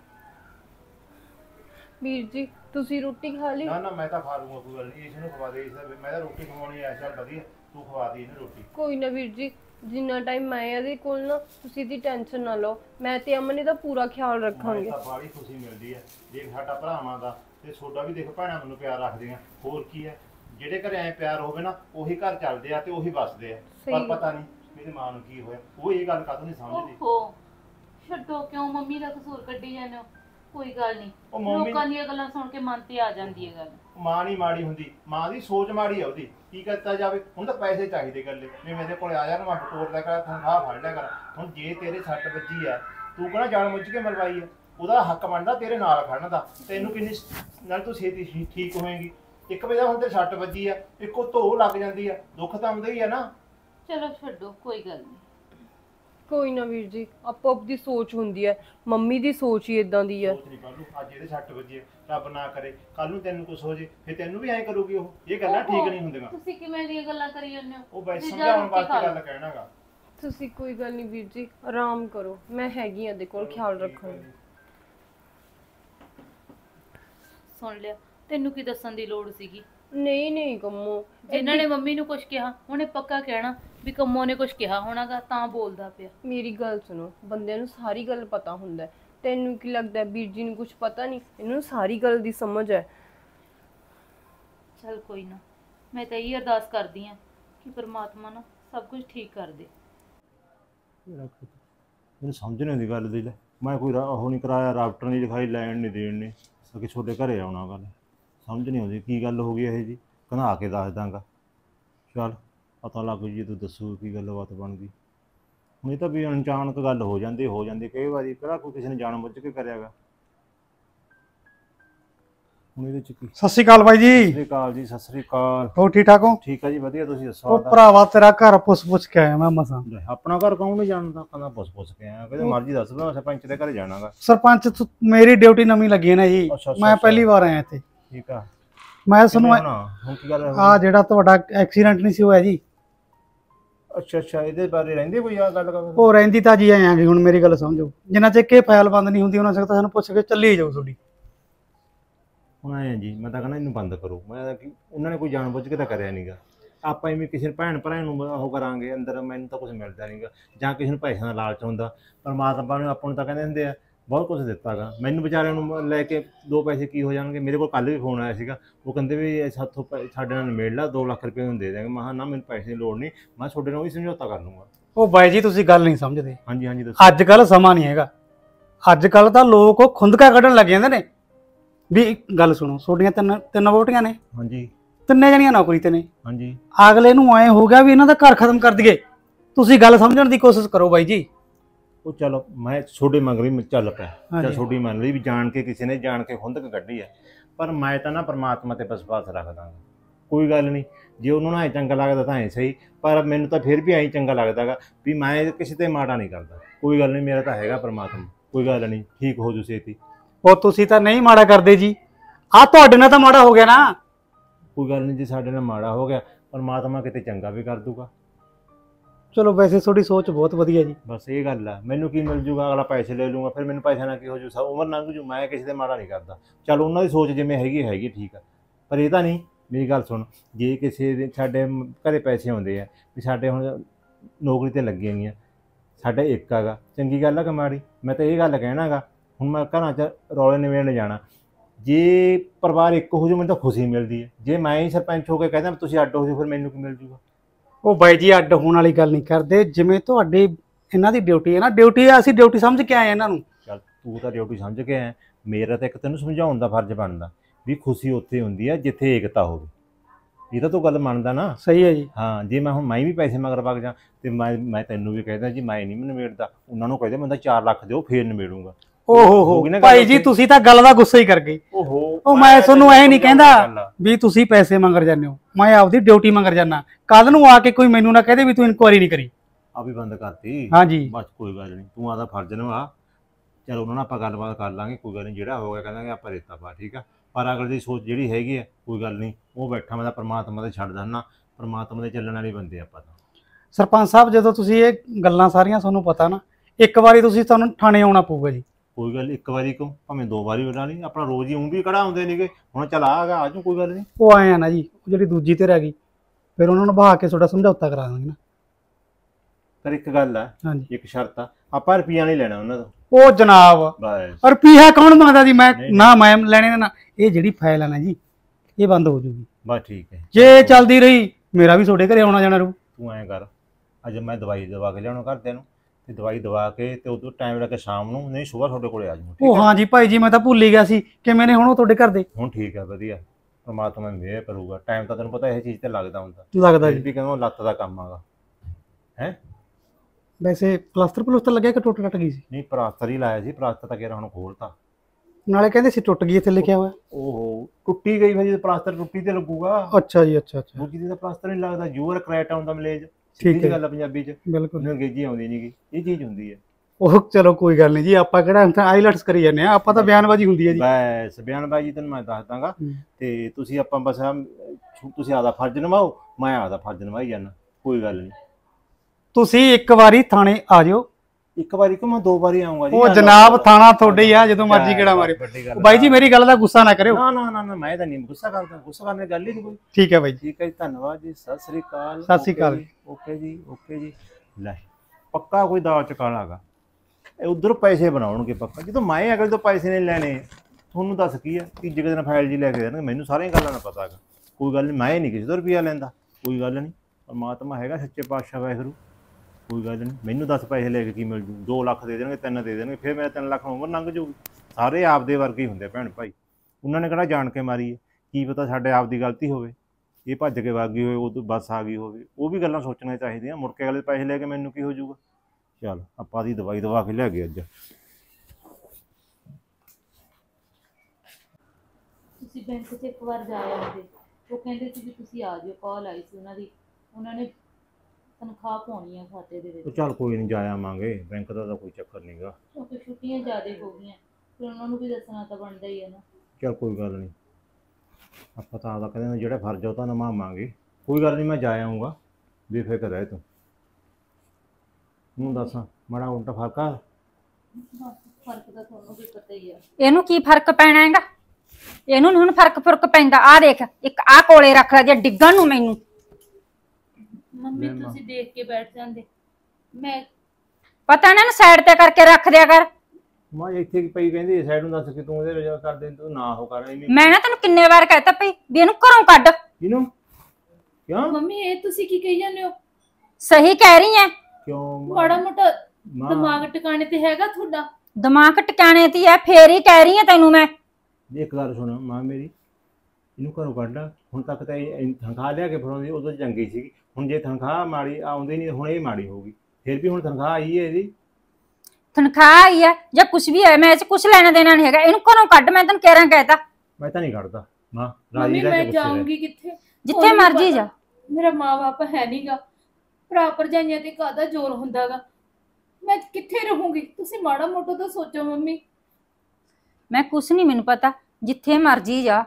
ਵੀਰ ਜੀ ਤੁਸੀਂ ਰੋਟੀ ਖਾ ਲਈ? ਨਾ ਮੈਂ ਤਾਂ ਖਾ ਲੂੰਗਾ, ਕੋਈ ਗੱਲ ਨਹੀਂ। ਇਸ ਨੂੰ ਖਵਾ ਦੇ। ਮੈਂ ਤਾਂ ਰੋਟੀ ਖਵਾਉਣੀ ਐ। ਚੱਲ ਵਧੀਆ, ਤੂੰ ਖਵਾ ਦੇ ਇਹਨੂੰ ਰੋਟੀ। ਕੋਈ ਨਾ ਵੀਰ ਜੀ, ਜਿੰਨਾ ਟਾਈਮ ਮੈਂ ਇਹਦੇ ਕੋਲ ਨਾ ਤੁਸੀਂ ਇਹਦੀ ਟੈਨਸ਼ਨ ਨਾ ਲਓ। ਮੈਂ ਤੇ ਅਮਨ ਇਹਦਾ ਪੂਰਾ ਖਿਆਲ ਰੱਖਾਂਗੇ। ਤਾਂ ਬੜੀ ਖੁਸ਼ੀ ਮਿਲਦੀ ਹੈ ਦੇਖ ਸਾਡਾ ਭਰਾਵਾਂ ਦਾ, ਤੇ ਤੁਹਾਡਾ ਵੀ ਦੇਖ ਭੈਣਾਂ ਮੈਨੂੰ ਪਿਆਰ ਰੱਖਦੀਆਂ। ਹੋਰ ਕੀ ਹੈ, ਜਿਹੜੇ ਘਰੇ ਐ ਪਿਆਰ ਹੋਵੇ ਨਾ ਉਹੀ ਘਰ ਚੱਲਦੇ ਆ ਤੇ ਉਹੀ ਵੱਸਦੇ ਆ। ਪਰ ਪਤਾ ਨਹੀਂ ਮੇਰੀ ਮਾਂ ਨੂੰ ਕੀ ਹੋਇਆ, ਉਹ ਇਹ ਗੱਲ ਕਾਹਤੋਂ ਨਹੀਂ ਸਮਝਦੀ। ਓਹੋ ਛੱਡੋ, ਕਿਉਂ ਮੰਮੀ ਦਾ ਕਸੂਰ ਕੱਢੀ ਜਾਂਦੇ ਹੋ? ਕੋਈ ਗੱਲ ਨਹੀਂ, ਉਹ ਮੰਮੀ ਲੋਕਾਂ ਦੀਆਂ ਗੱਲਾਂ ਸੁਣ ਕੇ ਮਨ ਤੇ ਆ ਜਾਂਦੀ ਹੈ ਗੱਲ। ਮਾਂ ਨਹੀਂ ਮਾੜੀ ਹੁੰਦੀ, ਮਾਂ ਦੀ ਸੋਚ ਮਾੜੀ ਆ ਉਹਦੀ। ਕੀ ਕਰਤਾ ਜਾਵੇ, ਹੁਣ ਤਾਂ ਪੈਸੇ ਚਾਹੀਦੇ ਗੱਲੇ ਵੀ ਮੇਰੇ ਕੋਲ ਆ ਜਾ ਨਾ, ਮੈਂ ਬਟੋਰ ਲਿਆ ਕਰ, ਤਨਖਾਹ ਫੜ ਲਿਆ ਕਰ। ਹੁਣ ਜੇ ਤੇਰੇ ਸੱਟ ਵੱਜੀ ਆ, ਤੂੰ ਕਿਹੜਾ ਜਾਣ ਮੁੱਝ ਕੇ ਮਰਵਾਈ ਆ? ਉਹਦਾ ਹੱਕ ਬਣਦਾ ਤੇਰੇ ਨਾਲ ਖੜਨ ਦਾ। ਤੈਨੂੰ ਕਿੰਨੀ ਨਾਲ ਤੂੰ ਛੇਤੀ ਠੀਕ ਹੋਏਗੀ। ਇੱਕ ਵਜੇ ਹੁਣ ਤੇ ਸੱਟ ਵੱਜੀ ਆ, ਇੱਕੋ ਧੋ ਲੱਗ ਜਾਂਦੀ ਆ, ਦੁੱਖ ਤਾਂ ਆਉਂਦਾ ਹੀ ਆ ਨਾ। ਚਲੋ ਛੱਡੋ, ਕੋਈ ਗੱਲ ਨਹੀਂ। ਕੋਈ ਨਾ ਵੀਰ ਜੀ, ਆਪੋ ਆਪਦੀ ਸੋਚ ਹੁੰਦੀ ਹੈ, ਮੰਮੀ ਦੀ ਸੋਚ ਹੀ ਇਦਾਂ ਦੀ ਹੈ। ਸੋਚ ਨਹੀਂ ਕੱਲੂ, ਅੱਜ ਇਹਦੇ ਸੱਟ ਵੱਜੀ, ਰੱਬ ਨਾ ਕਰੇ ਕੱਲ ਨੂੰ ਤੈਨੂੰ ਕੁਝ ਹੋ ਜੇ, ਫਿਰ ਤੈਨੂੰ ਵੀ ਐਂ ਕਰੂਗੀ ਉਹ। ਇਹ ਗੱਲਾਂ ਠੀਕ ਨਹੀਂ ਹੁੰਦੀਆਂ। ਤੁਸੀਂ ਕਿਵੇਂ ਦੀਆਂ ਗੱਲਾਂ ਕਰੀ ਜਾਂਦੇ ਹੋ? ਉਹ ਬਸ ਸਮਝਾਉਣ ਵਾਸਤੇ ਗੱਲ ਕਹਿਣਾਗਾ। ਤੁਸੀਂ ਕੋਈ ਗੱਲ ਨਹੀਂ ਵੀਰ ਜੀ, ਆਰਾਮ ਕਰੋ, ਮੈਂ ਹੈਗੀ ਆ ਦੇ ਕੋਲ, ਖਿਆਲ ਰੱਖਾਂਗੀ। ਸੁਣ ਲਿਆ, ਤੈਨੂੰ ਕੀ ਦੱਸਣ ਦੀ ਲੋੜ ਸੀਗੀ? ਨਹੀਂ ਨਹੀਂ ਕੰਮੋ, ਜਿਨ੍ਹਾਂ ਨੇ ਮੰਮੀ ਨੂੰ ਕੁਝ ਕਿਹਾ ਉਹਨੇ ਪੱਕਾ ਕਹਿਣਾ ਵੀ ਕੰਮੋ ਨੇ ਕੁਝ ਕਿਹਾ ਹੋਣਾਗਾ ਤਾਂ ਬੋਲਦਾ ਪਿਆ। ਮੇਰੀ ਗੱਲ ਸੁਣੋ, ਬੰਦਿਆਂ ਨੂੰ ਸਾਰੀ ਗੱਲ ਪਤਾ ਹੁੰਦਾ। ਤੈਨੂੰ ਕੀ ਲੱਗਦਾ ਵੀਰ ਜੀ ਨੂੰ ਕੁਝ ਪਤਾ ਨਹੀਂ? ਇਹਨੂੰ ਸਾਰੀ ਗੱਲ ਦੀ ਸਮਝ ਹੈ। ਚਲ ਕੋਈ ਨਾ, ਮੈਂ ਤਾਂ ਇਹ ਅਰਦਾਸ ਕਰਦੀ ਆ ਕਿ ਪਰਮਾਤਮਾ ਨਾ ਸਭ ਕੁਝ ਠੀਕ ਕਰ ਦੇ। ਮੈਨੂੰ ਸਮਝ ਨਹੀਂ ਆਉਂਦੀ ਗੱਲ ਦੀ। ਲੈ ਮੈਂ ਕੋਈ ਉਹ ਨਹੀਂ ਕਰਾਇਆ, ਰਾਪਟਰ ਨਹੀਂ ਲਿਖਾਈ, ਲੈਣ ਨਹੀਂ ਦੇਣ ਨੇ, ਕਿ ਤੁਹਾਡੇ ਘਰੇ ਆਉਣਾ। ਗੱਲ ਸਮਝ ਨਹੀਂ ਆਉਂਦੀ ਕੀ ਗੱਲ ਹੋ ਗਈ ਇਹ ਜੀ। ਕਹਿੰਦਾ ਆ ਕੇ ਦੱਸ ਦਾਂਗਾ। ਚੱਲ ਪਤਾ ਲੱਗ ਜੀ, ਤੂੰ ਦੱਸੂ ਕੀ ਗੱਲਬਾਤ ਬਣ ਗਈ। ਹੁਣ ਇਹ ਤਾਂ ਵੀ ਅਚਾਨਕ ਗੱਲ ਹੋ ਜਾਂਦੀ ਕਈ ਵਾਰੀ, ਕਿਹੜਾ ਕੋਈ ਕਿਸੇ ਨੇ ਜਾਣ ਬੁੱਝ ਕੇ ਕਰਿਆਗਾ। ਹੁਣ ਇਹਦੇ ਚ ਕੀ। ਸਤਿ ਸ਼੍ਰੀ ਅਕਾਲ ਬਾਈ ਜੀ। ਸਤਿ ਸ਼੍ਰੀ ਅਕਾਲ ਜੀ। ਸਤਿ ਸ਼੍ਰੀ ਅਕਾਲ। ਹੋਰ ਠੀਕ ਠਾਕ ਹੋ? ਠੀਕ ਆ ਜੀ, ਵਧੀਆ। ਤੁਸੀਂ ਦੱਸੋ? ਉਹ ਭਰਾਵਾ ਤੇਰਾ ਘਰ ਪੁੱਛ ਕੇ ਆਇਆ ਮੈਂ ਮਸਾਂ। ਆਪਣਾ ਘਰ ਕੌਣ ਨਹੀਂ ਜਾਣਦਾ? ਕਹਿੰਦਾ ਪੁੱਛ ਕੇ ਆਇਆ। ਕਹਿੰਦੇ ਮਰਜ਼ੀ ਦੱਸ ਦੋ, ਸਰਪੰਚ ਦੇ ਘਰੇ ਜਾਣਾਗਾ। ਸਰਪੰਚ ਮੇਰੀ ਡਿਊਟੀ ਨਵੀਂ ਲੱਗੀ ਹੈ ਨਾ ਜੀ, ਮੈਂ ਪਹਿਲੀ ਵਾਰ ਆਇਆ ਇੱਥੇ। ਠੀਕ ਆ। ਮੈਂ ਤੁਹਾਨੂੰ ਹੁਣ ਕੀ ਗੱਲ ਆ ਜਿਹੜਾ ਤੁਹਾਡਾ ਐਕਸੀਡੈਂਟ ਨਹੀਂ ਸੀ ਹੋਇਆ ਜੀ। ਅੱਛਾ, ਇਹਦੇ ਬਾਰੇ ਰਹਿੰਦੀ ਕੋਈ ਆ ਗੱਲ? ਉਹ ਰਹਿੰਦੀ ਤਾਂ ਜੀ ਆਇਆ ਕਿ ਹੁਣ ਮੇਰੀ ਗੱਲ ਸਮਝੋ, ਜਿੰਨਾ ਚਿਰ ਇਹ ਫਾਈਲ ਬੰਦ ਨਹੀਂ ਹੁੰਦੀ ਉਹਨਾਂ ਚਿਰ ਤਾਂ ਸਾਨੂੰ ਪੁੱਛ ਕੇ ਚੱਲੀ ਜਾਊ ਤੁਹਾਡੀ। ਹੁਣ ਆਏ ਜੀ, ਮੈਂ ਤਾਂ ਕਹਿੰਦਾ ਇਹਨੂੰ ਬੰਦ ਕਰੋ। ਮੈਂ ਕਿ ਉਹਨਾਂ ਨੇ ਕੋਈ ਜਾਣ ਬੁੱਝ ਕੇ ਤਾਂ ਕਰਿਆ ਨਹੀਂਗਾ। ਆਪਾਂ ਇਵੇਂ ਕਿਸੇ ਭੈਣ ਭਰਾ ਨੂੰ ਉਹ ਕਰਾਂਗੇ ਅੰਦਰ, ਮੈਨੂੰ ਤਾਂ ਕੁਝ ਮਿਲਦਾ ਨਹੀਂਗਾ। ਜਾਂ ਕਿਸੇ ਨੂੰ ਪੈਸਿਆਂ ਦਾ ਲਾਲਚ ਹੁੰਦਾ। ਪਰਮਾਤਮਾ ਨੇ ਆਪਾਂ ਨੂੰ ਤਾਂ ਕਹਿੰਦੇ ਹੁੰਦੇ ਆ ਬਹੁਤ ਕੁਝ ਦਿੱਤਾਗਾ। ਮੈਨੂੰ ਵਿਚਾਰਿਆਂ ਨੂੰ ਲੈ ਕੇ 2 ਪੈਸੇ ਕੀ ਹੋ ਜਾਣਗੇ। ਮੇਰੇ ਕੋਲ ਕੱਲ੍ਹ ਵੀ ਫੋਨ ਆਇਆ ਸੀਗਾ, ਉਹ ਕਹਿੰਦੇ ਵੀ ਸਾਥੋਂ ਸਾਡੇ ਨਾਲ ਨਿਬੇੜ ਲਾ, 2 ਲੱਖ ਰੁਪਏ ਨੂੰ ਦੇ ਦਿਆਂਗੇ। ਮੈਂ ਕਿਹਾ ਨਾ, ਮੈਨੂੰ ਪੈਸੇ ਦੀ ਲੋੜ ਨਹੀਂ, ਮੈਂ ਤੁਹਾਡੇ ਨਾਲ ਵੀ ਸਮਝੌਤਾ ਕਰ ਲੂੰਗਾ। ਉਹ ਬਾਈ ਜੀ ਤੁਸੀਂ ਗੱਲ ਨਹੀਂ ਸਮਝਦੇ। ਹਾਂਜੀ ਹਾਂਜੀ ਦੱਸੋ। ਅੱਜ ਕੱਲ ਸਮਾਂ ਨਹੀਂ ਹੈਗਾ। ਅੱਜ ਕੱਲ ਤਾਂ ਲੋਕ ਉਹ ਖੁੰਦਕਾ ਕੱਢਣ ਲੱਗ ਜਾਂਦੇ ਨੇ। ਵੀ ਗੱਲ ਸੁਣੋ, ਤੁਹਾਡੀਆਂ ਤਿੰਨ ਵੋਟੀਆਂ ਨੇ। ਹਾਂਜੀ। ਤਿੰਨੇ ਜਣੀਆਂ ਨੌਕਰੀ ਤੇ ਨੇ। ਹਾਂਜੀ। ਅਗਲੇ ਨੂੰ ਐ ਹੋ ਗਿਆ ਵੀ ਇਹਨਾਂ ਦਾ ਘਰ ਖਤਮ ਕਰ ਦਈਏ। ਤੁਸੀਂ ਗੱਲ ਸਮਝਣ ਦੀ ਕੋਸ਼ਿਸ਼ ਕਰੋ ਬਾਈ ਜੀ। ਉਹ ਚਲੋ ਮੈਂ ਤੁਹਾਡੇ ਮੰਗਰੀ ਚੱਲ ਪਿਆ, ਚੱਲ ਤੁਹਾਡੀ ਮੰਨ ਲਈ ਵੀ ਜਾਣ ਕੇ ਕਿਸੇ ਨੇ ਜਾਣ ਕੇ ਖੁੰਦਕ ਕੱਢੀ ਹੈ। ਪਰ ਮੈਂ ਤਾਂ ਨਾ ਪਰਮਾਤਮਾ ਤੇ ਵਿਸ਼ਵਾਸ ਰੱਖਦਾ। ਕੋਈ ਗੱਲ ਨਹੀਂ, ਜੇ ਉਹਨਾਂ ਨੂੰ ਐਂ ਚੰਗਾ ਲੱਗਦਾ ਤਾਂ ਐਂ ਸਹੀ, ਪਰ ਮੈਨੂੰ ਤਾਂ ਫਿਰ ਵੀ ਐਂ ਚੰਗਾ ਲੱਗਦਾਗਾ ਵੀ ਮੈਂ ਕਿਸੇ ਤੇ ਮਾੜਾ ਨਹੀਂ ਕਰਦਾ। ਕੋਈ ਗੱਲ ਨਹੀਂ, ਮੇਰਾ ਤਾਂ ਹੈਗਾ ਪਰਮਾਤਮਾ। ਕੋਈ ਗੱਲ ਨਹੀਂ, ਠੀਕ ਹੋ ਜੂ ਛੇਤੀ। ਉਹ ਤੁਸੀਂ ਤਾਂ ਨਹੀਂ ਮਾੜਾ ਕਰਦੇ ਜੀ, ਆਹ ਤੁਹਾਡੇ ਨਾਲ ਤਾਂ ਮਾੜਾ ਹੋ ਗਿਆ ਨਾ। ਕੋਈ ਗੱਲ ਨਹੀਂ, ਜੇ ਸਾਡੇ ਨਾਲ ਮਾੜਾ ਹੋ ਗਿਆ ਪਰਮਾਤਮਾ ਕਿਤੇ ਚੰਗਾ ਵੀ ਕਰ ਦੂਗਾ। ਚਲੋ ਵੈਸੇ ਤੁਹਾਡੀ ਸੋਚ ਬਹੁਤ ਵਧੀਆ ਜੀ। ਬਸ ਇਹ ਗੱਲ ਆ। ਮੈਨੂੰ ਕੀ ਮਿਲ ਜੂਗਾ? ਅਗਲਾ ਪੈਸੇ ਲੈ ਲੂਗਾ, ਫਿਰ ਮੈਨੂੰ ਪੈਸਿਆਂ ਨਾਲ ਕੀ ਹੋ ਜੂ? ਉਮਰ ਲੰਘ ਜੂ। ਮੈਂ ਕਿਸੇ ਤੇ ਮਾੜਾ ਨਹੀਂ ਕਰਦਾ। ਚਲ ਉਹਨਾਂ ਦੀ ਸੋਚ ਜਿਵੇਂ ਹੈਗੀ ਠੀਕ ਆ, ਪਰ ਇਹ ਤਾਂ ਨਹੀਂ। ਮੇਰੀ ਗੱਲ ਸੁਣ, ਜੇ ਕਿਸੇ ਦੇ ਸਾਡੇ ਘਰੇ ਪੈਸੇ ਆਉਂਦੇ ਆ ਵੀ ਸਾਡੇ ਹੁਣ ਨੌਕਰੀ ਤੇ ਲੱਗੀਆਂ ਗਈਆਂ, ਸਾਡਾ ਇੱਕ ਹੈਗਾ, ਚੰਗੀ ਗੱਲ ਆ ਕਿ ਮਾੜੀ? ਮੈਂ ਤਾਂ ਇਹ ਗੱਲ ਕਹਿਣਾਗਾ। ਹੁਣ ਮੈਂ ਘਰਾਂ 'ਚ ਰੌਲੇ ਨਿਬੇੜਨ ਜਾਣਾ, ਜੇ ਪਰਿਵਾਰ ਇੱਕ ਹੋ ਜੂ ਮੈਨੂੰ ਤਾਂ ਖੁਸ਼ੀ ਮਿਲਦੀ ਹੈ। ਜੇ ਮੈਂ ਹੀ ਸਰਪੰਚ ਹੋ ਕੇ ਕਹਿੰਦਾ ਤੁਸੀਂ ਅੱਡ ਹੋ ਜਾਓ, ਫਿਰ ਮੈਨੂੰ ਕੀ ਮਿਲ ਜੂਗਾ? ਉਹ ਬਾਈ ਜੀ ਅੱਡ ਹੋਣ ਵਾਲੀ ਗੱਲ ਨਹੀਂ ਕਰਦੇ। ਜਿਵੇਂ ਤੁਹਾਡੀ ਇਹਨਾਂ ਦੀ ਡਿਊਟੀ ਹੈ ਨਾ, ਡਿਊਟੀ ਅਸੀਂ ਡਿਊਟੀ ਸਮਝ ਕੇ ਆਏ ਇਹਨਾਂ ਨੂੰ। ਚੱਲ ਤੂੰ ਤਾਂ ਡਿਊਟੀ ਸਮਝ ਕੇ ਆਇਆ, ਮੇਰਾ ਤਾਂ ਇੱਕ ਤੈਨੂੰ ਸਮਝਾਉਣ ਦਾ ਫਰਜ਼ ਬਣਦਾ ਵੀ ਖੁਸ਼ੀ ਉੱਥੇ ਹੁੰਦੀ ਆ ਜਿੱਥੇ ਏਕਤਾ ਹੋਵੇ। ਇਹ ਤਾਂ ਤੂੰ ਗੱਲ ਮੰਨਦਾ ਨਾ? ਸਹੀ ਹੈ ਜੀ। ਹਾਂ, ਜੇ ਮੈਂ ਵੀ ਪੈਸੇ ਮਗਰ ਵਗ ਜਾ ਤੇ ਮੈਂ ਤੈਨੂੰ ਵੀ ਕਹਿੰਦਾ ਜੀ ਮੈਂ ਨਹੀਂ ਨਿਬੇੜਦਾ, ਉਹਨਾਂ ਨੂੰ ਕਹਿੰਦਾ ਮੈਨੂੰ ਤਾਂ 4 ਲੱਖ ਦਿਓ ਫੇਰ ਨਿਬੇੜੂਗਾ। ਓਹੋ ਭਾਈ ਜੀ, ਤੁਸੀਂ ਤਾਂ ਗੱਲ ਦਾ ਗੁੱਸਾ ਹੀ ਕਰ ਗਏ। ਉਹ ਮੈਂ ਤੁਹਾਨੂੰ ਐ ਨਹੀਂ ਕਹਿੰਦਾ ਵੀ ਤੁਸੀਂ ਪੈਸੇ ਮੰਗਰ ਜਾਂਦੇ ਹੋ, ਮੈਂ ਆਪਦੀ ਡਿਊਟੀ ਮੰਗਰ ਜਾਨਾ। ਕੱਲ ਨੂੰ ਆ ਕੇ ਕੋਈ ਮੈਨੂੰ ਨਾ ਕਹਦੇ ਵੀ ਤੂੰ ਇਨਕੁਆਇਰੀ ਨਹੀਂ ਕਰੀ। ਆ ਵੀ ਬੰਦ ਕਰਤੀ? ਹਾਂਜੀ। ਬਸ ਕੋਈ ਗੱਲ ਨਹੀਂ, ਤੂੰ ਆਦਾ ਫਰਜ਼ ਨਿਭਾ। ਚਲ ਉਹਨਾਂ ਨਾਲ ਆਪਾਂ ਗੱਲਬਾਤ ਕਰ ਲਾਂਗੇ। ਕੋਈ ਗੱਲ ਨਹੀਂ, ਜਿਹੜਾ ਹੋ ਗਿਆ ਕਹਿੰਦਾਂਗੇ ਆਪਾਂ ਰੇਤਾ ਪਾ, ਠੀਕ ਆ। ਪਰ ਅਗਲੇ ਦੀ ਸੋਚ ਜਿਹੜੀ ਹੈਗੀ ਆ, ਕੋਈ ਗੱਲ ਨਹੀਂ, ਉਹ ਬੈਠਾ ਮੈਂ ਤਾਂ ਪਰਮਾਤਮਾ ਤੇ ਛੱਡ ਦਿੰਦਾ। ਪਰਮਾਤਮਾ ਦੇ ਚੱਲਣ ਵਾਲੇ ਬੰਦੇ ਆਪਾਂ ਤਾਂ। ਸਰਪੰਚ ਸਾਹਿਬ, ਜਦੋਂ ਤੁਸੀਂ ਇਹ ਗੱਲਾਂ ਸਾਰੀਆਂ ਤੁਹਾਨੂੰ ਪਤਾ ਨਾ, ਇੱਕ ਵਾਰੀ ਤੁਹਾਨੂੰ ਥਾਣੇ ਆਉਣਾ ਪਊਗਾ ਜੀ। ਕੋਈ ਗੱਲ, ਇੱਕ ਵਾਰੀ ਕਿਉਂ, ਭਾਵੇਂ 2 ਵਾਰੀ ਬਣਾ ਲਈ। ਆਪਣਾ ਰੋਜ਼ ਹੀ ਵੀ ਕਿਹੜਾ ਆਉਂਦੇ ਨਹੀਂਗੇ। ਹੁਣ ਚੱਲ ਆਗਾ ਆਜੂ, ਕੋਈ ਗੱਲ ਨਹੀਂ। ਉਹ ਆਏ ਆ ਨਾ ਜੀ, ਜਿਹੜੀ ਦੂਜੀ ਧਿਰ ਹੈਗੀ, ਫਿਰ ਉਹਨਾਂ ਨੂੰ ਬਹਾ ਕੇ ਤੁਹਾਡਾ ਸਮਝੌਤਾ ਕਰਾ ਦਾਂਗੇ ਨਾ। ਪਰ ਇੱਕ ਗੱਲ ਆ, ਹਾਂਜੀ, ਇੱਕ ਸ਼ਰਤ ਆ, ਆਪਾਂ ਰੁਪਈਆ ਨਹੀਂ ਲੈਣਾ ਉਹਨਾਂ ਤੋਂ। ਉਹ ਜਨਾਬ, ਰੁਪਈਆ ਕੌਣ ਮੰਗਦਾ ਜੀ? ਮੈਂ ਨਾ ਮੈਂ ਲੈਣੇ ਨਾ। ਇਹ ਜਿਹੜੀ ਫਾਈਲ ਆ ਨਾ ਜੀ, ਇਹ ਬੰਦ ਹੋ ਜੂਗੀ। ਬਸ ਠੀਕ ਹੈ। ਜੇ ਚੱਲਦੀ ਰਹੀ, ਮੇਰਾ ਵੀ ਤੁਹਾਡੇ ਘਰੇ ਆਉਣਾ ਜਾਣਾ ਰੂ। ਤੂੰ ਐਂ ਕਰ, ਅੱਜ ਮੈਂ ਦਵਾਈ ਦਵਾ ਕੇ ਲਿਆਉਣਾ ਘਰਦਿਆਂ ਨੂੰ, ਤੇ ਦਵਾਈ ਦਵਾ ਕੇ ਤੇ ਉਦੋਂ ਟਾਈਮ ਲੱਗ ਕੇ ਸ਼ਾਮ ਨੂੰ, ਨਹੀਂ ਸਵੇਰ ਤੁਹਾਡੇ ਕੋਲੇ ਆ ਜਾਊਂ। ਉਹ ਹਾਂ ਜੀ ਭਾਈ ਜੀ, ਮੈਂ ਤਾਂ ਭੁੱਲ ਹੀ ਗਿਆ ਸੀ ਕਿਵੇਂ ਨੇ ਹੁਣ ਉਹ ਤੁਹਾਡੇ ਘਰ ਦੇ। ਹੁਣ ਠੀਕ ਹੈ, ਵਧੀਆ। ਪਰਮਾਤਮਾ ਮਿਹਰ ਕਰੂਗਾ। ਟਾਈਮ ਤਾਂ ਤੈਨੂੰ ਪਤਾ ਇਹ ਚੀਜ਼ ਤੇ ਲੱਗਦਾ ਹੁੰਦਾ। ਲੱਗਦਾ ਫਿਰ ਜੀ। ਵੀ ਕਹਿੰਦਾ ਲੱਤ ਦਾ ਕੰਮ ਆਗਾ ਹੈ। ਵੈਸੇ ਪਲਸਤਰ ਲੱਗਿਆ ਕਿ ਟੁੱਟ ਟੱਟ ਗਈ ਸੀ? ਨਹੀਂ ਪਲਾਸਟਰ ਹੀ ਲਾਇਆ ਸੀ, ਪਲਾਸਟਰ ਤਾਂ ਕਿਹੜਾ ਹੁਣ ਖੋਲਤਾ। ਨਾਲੇ ਕਹਿੰਦੇ ਸੀ ਟੁੱਟ ਗਈ, ਇੱਥੇ ਲਿਖਿਆ ਹੋਇਆ। ਓਹੋ ਟੁੱਟੀ ਗਈ ਫਿਰ, ਜੇ ਪਲਾਸਟਰ ਟੁੱਟੀ ਤੇ ਲੱਗੂਗਾ। ਅੱਛਾ ਜੀ, ਅੱਛਾ ਅੱਛਾ, ਦੂਜੀ ਦੀ ਤਾਂ ਪਲਾਸਟਰ ਨਹੀਂ ਲੱਗਦਾ, ਯੂਅਰ ਕਰੈਟ ਆਉਂਦਾ ਮਲੇਜ। ਠੀਕ ਹੈ ਗੱਲ ਆ ਪੰਜਾਬੀ ਚ, ਬਿਲਕੁਲ। ਉਹਨੂੰ ਅੰਗਰੇਜ਼ੀ ਆਉਂਦੀ ਨਹੀਂ ਗੀ, ਇਹ ਚੀਜ਼ ਹੁੰਦੀ ਹੈ। ਉਹ ਚਲੋ ਕੋਈ ਗੱਲ ਨਹੀਂ ਜੀ, ਆਪਾਂ ਕਿਹੜਾ ਆਈਲੈਟਸ ਕਰੀ ਜਾਂਦੇ ਆ, ਆਪਾਂ ਤਾਂ ਬਿਆਨਬਾਜ਼ੀ ਹੁੰਦੀ ਹੈ ਜੀ। ਬਸ ਬਿਆਨਬਾਜ਼ੀ ਤੈਨੂੰ ਮੈਂ ਦੱਸ ਦਾਂਗਾ। ਤੇ ਤੁਸੀਂ ਆਪਾਂ ਬਸ ਤੁਸੀਂ ਆਪਦਾ ਫਰਜ਼ ਨਿਭਾਓ, ਮੈਂ ਆਪਦਾ ਫਰਜ਼ ਨਿਭਾਈ ਜਾਣਾ, ਕੋਈ ਗੱਲ ਨਹੀਂ। ਤੁਸੀਂ ਇੱਕ ਵਾਰੀ ਥਾਣੇ ਆ ਜਾਓ। ਇੱਕ ਵਾਰੀ ਕਿ ਮੈਂ 2 ਵਾਰੀ ਆਉਂਗਾ ਜੀ। ਉਹ ਜਨਾਬ ਥਾਣਾ ਤੁਹਾਡੇ ਹੀ ਆ, ਜਦੋਂ ਮਰਜ਼ੀ ਕਿਹੜਾ ਮਾਰੇ। ਬਾਈ ਜੀ ਮੇਰੀ ਗੱਲ ਦਾ ਗੁੱਸਾ ਨਾ ਕਰਿਓ। ਨਾ ਨਾ ਨਾ ਨਾ, ਮੈਂ ਤਾਂ ਨਹੀਂ ਗੁੱਸਾ ਕਰਦਾ, ਗੁੱਸਾ ਕਰਨ ਦੀ ਗੱਲ ਹੀ ਨਹੀਂ ਕੋਈ। ਠੀਕ ਹੈ ਬਾਈ। ਠੀਕ ਹੈ ਜੀ, ਧੰਨਵਾਦ ਜੀ, ਸਤਿ ਸ੍ਰੀ ਅਕਾਲ। ਸਤਿ ਸ੍ਰੀ ਅਕਾਲ। ਓਕੇ ਜੀ, ਓਕੇ ਜੀ। ਲੈ ਪੱਕਾ ਕੋਈ ਦਾਲ ਚ ਕਾਲਾ ਹੈਗਾ, ਇਹ ਉਧਰ ਪੈਸੇ ਬਣਾਉਣਗੇ ਪੱਕਾ। ਜਦੋਂ ਮੈਂ ਅਗਲੇ ਤੋਂ ਪੈਸੇ ਨਹੀਂ ਲੈਣੇ, ਤੁਹਾਨੂੰ ਦੱਸ ਕੀ ਆ, ਤੀਜੇ ਦਿਨ ਫਾਈਲ ਜੀ ਲੈ ਕੇ ਦੇਣਗੇ। ਮੈਨੂੰ ਸਾਰੀਆਂ ਗੱਲਾਂ ਦਾ ਪਤਾ ਹੈਗਾ, ਕੋਈ ਗੱਲ ਨਹੀਂ। ਮੈਂ ਨਹੀਂ ਕਿਸੇ ਤੋਂ ਰੁਪਈਆ ਲੈਂਦਾ, ਕੋਈ ਗੱਲ ਨਹੀਂ। ਪਰਮਾਤਮਾ ਹੈਗਾ, ਸੱਚੇ ਪਾਤਸ਼ਾਹ ਵਾਹਿਗੁਰੂ, ਕੋਈ ਗੱਲ ਨਹੀਂ। ਮੈਨੂੰ 10 ਪੈਸੇ ਲੈ ਕੇ ਕੀ ਮਿਲ ਜੂ? 2 ਲੱਖ ਦੇ ਦੇਣਗੇ, 3 ਦੇ ਦੇਣਗੇ, ਫਿਰ ਮੇਰਾ 3 ਲੱਖ ਉਮਰ ਲੰਘ ਜਾਊਗੀ। ਸਾਰੇ ਆਪਦੇ ਵਰਗੇ ਹੀ ਹੁੰਦੇ ਭੈਣ ਭਾਈ, ਉਹਨਾਂ ਨੇ ਕਿਹੜਾ ਜਾਣ ਕੇ ਮਾਰੀ ਹੈ। ਕੀ ਪਤਾ ਸਾਡੇ ਆਪ ਦੀ ਗਲਤੀ ਹੋਵੇ, ਇਹ ਭੱਜ ਕੇ ਵਗ ਗਈ ਹੋਵੇ, ਉਹ ਤੋਂ ਬੱਸ ਆ ਗਈ ਹੋਵੇ। ਉਹ ਵੀ ਗੱਲਾਂ ਸੋਚਣੀਆਂ ਚਾਹੀਦੀਆਂ। ਮੁੜ ਕੇ ਅਗਲੇ ਪੈਸੇ ਲੈ ਕੇ ਮੈਨੂੰ ਕੀ ਹੋ ਜਾਊਗਾ। ਚੱਲ ਆਪਾਂ ਦੀ ਦਵਾਈ ਦਵਾ ਕੇ ਲੈ ਗਏ ਅੱਜ। ਤੁਸੀਂ ਬੈਂਕ 'ਚ ਇੱਕ ਵਾਰ ਜਾ ਆਉਂਦੇ, ਉਹ ਕਹਿੰਦੇ ਸੀ ਵੀ ਤੁਸੀਂ ਆ ਜਾਓ, ਕਾਲ ਆਈ ਸੀ ਉਹਨਾਂ ਦੀ, ਉਹਨਾਂ ਨੇ ਤਨਖਾਹ ਪਾਉਣੀ ਆ ਖਾਤੇ ਦੇ ਵਿੱਚ। ਚੱਲ ਕੋਈ ਨਹੀਂ, ਜਾ ਆਵਾਂਗੇ। ਬੈਂਕ ਦਾ ਤਾਂ ਕੋਈ ਚੱਕਰ ਨਹੀਂ ਗਾ, ਕਿਉਂਕਿ ਛੁੱਟੀਆਂ ਜ਼ਿਆਦਾ ਹੋ ਗਈਆਂ, ਫਿਰ ਉਹਨਾਂ ਨੂੰ ਵੀ ਦੱਸਣਾ ਤਾਂ ਬਣਦਾ ਹੀ ਹੈ ਨਾ। ਚੱਲ ਕੋਈ ਗੱਲ ਨਹੀਂ, ਆਪਾਂ ਤਾਂ ਆਪਦਾ ਕਹਿੰਦੇ ਜਿਹੜਾ ਫਰਜ਼ ਆ ਉਹ ਤਾਂ ਨਿਭਾਵਾਂਗੇ। ਕੋਈ ਗੱਲ ਨਹੀਂ, ਮੈਂ ਜਾ ਆਊਂਗਾ, ਬੇਫਿਕਰ ਰਹਿ ਤੂੰ। ਹੁਣ ਦੱਸ ਮਾੜਾ ਉਲਟਾ ਫਰਕ ਆ? ਫਰਕ ਤਾਂ ਤੁਹਾਨੂੰ ਵੀ ਪਤਾ ਹੀ ਆ। ਇਹਨੂੰ ਕੀ ਫਰਕ ਪੈਣਾ ਹੈਗਾ? ਇਹਨੂੰ ਨੀ ਹੁਣ ਫਰਕ ਪੈਂਦਾ। ਆ ਦੇਖ, ਇੱਕ ਆ ਕੋਲੇ ਰੱਖ ਲੈ ਜੇ ਡਿੱਗਣ ਨੂੰ ਮੈਨੂੰ। ਮੰਮੀ ਤੁਸੀਂ ਦੇਖ ਕੇ ਬੈਠ ਜਾਂਦੇ, ਮੈਂ ਪਤਾ ਨਾ ਸਾਈਡ ਤੇ ਕਰਕੇ ਰੱਖ ਦਿਆ ਕਰ। ਮੈਂ ਇੱਥੇ ਕੀ ਪਈ ਕਹਿੰਦੀ ਸਾਈਡ ਨੂੰ ਦੱਸ ਕੇ ਤੂੰ ਇਹਦੇ ਰਜਾ ਕਰ ਦੇ, ਤੂੰ ਨਾ ਹੋ ਕਰ। ਮੈਂ ਨਾ ਤੈਨੂੰ ਕਿੰਨੇ ਵਾਰ ਕਹਿਤਾ ਪਈ ਵੀ ਇਹਨੂੰ ਘਰੋਂ ਕੱਢ। ਕਿਹਨੂੰ? ਕਿਉਂ ਮੰਮੀ ਇਹ ਤੁਸੀਂ ਕੀ ਕਹੀ ਜਾਂਦੇ ਹੋ? ਸਹੀ ਕਹਿ ਰਹੀ ਐ। ਕਿਉਂ? ਮਾੜਾ ਮੋਟਾ ਦਿਮਾਗ ਟਿਕਾਣੇ ਤੇ ਹੈਗਾ ਤੁਹਾਡਾ? ਦਿਮਾਗ ਟਿਕਾਣੇ ਤੇ ਐ, ਫੇਰ ਹੀ ਕਹਿ ਰਹੀ ਐ ਤੈਨੂੰ ਮੈਂ। ਇੱਕ ਗੱਲ ਸੁਣ ਮਾਂ ਮੇਰੀ, ਇਹਨੂੰ ਘਰੋਂ ਕੱਢ। ਹੁਣ ਤੱਕ ਤਾਂ ਇਹ ਤਨਖਾਹ ਲਿਆ ਕੇ ਫੜਾਉਂਦੀ, ਉਦੋਂ ਚੰਗੀ ਸੀਗੀ। ਹੁਣ ਜੇ ਤਨਖਾਹ ਮਾੜੀ ਆਉਂਦੀ ਨਹੀਂ, ਹੁਣ ਇਹ ਮਾੜੀ ਹੋਊਗੀ। ਫਿਰ ਵੀ ਹੁਣ ਤਨਖਾਹ ਆਈ ਹੈ ਇਹਦੀ, ਤਨਖਾਹ ਆਈ ਹੈ ਜਾਂ ਕੁਝ ਵੀ ਹੈ, ਮੈਂ ਇਹ 'ਚ ਕੁਝ ਲੈਣਾ ਦੇਣਾ ਨਹੀਂ ਹੈਗਾ। ਇਹਨੂੰ ਘਰੋਂ ਕੱਢ, ਮੈਂ ਤੈਨੂੰ ਕਹਿਰਾਂ ਕਹਿਤਾ। ਮੈਂ ਤਾਂ ਨਹੀਂ ਕੱਢਦਾ ਮਾਂ, ਮੰਮੀ ਰਾਜੀ ਰਹਿ ਮੈਂ ਕੇ ਜਾਊਂਗੀ ਕਿੱਥੇ? ਜਿੱਥੇ ਮਰਜੀ ਜਾ। ਮੇਰਾ ਮਾਂ-ਬਾਪ ਹੈ ਨਹੀਂਗਾ, ਭਰਾ ਭਰਜਾਈਆਂ ਤੇ ਕਾਹਦਾ ਜ਼ੋਰ ਹੁੰਦਾਗਾ, ਮੈਂ ਕਿੱਥੇ ਰਹੂੰਗੀ? ਤੁਸੀਂ ਮਾੜਾ ਮੋਟਾ ਤਾਂ ਸੋਚੋ ਮੰਮੀ। ਮੈਂ ਕੁਛ ਨਹੀਂ, ਮੈਨੂੰ ਪਤਾ, ਜਿੱਥੇ ਮਰਜੀ ਜਾ।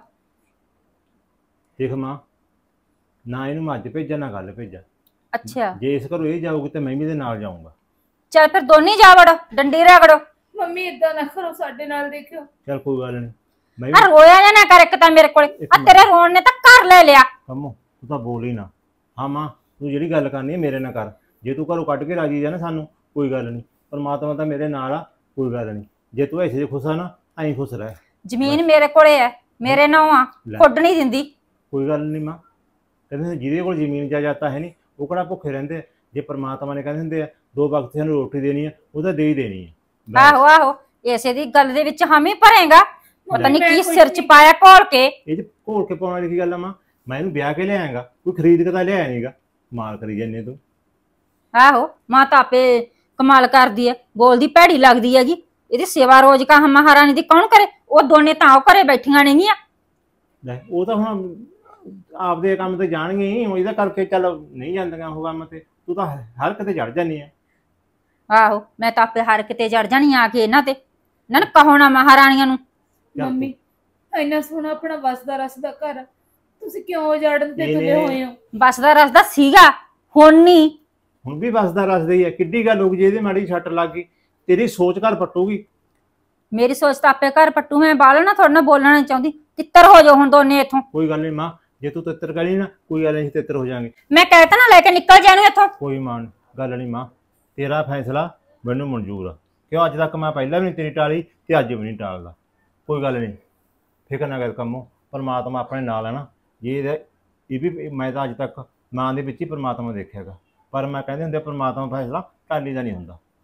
ਦੇਖ ਮਾਂ, ਨਾ ਇਹਨੂੰ ਮੱਝ ਭੇਜਾਂ ਨਾ ਗੱਲ ਭੇਜਾਂ। ਅੱਛਾ, ਜੇ ਇਸ ਘਰੋਂ ਇਹ ਜਾਊਗੀ ਤੇ ਮੈਂ ਵੀ ਇਹਦੇ ਨਾਲ ਜਾਊਂਗਾ। ਚੱਲ ਫਿਰ ਦੋਨੇ ਜਾ ਵੜੋ, ਡੰਡੀ ਰਗੜੋ। ਮੰਮੀ ਇਦਾਂ ਨਾ ਕਰੋ ਸਾਡੇ ਨਾਲ, ਦੇਖਿਓ। ਚੱਲ ਕੋਈ ਗੱਲ ਨਹੀਂ, ਮੈਂ ਆ ਰੋਇਆ ਜਾਂ ਨਾ ਕਰ ਇੱਕ ਤਾਂ ਮੇਰੇ ਕੋਲੇ। ਆ ਤੇਰੇ ਰੋਣ ਨੇ ਤਾਂ ਘਰ ਲੈ ਲਿਆ। ਕੰਮੋ ਤੂੰ ਤਾਂ ਬੋਲ ਹੀ ਨਾ। ਹਾਂ ਮਾਂ, ਤੂੰ ਜਿਹੜੀ ਗੱਲ ਕਰਨੀ ਹੈ ਮੇਰੇ ਨਾਲ ਕਰ। ਜੇ ਤੂੰ ਘਰੋਂ ਕੱਢ ਕੇ ਰਾਜੀ ਜਾ ਨਾ ਸਾਨੂੰ, ਕੋਈ ਗੱਲ ਨਹੀਂ। ਪਰਮਾਤਮਾ ਤਾਂ ਮੇਰੇ ਨਾਲ ਆ, ਕੋਈ ਗੱਲ ਨਹੀਂ। ਜੇ ਤੂੰ ਐਸੇ ਖੁਸ਼ ਆ ਨਾ, ਐਂ ਖੁਸ਼ ਰਹਿ। ਜ਼ਮੀਨ ਮੇਰੇ ਕੋਲੇ ਐ, ਮੇਰੇ ਨਾਂ ਆ, ਖੁੱਡ ਨਹੀਂ ਦਿੰਦੀ। ਕੋਈ ਗੱਲ ਨਹੀਂ ਮਾਂ, ਕਹਿੰਦੇ ਜਿਹਦੇ ਕੋਲ ਜ਼ਮੀਨ ਜਾਇਦਾਦ ਹੈ ਨਹੀਂ, ਉਹ ਕਿਹੜਾ ਭੁੱਖੇ ਰਹਿੰਦੇ ਆ। ਜੇ ਪਰਮਾਤਮਾ ਨੇ ਕਹਿੰਦੇ ਹੁੰਦੇ ਆ 2 ਵਕਤ ਸਾਨੂੰ ਰੋਟੀ ਦੇਣੀ ਹੈ, ਉਹ ਤਾਂ ਦੇ ਹੀ ਦੇਣੀ ਹੈ। ਆਹੋ ਆਹੋ, ਇਸੇ ਦੀ ਗੱਲ ਦੇ ਵਿੱਚ ਹਾਮੀ ਭਰੇਗਾ। ਪਤਾ ਨਹੀਂ ਕੀ ਸਿਰ ਚ ਪਾਇਆ ਘੋਲ ਕੇ। ਇਹ ਚ ਘੋਲ ਕੇ ਪਾਉਣ ਵਾਲੀ ਕੀ ਗੱਲ ਆ ਮਾਂ? ਮੈਂ ਇਹਨੂੰ ਵਿਆਹ ਕੇ ਲਿਆਂਗਾ, ਕੋਈ ਖਰੀਦ ਕੇ ਤਾਂ ਲਿਆਇਆ ਨਹੀਂਗਾ। ਮਾਲ ਕਰੀ ਜਾਂਦੇ ਤੂੰ। ਆਹੋ, ਮਾਂ ਤਾਂ ਆਪੇ ਕਮਾਲ ਕਰਦੀ ਐ, ਬੋਲਦੀ ਭੈੜੀ ਲੱਗਦੀ ਹੈਗੀ। ਇਹਦੀ ਸੇਵਾ ਰੋਜ਼ ਕਾ ਮਹਾਰਾਣੀ ਦੀ ਕੌਣ ਕਰੇ? ਉਹ ਦੋਨੇ ਤਾਂ ਉਹ ਘਰੇ ਬੈਠੀਆਂ ਨੇਗੀਆਂ। ਲੈ ਉਹ ਤਾਂ ਹੁਣ ਆਪਦੇ ਕੰਮ ਤੇ ਜਾਣਗੇ ਹੀ, ਇਹਦਾ ਕਰਕੇ ਚੱਲ ਨਹੀਂ ਜਾਂਦੀਆਂ ਉਹ ਕੰਮ ਤੇ। ਤੂੰ ਤਾਂ ਹਰ ਕਿਤੇ ਚੜ ਜਾਂਦੀ ਆ। ਆਹੋ, ਮੈਂ ਤਾਂ ਆਪੇ ਹਰ ਕਿਤੇ ਚੜ ਜਾਣੀ ਆ ਕੇ ਇਹਨਾਂ ਤੇ। ਇਹਨਾਂ ਨੂੰ ਕਹੋ ਨਾ ਮਹਾਰਾਣੀਆਂ ਨੂੰ। ਮੰਮੀ ਇੰਨਾ ਸੋਹਣਾ ਆਪਣਾ ਵਸਦਾ ਰਸਦਾ ਘਰ ਤੁਸੀਂ ਕਿਉਂ ਉਜਾੜਨ ਤੇ ਤੁਲੇ ਹੋਏ ਹੋ? ਬਸਦਾ ਰਸਦਾ ਸੀਗਾ, ਹੁਣ ਨਹੀਂ। ਹੁਣ ਵੀ ਵਸਦਾ ਰਸਦਾ ਹੀ ਹੈ। ਕਿੱਡੀ ਗੱਲ ਹੋ ਗਈ ਜੇ ਇਹਦੇ ਮਾੜੀ ਛੱਟ ਲੱਗ ਗਈ, ਤੇਰੀ ਸੋਚ ਘਰ ਪੱਟੂਗੀ। ਮੇਰੀ ਸੋਚ ਤਾਂ ਆਪੇ ਘਰ ਪੱਟੂ। ਮੈਂ ਬਾਲੋ ਨਾ ਥੋੜਾ ਨਾ ਬੋਲਣਾ ਨਹੀਂ ਚਾਹੁੰਦੀ। ਤਿੱਤਰ ਹੋ ਜਾਓ ਹੁਣ ਦੋਨੇ ਇੱਥੋਂ। ਕੋਈ ਗੱਲ ਨਹੀਂ ਮਾਂ, ਜੇ ਤੂੰ ਤਿੱਤਰ ਕਰੀ ਨਾ, ਕੋਈ ਗੱਲ ਨਹੀਂ, ਤਿੱਤਰ ਹੋ ਜਾਾਂਗੇ। ਮੈਂ ਕਹਿਤਾ ਨਾ ਲੈ ਕੇ ਨਿਕਲ ਜਾ ਇਹਨੂੰ ਇੱਥੋਂ। ਕੋਈ ਮਾਨ ਗੱਲ ਨਹੀਂ ਮਾਂ, ਤੇਰਾ ਫੈਸਲਾ ਮੈਨੂੰ ਮਨਜ਼ੂਰ ਆ। ਕਿਉਂ ਅੱਜ ਤੱਕ ਮੈਂ ਪਹਿਲਾਂ ਵੀ ਨਹੀਂ ਤੇਰੀ ਟਾਲੀ ਤੇ ਅੱਜ ਵੀ ਨਹੀਂ ਟਾਲਦਾ। ਕੋਈ ਗੱਲ ਨਹੀਂ, ਫਿਕਰ ਨਾ ਕਰ ਕੰਮੋ, ਪਰਮਾਤਮਾ ਆਪਣੇ ਨਾਲ ਹੈ ਨਾ। ਜੇ ਇਹ ਵੀ ਮੈਂ ਤਾਂ ਅੱਜ ਤੱਕ ਮਾਂ ਦੇ ਵਿੱਚ ਹੀ ਪਰਮਾਤਮਾ ਦੇਖਿਆਗਾ, ਪਰ ਮੈਂ ਕਹਿੰਦੇ ਹੁੰਦੇ ਪਰਮਾਤਮਾ ਫੈਸਲਾ ਟਾਲੀ ਦਾ ਨਹੀਂ ਹੁੰਦਾ।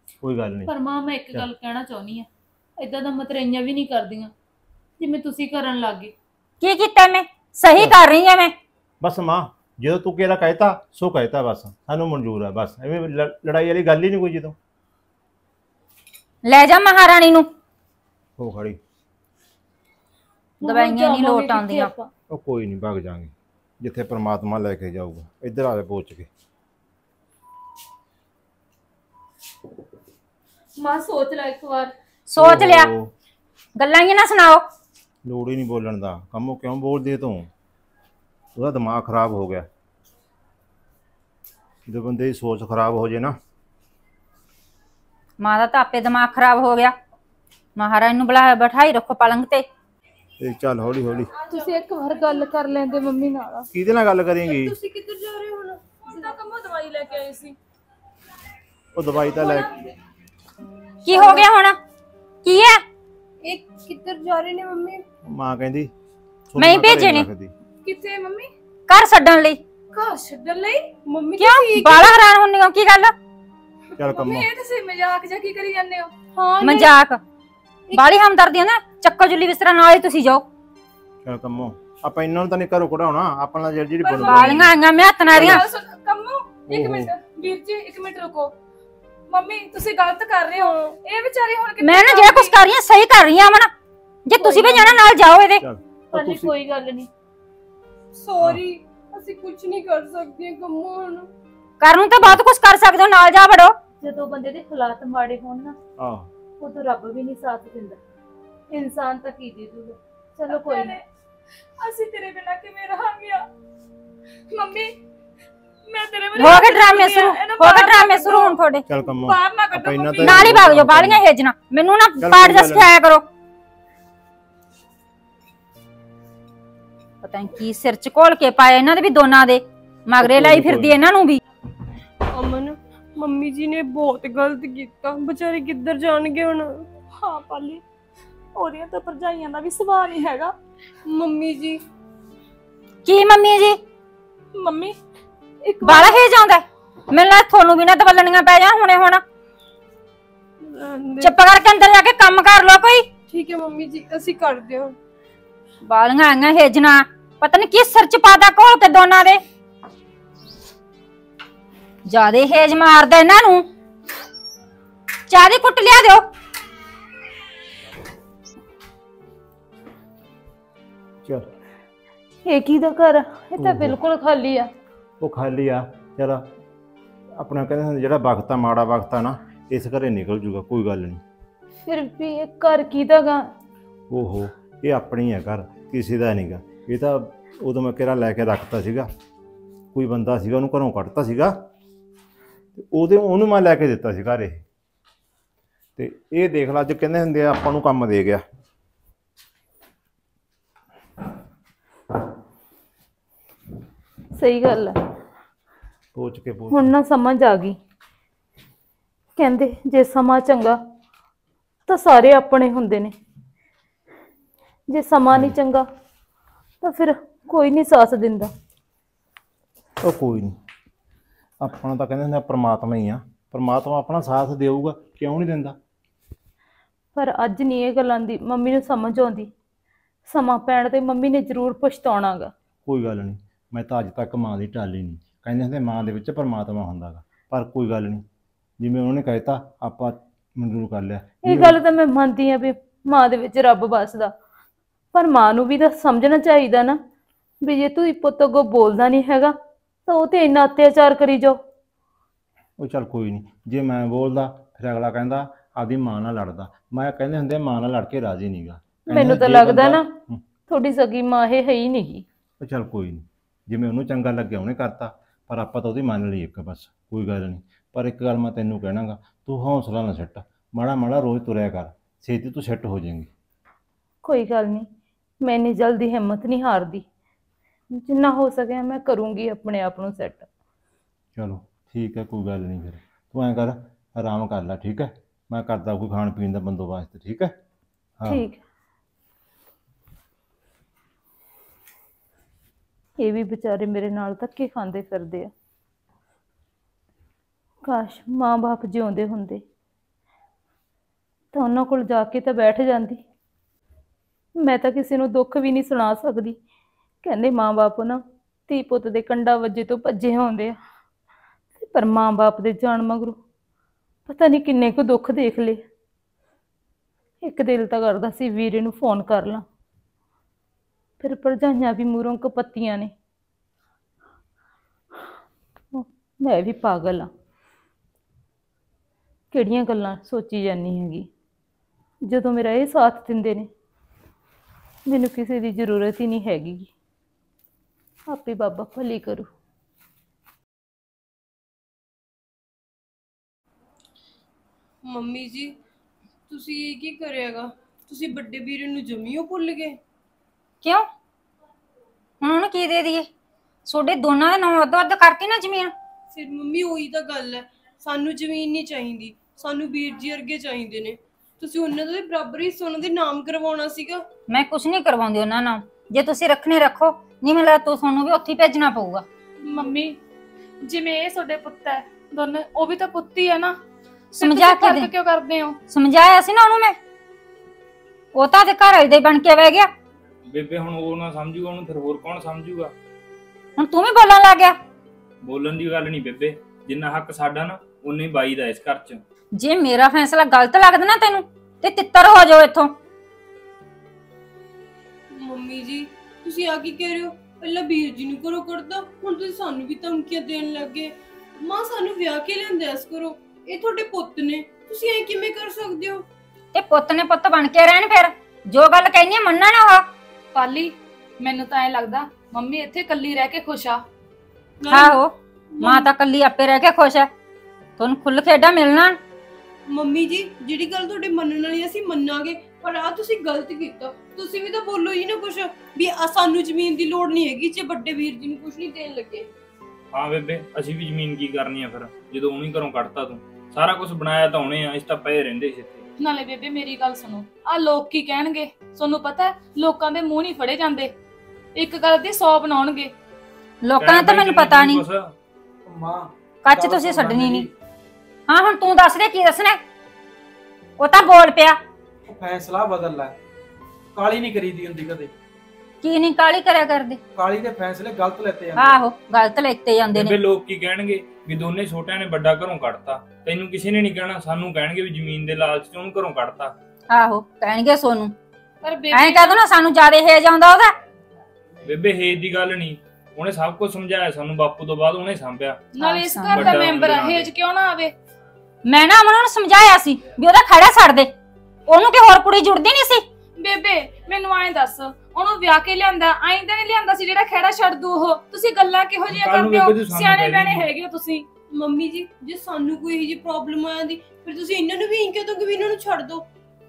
ਕੋਈ ਗੱਲ ਨਹੀਂ। ਪਰ ਮਾਂ ਮੈਂ ਇੱਕ ਗੱਲ ਕਹਿਣਾ ਚਾਹੁੰਦੀ ਆ, ਇਦਾਂ ਦਾ ਮਤਰਈਆਂ ਵੀ ਨਹੀਂ ਕਰਦੀਆਂ ਜਿਵੇਂ ਤੁਸੀਂ ਕਰਨ ਲੱਗੇ। ਕੀ ਕੀਤਾ ਮੈਂ? ਸਹੀ ਕਰ ਰਹੀ ਆ ਮੈਂ। ਬਸ ਮਾਂ ਜਦੋਂ ਤੂੰ ਕਿਹੜਾ ਕਹਿਤਾ ਸੋ ਕਹਿਤਾ, ਬਸ ਸਾਨੂੰ ਮਨਜ਼ੂਰ ਆ, ਬਸ ਐਵੇਂ ਲੜਾਈ ਵਾਲੀ ਗੱਲ ਹੀ ਨਹੀਂ ਕੋਈ। ਜਦੋਂ ਲੈ ਜਾ ਮਹਾਰਾਣੀ ਨੂੰ, ਹੋ ਖੜੀ। ਦਵਾਈਆਂ ਨਹੀਂ ਲੋਟ ਆਉਂਦੀਆਂ। ਉਹ ਕੋਈ ਨਹੀਂ, ਭੱਗ ਜਾਾਂਗੇ ਜਿੱਥੇ ਪ੍ਰਮਾਤਮਾ ਲੈ ਕੇ ਜਾਊਗਾ। ਇੱਧਰ ਆ ਜਾ ਪਹੁੰਚ ਕੇ। ਮਾਂ ਸੋਚ ਲੈ ਇੱਕ ਵਾਰ। ਸੋਚ ਲਿਆ, ਗੱਲਾਂ ਹੀ ਨਾ ਸੁਣਾਓ। ਲੋੜ ਹੀ ਨਹੀਂ ਬੋਲਣ ਦਾ। ਕੰਮੋਂ ਕਿਉਂ ਬੋਲਦੀ ਤੂੰ? ਉਹਦਾ ਦਿਮਾਗ ਖਰਾਬ ਹੋ ਗਿਆ। ਜਦੋਂ ਬੰਦੇ ਦੀ ਸੋਚ ਖਰਾਬ ਹੋ ਜੇ ਨਾ। ਮਾਂ ਦਾ ਤਾਂ ਆਪੇ ਦਿਮਾਗ ਖਰਾਬ ਹੋ ਗਿਆ। ਮਹਾਰਾਣੀ ਨੂੰ ਬੁਲਾ ਬਿਠਾਈ ਰੱਖੋ ਪਲੰਗ ਤੇ। ਤੇ ਚੱਲ ਹੌਲੀ ਹੌਲੀ। ਤੁਸੀਂ ਇੱਕ ਵਾਰ ਗੱਲ ਕਰ ਲੈਂਦੇ ਮੰਮੀ ਨਾਲ। ਕਿਹਦੇ ਨਾਲ ਗੱਲ ਕਰੇਂਗੀ? ਤੁਸੀਂ ਕਿੱਧਰ ਜਾ ਰਹੇ ਹੋ ਹੁਣ? ਹੁਣ ਤਾਂ ਕੰਮੋਂ ਦਵਾਈ ਲੈ ਕੇ ਆਏ ਸੀ। ਉਹ ਦਵਾਈ ਤਾਂ ਲੈ ਕੀ ਹੋ ਗਿਆ ਹੁਣ? ਕੀ ਹੈ? ਇਹ ਕਿੱਧਰ ਜਾ ਰਹੇ ਨੇ ਮੰਮੀ? ਮਾਂ ਕਹਿੰਦੀ ਮੈਂ ਹੀ ਭੇਜੇ ਨੇ। ਕਿੱਥੇ ਮੰਮੀ? ਘਰ ਛੱਡਣ ਲਈ। ਘਰ ਛੱਡਣ ਲਈ? ਮੰਮੀ ਕਿਉਂ ਬਾਲਾ ਹੈਰਾਨ ਹੁੰਨੀ ਹੋ? ਕੀ ਗੱਲ? ਚੱਲ ਕੰਮੋਂ। ਇਹ ਤੁਸੀਂ ਮਜ਼ਾਕ ਜਾਂ ਕੀ ਕਰੀ ਜਾਂਦੇ ਹੋ? ਹਾਂ ਮਜ਼ਾਕ? ਬਾਲੀ ਹਮਦਰਦੀ ਹੈ ਨਾ, ਚੱਕੋ ਜੁੱਲੀ ਬਿਸਤਰਾ ਨਾਲ ਹੀ ਤੁਸੀਂ ਜਾਓ। ਚੱਲ ਕੰਮੋਂ, ਆਪਾਂ ਇਹਨਾਂ ਨੂੰ ਤਾਂ ਨਹੀਂ ਘਰੋਂ ਕਢਾਉਣਾ। ਆਪਣਾ ਜਿਹੜੀ ਬਣਦੀ ਬਾਲੀਆਂ ਆਈਆਂ ਮੈਂ ਹੱਥ ਨਾਲ ਦੀਆਂ। ਕੰਮੋ ਇੱਕ ਮਿੰਟ ਵੀਰ ਜੀ, ਇੱਕ ਮਿੰਟ ਰੁਕੋ। ਮੰਮੀ ਤੁਸੀਂ ਗਲਤ ਕਰ ਰਹੇ ਹੋ। ਇਹ ਵਿਚਾਰੀ ਹੁਣ ਮੈਂ ਨਾ ਜਿਹੜਾ ਕੁਝ ਕਰ ਰਹੀ ਹਾਂ ਸਹੀ ਕਰ ਰਹੀ ਹਾਂ ਅਮਨ। ਜੇ ਤੁਸੀਂ ਵੀ ਜਾਣਾ ਨਾਲ ਜਾਓ ਇਹਦੇ। ਭਾਜੀ ਕੋਈ ਗੱਲ ਨਹੀਂ। ਸੌਰੀ, ਅਸੀਂ ਕੁਝ ਨਹੀਂ ਕਰ ਸਕਦੇ ਕੰਮੋ। ਹੁਣ ਕਰਨ ਨੂੰ ਤਾਂ ਬਹੁਤ ਕੁਝ ਕਰ ਸਕਦੇ ਹੋ, ਨਾਲ ਜਾ ਵੜੋ। ਜਦੋਂ ਬੰਦੇ ਦੇ ਹਾਲਾਤ ਮਾੜੇ ਹੋਣ ਨਾ, ਉਦੋਂ ਰੱਬ ਵੀ ਨਹੀਂ ਸਾਥ ਦਿੰਦਾ। ਇਨਸਾਨ ਤਾਂ ਕੀ ਦੇ ਦੂਗਾ। ਚਲੋ ਕੋਈ ਨਹੀਂ। ਅਸੀਂ ਤੇਰੇ ਬਿਨਾਂ ਕਿਵੇਂ ਰਹਾਂਗੇ? ਮੰਮੀ ਮੈਂ ਤੇਰੇ ਹੋ ਗਏ ਡਰਾਮੇ ਸ਼ੁਰੂ, ਹੋ ਗਏ ਡਰਾਮੇ ਸ਼ੁਰੂ ਹੁਣ ਤੁਹਾਡੇ। ਚੱਲ ਕੰਮੋਂ, ਬਾਹਰ ਨਾ ਕੱਢੋ ਮੰਮੀ। ਨਾਲ ਹੀ ਭਾਗ ਜਾਓ, ਬਾਲੀਆਂ ਹੇਜਣਾ ਮੈਨੂੰ ਨਾ ਪਾੜ ਜਾ ਸਿਖਾਇਆ ਕਰੋ। ਪਤਾ ਨਹੀਂ ਕੀ ਸਿਰ ਚ ਘੋਲ ਕੇ ਪਾਇਆ ਇਹਨਾਂ ਦੇ ਵੀ, ਦੋਨਾਂ ਦੇ ਮਗਰੇ ਲਾਈ ਫਿਰਦੀ ਇਹਨਾਂ ਨੂੰ ਵੀ। ਅਮਨ ਮੰਮੀ ਜੀ ਨੇ ਬਹੁਤ ਗਲਤ ਕੀਤਾ, ਵਿਚਾਰੇ ਕਿੱਧਰ ਜਾਣਗੇ ਹੁਣ? ਹਾਂ ਪਾਲੀ, ਉਹਦੀਆਂ ਤਾਂ ਭਰਜਾਈਆਂ ਦਾ ਵੀ ਸੁਭਾਅ ਨਹੀਂ ਹੈਗਾ। ਮੰਮੀ ਜੀ। ਕੀ ਮੰਮੀ ਜੀ? ਮੰਮੀ ਇੱਕ ਬਾਲਾ ਹੀ ਜਾਂਦਾ ਮੈਨੂੰ ਲੱਗ ਤੁਹਾਨੂੰ ਵੀ ਨਾ ਦਵਲਣੀਆਂ ਪੈ ਜਾ ਹੁਣੇ। ਹੁਣ ਚੁੱਪ ਕਰਕੇ ਅੰਦਰ ਜਾ ਕੇ ਕੰਮ ਕਰ ਲੋ ਕੋਈ। ਠੀਕ ਹੈ ਮੰਮੀ ਜੀ, ਅਸੀਂ ਕਰਦੇ ਹਾਂ। ਬਾਲੀਆਂ ਆਈਆਂ ਹੇਜਣਾ, ਪਤਾ ਨਹੀਂ ਕਿਸ ਸਿਰ ਚ ਪਾਦਾ ਘੋਲ ਕੇ ਦੋਨਾਂ ਦੇ। ਜਿਆਦੇ ਹੇਜ ਮਾਰਦਾ ਇਹਨਾਂ ਨੂੰ। ਚਾਹ ਦੀ ਕੁੱਟ ਲਿਆ ਦਿਓ। ਚੱਲ ਇਹ ਕੀ ਦਾ ਘਰ ਆ? ਇਹ ਤਾਂ ਬਿਲਕੁਲ ਖਾਲੀ ਆ। ਉਹ ਖਾਲੀ ਆ। ਚਲ ਆਪਣਾ ਕਹਿੰਦੇ ਹੁੰਦੇ ਜਿਹੜਾ ਵਕਤ ਆ, ਮਾੜਾ ਵਕਤ ਆ ਨਾ, ਇਸ ਘਰੇ ਨਿਕਲ ਜੂਗਾ। ਕੋਈ ਗੱਲ ਨਹੀਂ। ਫਿਰ ਵੀ ਇਹ ਘਰ ਕਿਹਦਾ ਗਾ? ਓਹੋ, ਇਹ ਆਪਣੀ ਹੈ ਘਰ, ਕਿਸੇ ਦਾ ਨਹੀਂਗਾ। ਇਹ ਤਾਂ ਉਦੋਂ ਮੈਂ ਕਿਹੜਾ ਲੈ ਕੇ ਰੱਖਤਾ ਸੀਗਾ। ਕੋਈ ਬੰਦਾ ਸੀਗਾ, ਉਹਨੂੰ ਘਰੋਂ ਕੱਢਤਾ ਸੀਗਾ ਤੇ ਉਹਨੂੰ ਮੈਂ ਲੈ ਕੇ ਦਿੱਤਾ ਸੀ ਘਰ ਇਹ। ਤੇ ਇਹ ਦੇਖ ਲਾ, ਅੱਜ ਕਹਿੰਦੇ ਹੁੰਦੇ ਆ ਆਪਾਂ ਨੂੰ ਕੰਮ ਦੇ ਗਿਆ। ਸਹੀ ਗੱਲ ਆ। ਪਹੁੰਚ ਕੇ ਹੁਣ ਨਾ ਸਮਝ ਆ ਗਈ। ਕਹਿੰਦੇ ਜੇ ਸਮਾਂ ਚੰਗਾ ਤਾਂ ਸਾਰੇ ਆਪਣੇ ਹੁੰਦੇ ਨੇ, ਜੇ ਸਮਾਂ ਨਹੀਂ ਚੰਗਾ ਤਾਂ ਫਿਰ ਕੋਈ ਨਹੀਂ ਸਾਥ ਦਿੰਦਾ। ਉਹ ਕੋਈ ਨਹੀਂ, ਆਪਣਾ ਤਾਂ ਕਹਿੰਦੇ ਹੁੰਦੇ ਪ੍ਰਮਾਤਮਾ ਹੀ ਆ। ਪ੍ਰਮਾਤਮਾ ਆਪਣਾ ਸਾਥ ਦੇਊਗਾ, ਕਿਉਂ ਨਹੀਂ ਦਿੰਦਾ? ਪਰ ਅੱਜ ਨਹੀਂ ਇਹ ਗੱਲਾਂ ਦੀ ਮੰਮੀ ਨੂੰ ਸਮਝ ਆਉਂਦੀ। ਸਮਾਂ ਪੈਣ ਤੇ ਮੰਮੀ ਨੇ ਜ਼ਰੂਰ ਪਛਤਾਉਣਾਗਾ। ਕੋਈ ਗੱਲ ਨਹੀਂ, ਮੈਂ ਤਾਂ ਅੱਜ ਤੱਕ ਮਾਂ ਦੀ ਟਾਲੀ ਨਹੀਂ। ਕਹਿੰਦੇ ਹੁੰਦੇ ਮਾਂ ਦੇ ਵਿੱਚ ਪਰਮਾਤਮਾ ਹੁੰਦਾ ਗਾ। ਪਰ ਕੋਈ ਗੱਲ ਨਹੀਂ, ਜਿਵੇਂ ਉਹਨੇ ਕਹਿਤਾ ਆਪਾਂ ਮਨਜ਼ੂਰ ਕਰ ਲਿਆ। ਇਹ ਗੱਲ ਤਾਂ ਮੈਂ ਮੰਨਦੀ ਆ ਵੀ ਮਾਂ ਦੇ ਵਿੱਚ ਰੱਬ ਵੱਸਦਾ, ਪਰ ਮਾਂ ਨੂੰ ਵੀ ਤਾਂ ਸਮਝਣਾ ਚਾਹੀਦਾ ਨਾ ਵੀ ਜੇ ਤੂੰ ਪੁੱਤ ਅੱਗੋਂ ਬੋਲਦਾ ਨਹੀਂ ਹੈਗਾ ਤਾਂ ਉਹ ਤੇ ਇੰਨਾ ਅਤਿਆਚਾਰ ਕਰੀ ਜਾਓ। ਉਹ ਚੱਲ ਕੋਈ ਨਹੀਂ, ਜੇ ਮੈਂ ਬੋਲਦਾ ਫਿਰ ਅਗਲਾ ਕਹਿੰਦਾ ਆਪਦੀ ਮਾਂ ਨਾਲ ਲੜਦਾ। ਮੈਂ ਕਹਿੰਦੇ ਹੁੰਦੇ ਮਾਂ ਨਾਲ ਲੜ ਕੇ ਰਾਜੀ ਨਹੀਂਗਾ। ਮੈਨੂੰ ਤਾਂ ਲੱਗਦਾ ਨਾ ਤੁਹਾਡੀ ਸਗੀ ਮਾਂ ਇਹ ਹੈ ਹੀ ਨਹੀਂਗੀ। ਉਹ ਚੱਲ ਕੋਈ ਨਹੀਂ, ਜਿਵੇਂ ਉਹਨੂੰ ਚੰਗਾ ਲੱਗਿਆ ਉਹਨੇ ਕਰਤਾ, ਪਰ ਆਪਾਂ ਤਾਂ ਉਹਦੀ ਮੰਨ ਲਈ ਇੱਕ। ਬਸ ਕੋਈ ਗੱਲ ਨਹੀਂ। ਪਰ ਇੱਕ ਗੱਲ ਮੈਂ ਤੈਨੂੰ ਕਹਿਣਾਗਾ, ਤੂੰ ਹੌਸਲਾ ਨਾ ਛੱਡ। ਮਾੜਾ ਮਾੜਾ ਰੋਜ਼ ਤੁਰਿਆ ਕਰ, ਛੇਤੀ ਤੂੰ ਸੈੱਟ ਹੋ ਜਾਏਂਗੀ। ਕੋਈ ਗੱਲ ਨਹੀਂ, ਮੈਂ ਇੰਨੀ ਜਲਦੀ ਹਿੰਮਤ ਨਹੀਂ ਹਾਰਦੀ। ਜਿੰਨਾ ਹੋ ਸਕਿਆ ਮੈਂ ਕਰੂੰਗੀ ਆਪਣੇ ਆਪ ਨੂੰ ਸੈੱਟ। ਚਲੋ ਠੀਕ ਹੈ, ਕੋਈ ਗੱਲ ਨਹੀਂ। ਫਿਰ ਤੂੰ ਐਂ ਕਰ, ਆਰਾਮ ਕਰ ਲੈ, ਠੀਕ ਹੈ? ਮੈਂ ਕਰਦਾ ਕੋਈ ਖਾਣ ਪੀਣ ਦਾ ਬੰਦੋਬਸਤ, ਠੀਕ ਹੈ? ਹਾਂ ਠੀਕ। ਇਹ ਵੀ ਵਿਚਾਰੇ ਮੇਰੇ ਨਾਲ ਧੱਕੇ ਖਾਂਦੇ ਫਿਰਦੇ ਆ। ਕਾਸ਼ ਮਾਂ ਬਾਪ ਜਿਉਂਦੇ ਹੁੰਦੇ ਤਾਂ ਉਹਨਾਂ ਕੋਲ ਜਾ ਕੇ ਤਾਂ ਬੈਠ ਜਾਂਦੀ। ਮੈਂ ਤਾਂ ਕਿਸੇ ਨੂੰ ਦੁੱਖ ਵੀ ਨਹੀਂ ਸੁਣਾ ਸਕਦੀ। ਕਹਿੰਦੇ ਮਾਂ-ਬਾਪ ਨਾ ਧੀ ਪੁੱਤ ਦੇ ਕੰਡਾ ਵੱਜੇ ਤੋਂ ਭੱਜੇ ਆਉਂਦੇ ਆ, ਪਰ ਮਾਂ-ਬਾਪ ਦੇ ਜਾਣ ਮਗਰੋਂ ਪਤਾ ਨਹੀਂ ਕਿੰਨੇ ਕੁ ਦੁੱਖ ਦੇਖ ਲਏ। ਇੱਕ ਦਿਲ ਤਾਂ ਕਰਦਾ ਸੀ ਵੀਰੇ ਨੂੰ ਫੋਨ ਕਰ ਲਾਂ, ਫਿਰ ਭਰਜਾਈਆਂ ਵੀ ਮੂਹਰੋਂ ਕਪੱਤੀਆਂ ਨੇ। ਮੈਂ ਵੀ ਪਾਗਲ ਆ, ਕਿਹੜੀਆਂ ਗੱਲਾਂ ਸੋਚੀ ਜਾਂਦੀ ਹੈਗੀ। ਜਦੋਂ ਮੇਰਾ ਇਹ ਸਾਥ ਦਿੰਦੇ ਨੇ, ਮੈਨੂੰ ਕਿਸੇ ਦੀ ਜ਼ਰੂਰਤ ਹੀ ਨਹੀਂ ਹੈਗੀ। ਆਪੇ ਬਾਬਾ ਭਲੀ ਕਰੂ। ਮੰਮੀ ਜੀ ਤੁਸੀਂ ਇਹ ਕੀ ਕਰਿਆਗਾ? ਤੁਸੀਂ ਵੱਡੇ ਵੀਰੇ ਨੂੰ ਜਮੀਓ ਭੁੱਲ ਗਏ? ਕਿਉਂ? ਹੁਣ ਉਹਨੂੰ ਕੀ ਦੇ ਦਈਏ? ਤੁਹਾਡੇ ਦੋਨਾਂ ਦੇ ਨਾਮ ਅੱਧ-ਅੱਧ ਕਰਤੀ ਨਾ ਜ਼ਮੀਨ। ਫਿਰ ਮੰਮੀ ਉਹੀ ਤਾਂ ਗੱਲ ਹੈ, ਸਾਨੂੰ ਜ਼ਮੀਨ ਨਹੀਂ ਚਾਹੀਦੀ, ਸਾਨੂੰ ਵੀਰ ਜੀ ਵਰਗੇ ਚਾਹੀਦੇ ਨੇ। ਤੁਸੀਂ ਉਹਨਾਂ ਦੇ ਬਰਾਬਰ ਹੀ ਉਹਨਾਂ ਦੇ ਨਾਮ ਕਰਵਾਉਣਾ ਸੀਗਾ। ਮੈਂ ਕੁਝ ਨਹੀਂ ਕਰਵਾਉਂਦੀ ਉਹਨਾਂ ਨਾਲ। ਜੇ ਤੁਸੀਂ ਰੱਖਣੇ ਰੱਖੋ, ਨਹੀਂ ਮਿਲਿਆ ਤਾਂ ਤੁਹਾਨੂੰ ਵੀ ਉੱਥੇ ਹੀ ਭੇਜਣਾ ਪਊਗਾ। ਮੰਮੀ ਜਿਵੇਂ ਇਹ ਤੁਹਾਡੇ ਪੁੱਤ ਹੈ ਦੋਨੇ, ਉਹ ਵੀ ਤਾਂ ਪੁੱਤ ਹੀ ਹੈ ਨਾ। ਸਮਝਾ ਕੇ ਦੇ। ਕਿਉਂ ਕਰਦੇ ਹੋ? ਸਮਝਾਇਆ ਸੀ ਨਾ ਉਹਨੂੰ ਮੈਂ, ਉਹ ਤਾਂ ਤੇ ਘਰ ਦੇ ਬਣ ਕੇ ਬਹਿ ਗਿਆ। ਬੇਬੇ ਹੁਣ ਉਹ ਨਾ ਸਮਝੂਗਾ ਉਹਨੂੰ, ਫਿਰ ਹੋਰ ਕੌਣ ਸਮਝੂਗਾ? ਹੁਣ ਤੂੰ ਵੀ ਬੋਲਣ ਲੱਗ ਗਿਆ। ਬੋਲਣ ਦੀ ਗੱਲ ਨਹੀਂ ਬੇਬੇ, ਜਿੰਨਾ ਹੱਕ ਸਾਡਾ ਨਾ ਉਨਾ ਹੀ ਬਾਈ ਦਾ ਇਸ ਘਰ 'ਚ। ਜੇ ਮੇਰਾ ਫੈਸਲਾ ਗਲਤ ਲੱਗਦਾ ਨਾ ਤੈਨੂੰ, ਤੇ ਤਿੱਤਰ ਹੋ ਜਾਓ ਇੱਥੋਂ। ਮੰਮੀ ਜੀ ਤੁਸੀਂ ਆ ਕੀ ਕਹਿ ਰਹੇ ਹੋ? ਪਹਿਲਾਂ ਵੀਰ ਜੀ ਨੂੰ ਘਰੋਂ ਕੱਢਦਾ, ਹੁਣ ਤੁਸੀਂ ਸਾਨੂੰ ਵੀ ਧਮਕੀਆਂ ਦੇਣ ਲੱਗੇ। ਮਾਂ ਸਾਨੂੰ ਵਿਆਹ ਕੇ ਲਿਆਂਦਾ ਇਸ ਕਰੋ, ਇਹ ਤੁਹਾਡੇ ਪੁੱਤ ਨੇ, ਤੁਸੀਂ ਐ ਕਿਵੇਂ ਕਰ ਸਕਦੇ ਹੋ? ਤੇ ਪੁੱਤ ਨੇ ਪੁੱਤ ਬਣ ਕੇ ਰਹਿਣ, ਫਿਰ ਜੋ ਗੱਲ ਕਹਿੰਦੀ ਮੰਨਣਾ ਨਾ। ਉਹ ਪਾਲੀ ਮੈਨੂੰ ਤਾਂ ਐ ਲੱਗਦਾ ਮੰਮੀ ਇੱਥੇ ਇਕੱਲੀ ਰਹਿ ਕੇ ਖੁਸ਼ ਆ। ਆਹੋ, ਮਾਂ ਤਾਂ ਇਕੱਲੀ ਆਪੇ ਰਹਿ ਕੇ ਖੁਸ਼ ਹੈ। ਤੁਹਾਨੂੰ ਖੁੱਲ ਖੇਡਾ ਮਿਲਣਾ। ਮੰਮੀ ਜੀ ਜਿਹੜੀ ਗੱਲ ਤੁਹਾਡੇ ਮੰਨਣ ਵਾਲੀ ਅਸੀਂ ਮੰਨਾਂਗੇ, ਪਰ ਆ ਤੁਸੀਂ ਗਲਤ ਕੀਤਾ। ਤੁਸੀਂ ਵੀ ਤਾਂ ਬੋਲੋ ਹੀ ਨਾ ਕੁਛ ਵੀ ਸਾਨੂੰ ਜ਼ਮੀਨ ਦੀ ਲੋੜ ਨਹੀਂ ਹੈਗੀ ਜੇ ਵੱਡੇ ਵੀਰ ਜੀ ਨੂੰ ਕੁਝ ਨਹੀਂ ਦੇਣ ਲੱਗੇ। ਹਾਂ ਬੇਬੇ, ਅਸੀਂ ਵੀ ਜ਼ਮੀਨ ਕੀ ਕਰਨੀ ਆ ਫਿਰ, ਜਦੋਂ ਉਹਨੇ ਘਰੋਂ ਕੱਢਤਾ ਤੂੰ। ਸਾਰਾ ਕੁਝ ਬਣਾਇਆ ਤਾਂ ਉਹਨੇ ਆ, ਇਸ ਤਾਂ ਪਏ ਰਹਿੰਦੇ ਸੀ ਇੱਥੇ। ਨਾਲੇ ਬੇਬੇ ਮੇਰੀ ਗੱਲ ਸੁਣੋ, ਆ ਲੋਕ ਕੀ ਕਹਿਣਗੇ? ਤੁਹਾਨੂੰ ਪਤਾ ਹੈ ਲੋਕਾਂ ਦੇ ਮੂੰਹ ਨਹੀਂ ਫੜੇ ਜਾਂਦੇ, ਇੱਕ ਗੱਲ ਦੀ 100 ਬਣਾਉਣਗੇ। ਲੋਕਾਂ ਦਾ ਤਾਂ ਮੈਨੂੰ ਪਤਾ ਨਹੀਂ। ਮਾਂ ਕੱਚ ਤੁਸੀਂ ਛੱਡਣੀ ਨਹੀਂ। ਹਾਂ ਹੁਣ ਤੂੰ ਦੱਸ ਦੇ ਕੀ ਦੱਸਣਾ। ਉਹ ਤਾਂ ਬੋਲ ਪਿਆ। ਫੈਸਲਾ ਬਦਲ ਲੈ, ਕਾਲੀ ਨਹੀਂ ਕਰੀਦੀ ਹੁੰਦੀ ਕਦੇ। ਕੀ ਨਹੀਂ ਕਾਲੀ ਕਰਿਆ ਕਰਦੇ? ਕਾਲੀ ਦੇ ਫੈਸਲੇ ਗਲਤ ਲੈਤੇ ਜਾਂਦੇ। ਆਹੋ ਗਲਤ ਲੈਤੇ ਜਾਂਦੇ ਬੇਬੇ ਨੇ। ਲੋਕ ਕੀ ਕਹਿਣਗੇ ਵੀ ਦੋਨੇ ਛੋਟਿਆਂ ਨੇ ਵੱਡਾ ਘਰੋਂ ਕੱਢਤਾ, ਤੈਨੂੰ ਕਿਸੇ ਨੇ ਨਹੀਂ ਕਹਿਣਾ। ਸਾਨੂੰ ਕਹਿਣਗੇ ਵੀ ਜ਼ਮੀਨ ਦੇ ਲਾਲਚ 'ਚ ਉਹਨੂੰ ਘਰੋਂ ਕੱਢਤਾ। ਆਹੋ ਕਹਿਣਗੇ ਸੋਨੂੰ। ਪਰ ਐਂ ਬੇਬੇ ਕਹਿ ਦੋ ਨਾ ਸਾਨੂੰ ਜ਼ਿਆਦਾ ਹੇਜ ਆਉਂਦਾ ਉਹਦਾ। ਬੇਬੇ ਹੇਜ ਦੀ ਗੱਲ ਨਹੀਂ, ਉਹਨੇ ਸਭ ਕੁਝ ਸਮਝਾਇਆ ਸਾਨੂੰ, ਬਾਪੂ ਤੋਂ ਬਾਅਦ ਉਹਨੇ ਸੰਭਿਆ। ਨਾਲੇ ਇਸ ਘਰ ਦਾ ਵੱਡਾ ਮੈਂਬਰ ਆ, ਬੰਦਾ ਹੇਜ ਕਿਉਂ ਨਾ ਆਵੇ? ਮੈਂ ਨਾ ਅਮਨ ਨੂੰ ਸਮਝਾਇਆ ਸੀ ਵੀ ਉਹਦਾ ਖੜਾ ਛੱਡ ਦੇ, ਉਹਨੂੰ ਕਿ ਹੋਰ ਕੁੜੀ ਜੁੜਦੀ ਨਹੀਂ ਸੀ। ਬੇਬੇ ਮੈਨੂੰ ਐਂ ਦੱਸ, ਉਹਨੂੰ ਵਿਆਹ ਕੇ ਲਿਆਂਦਾ ਐਂ ਤਾਂ ਨਹੀਂ ਲਿਆਂਦਾ ਸੀ ਜਿਹੜਾ ਖਹਿੜਾ ਛੱਡ ਦੂ ਉਹ? ਤੁਸੀਂ ਗੱਲਾਂ ਕਿਹੋ ਜਿਹੀਆਂ ਕੱਲ੍ਹ ਨੂੰ ਕਰਦੇ ਬੇਬੇ ਹੋ? ਤੂੰ ਸਾਨੂੰ ਸਿਆਣੇ ਕਹਿ ਬਹਿਣੇ ਦੇਂਗੀ। ਹੈਗੇ ਹੋ ਤੁਸੀਂ। ਮੰਮੀ ਜੀ ਜੇ ਸਾਨੂੰ ਕੋਈ ਇਹੋ ਜਿਹੀ ਪ੍ਰੋਬਲਮ ਆ ਜਾਂਦੀ, ਫਿਰ ਤੁਸੀਂ ਇਹਨਾਂ ਨੂੰ ਵੀ ਇਹੀ ਕਹਿ ਦੋਗੇ ਵੀ ਇਹਨਾਂ ਨੂੰ ਛੱਡ ਦਿਓ।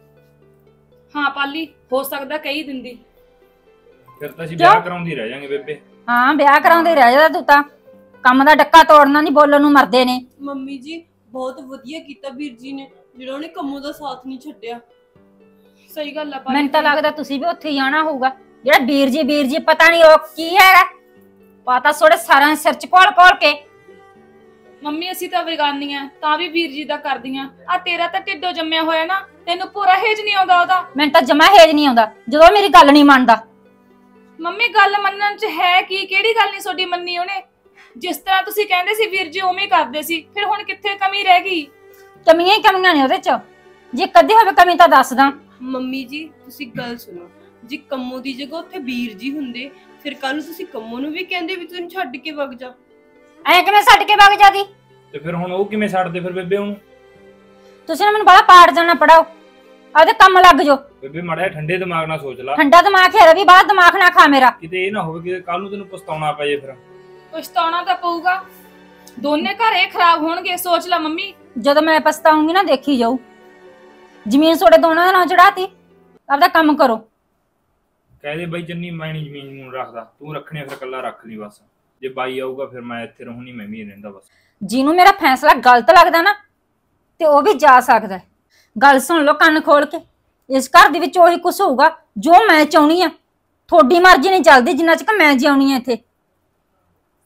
ਹਾਂ ਪਾਲੀ, ਹੋ ਸਕਦਾ ਕਹੀ ਦਿੰਦੀ। ਫਿਰ ਤਾਂ ਅਸੀਂ ਵਿਆਹ ਕਰਾਉਂਦੀ ਰਹਿ ਜਾਾਂਗੇ ਬੇਬੇ। ਹਾਂ ਵਿਆਹ ਕਰਾਉਂਦੇ ਰਹਿ ਜਾ ਤੂੰ ਤਾਂ, ਕੰਮ ਦਾ ਡੱਕਾ ਤੋੜਨਾ ਨਹੀਂ, ਬੋਲਣ ਨੂੰ ਮਰਦੇ ਨੇ। ਮੰਮੀ ਜੀ ਬਹੁਤ ਵਧੀਆ ਕੀਤਾ ਵੀਰ ਜੀ ਨੇ, ਜਿਹੜਾ ਉਹਨੇ ਕੰਮੋਂ ਦਾ ਸਾਥ ਨਹੀਂ ਛੱਡਿਆ। ਸਹੀ ਗੱਲ ਆ ਪਾਲੀ। ਮੈਨੂੰ ਤਾਂ ਲੱਗਦਾ ਤੁਸੀਂ ਵੀ ਉੱਥੇ ਜਾਣਾ ਹੋਊਗਾ। ਜਿਹੜਾ ਵੀਰ ਜੀ ਪਤਾ ਨਹੀਂ ਉਹ ਕੀ ਹੈਗਾ, ਪਤਾ ਸੋੜੇ ਸਾਰਿਆਂ ਸਿਰ ਚ ਕੋਲ ਕੇ। ਮੰਮੀ ਅਸੀਂ ਤਾਂ ਬੇਗਾਨੀਆਂ, ਤਾਂ ਵੀ ਵੀਰ ਜੀ ਦਾ ਕਰਦੀਆਂ। ਆ ਤੇਰਾ ਤਾਂ ਢਿੱਡੋਂ ਜੰਮਿਆ ਹੋਇਆ ਨਾ, ਤੈਨੂੰ ਪੂਰਾ ਹੇਜ ਨਹੀਂ ਆਉਂਦਾ ਉਹਦਾ। ਮੈਨੂੰ ਤਾਂ ਜਮਾ ਹੇਜ ਨਹੀਂ ਆਉਂਦਾ ਜਦੋਂ ਮੇਰੀ ਗੱਲ ਨਹੀਂ ਮੰਨਦਾ। ਮੰਮੀ ਗੱਲ ਮੰਨਣ ਚ ਹੈ ਕੀ? ਕਿਹੜੀ ਗੱਲ ਨਹੀਂ ਤੁਹਾਡੀ ਮੰਨੀ ਉਹਨੇ? ਜਿਸ ਤਰ੍ਹਾਂ ਤੁਸੀਂ ਕਹਿੰਦੇ ਸੀ ਵੀਰ ਜੀ ਉਵੇਂ ਹੀ ਕਰਦੇ ਸੀ, ਫਿਰ ਹੁਣ ਕਿੱਥੇ ਕਮੀ ਰਹਿ ਗਈ? ਕਮੀਆਂ ਹੀ ਕਮੀਆਂ ਨੇ ਉਹਦੇ ਚ, ਜੇ ਕਦੇ ਹੋਵੇ ਕਮੀ ਤਾਂ ਦੱਸਦਾ। ਮੰਮੀ ਜੀ ਤੁਸੀਂ ਗੱਲ ਸੁਣੋ, ਜੇ ਕੰਮੋਂ ਦੀ ਜਗ੍ਹਾ ਉੱਥੇ ਵੀਰ ਜੀ ਹੁੰਦੇ, ਫਿਰ ਕੱਲ ਨੂੰ ਤੁਸੀਂ ਕੰਮੋਂ ਨੂੰ ਵੀ ਕਹਿੰਦੇ ਵੀ ਤੈਨੂੰ ਛੱਡ ਕੇ ਵਗ ਜਾ। ਐ ਕਿਵੇਂ ਛੱਡ ਕੇ ਵਗ ਜਾਦੀ? ਤੇ ਫਿਰ ਹੁਣ ਉਹ ਕਿਵੇਂ ਛੱਡਦੇ ਫਿਰ ਬੇਬੇ ਉਹਨੂੰ? ਤੁਸੀਂ ਨਾ ਮੈਨੂੰ ਬੜਾ ਪਾੜ ਜਾਣਾ ਪੜਾਓ, ਆਪਦੇ ਕੰਮ ਲੱਗ ਜਾਓ। ਬੇਬੇ ਮਾੜਾ ਠੰਡੇ ਦਿਮਾਗ ਨਾਲ ਸੋਚ ਲੈ। ਠੰਡਾ ਦਿਮਾਗ ਹੈ ਰਵੀ, ਬਾਹਰ ਦਿਮਾਗ ਨਾ ਖਾ ਮੇਰਾ। ਕਿਤੇ ਇਹ ਨਾ ਹੋਵੇ ਕਿ ਕੱਲ ਨੂੰ ਤੈਨੂੰ ਪਛਤਾਉਣਾ ਪੈ ਜੇ। ਫਿਰ ਪਛਤਾਉਣਾ ਤਾਂ ਪਊਗਾ, ਦੋਨੇ ਘਰ ਇਹ ਖਰਾਬ ਹੋਣਗੇ। ਸੋਚ ਲੈ ਮੰਮੀ। ਜਦੋਂ ਮੈਂ ਪਛਤਾਉਂਗੀ ਨਾ ਦੇਖੀ ਜਾਊ। ਜ਼ਮੀਨ ਤੁਹਾਡੇ ਦੋਨਾਂ ਦੇ ਨਾਂ ਚੜਾਤੀ, ਆਪਦਾ ਕੰਮ ਕਰੋ। ਕਹਦੇ ਬਾਈ ਚੰਨੀ ਮੈਂ ਨਹੀਂ ਜ਼ਮੀਨ ਨੂੰ ਰੱਖਦਾ, ਤੂੰ ਰੱਖਣੇ ਫਿਰ ਕੱਲਾ ਰੱਖ ਲਈ ਬਸ। ਜੇ ਬਾਈ ਆਊਗਾ ਫਿਰ ਮੈਂ ਇੱਥੇ ਰਹੂੰ, ਨਹੀਂ ਮੈਂ ਵੀ ਰਹਿੰਦਾ ਬਸ। ਜਿਹਨੂੰ ਮੇਰਾ ਫੈਸਲਾ ਗਲਤ ਲੱਗਦਾ ਨਾ, ਤੇ ਉਹ ਵੀ ਜਾ ਸਕਦਾ। ਗੱਲ ਸੁਣ ਲਓ ਕੰਨ ਖੋਲ ਕੇ, ਇਸ ਘਰ ਦੇ ਵਿੱਚ ਉਹੀ ਕੁਝ ਹੋਊਗਾ ਜੋ ਮੈਂ ਚਾਹੁੰਦੀ ਆ। ਤੁਹਾਡੀ ਮਰਜ਼ੀ ਨਹੀਂ ਚੱਲਦੀ ਜਿੰਨਾ ਚਿਰ ਮੈਂ ਜਿਉਣੀ ਆ ਇੱਥੇ।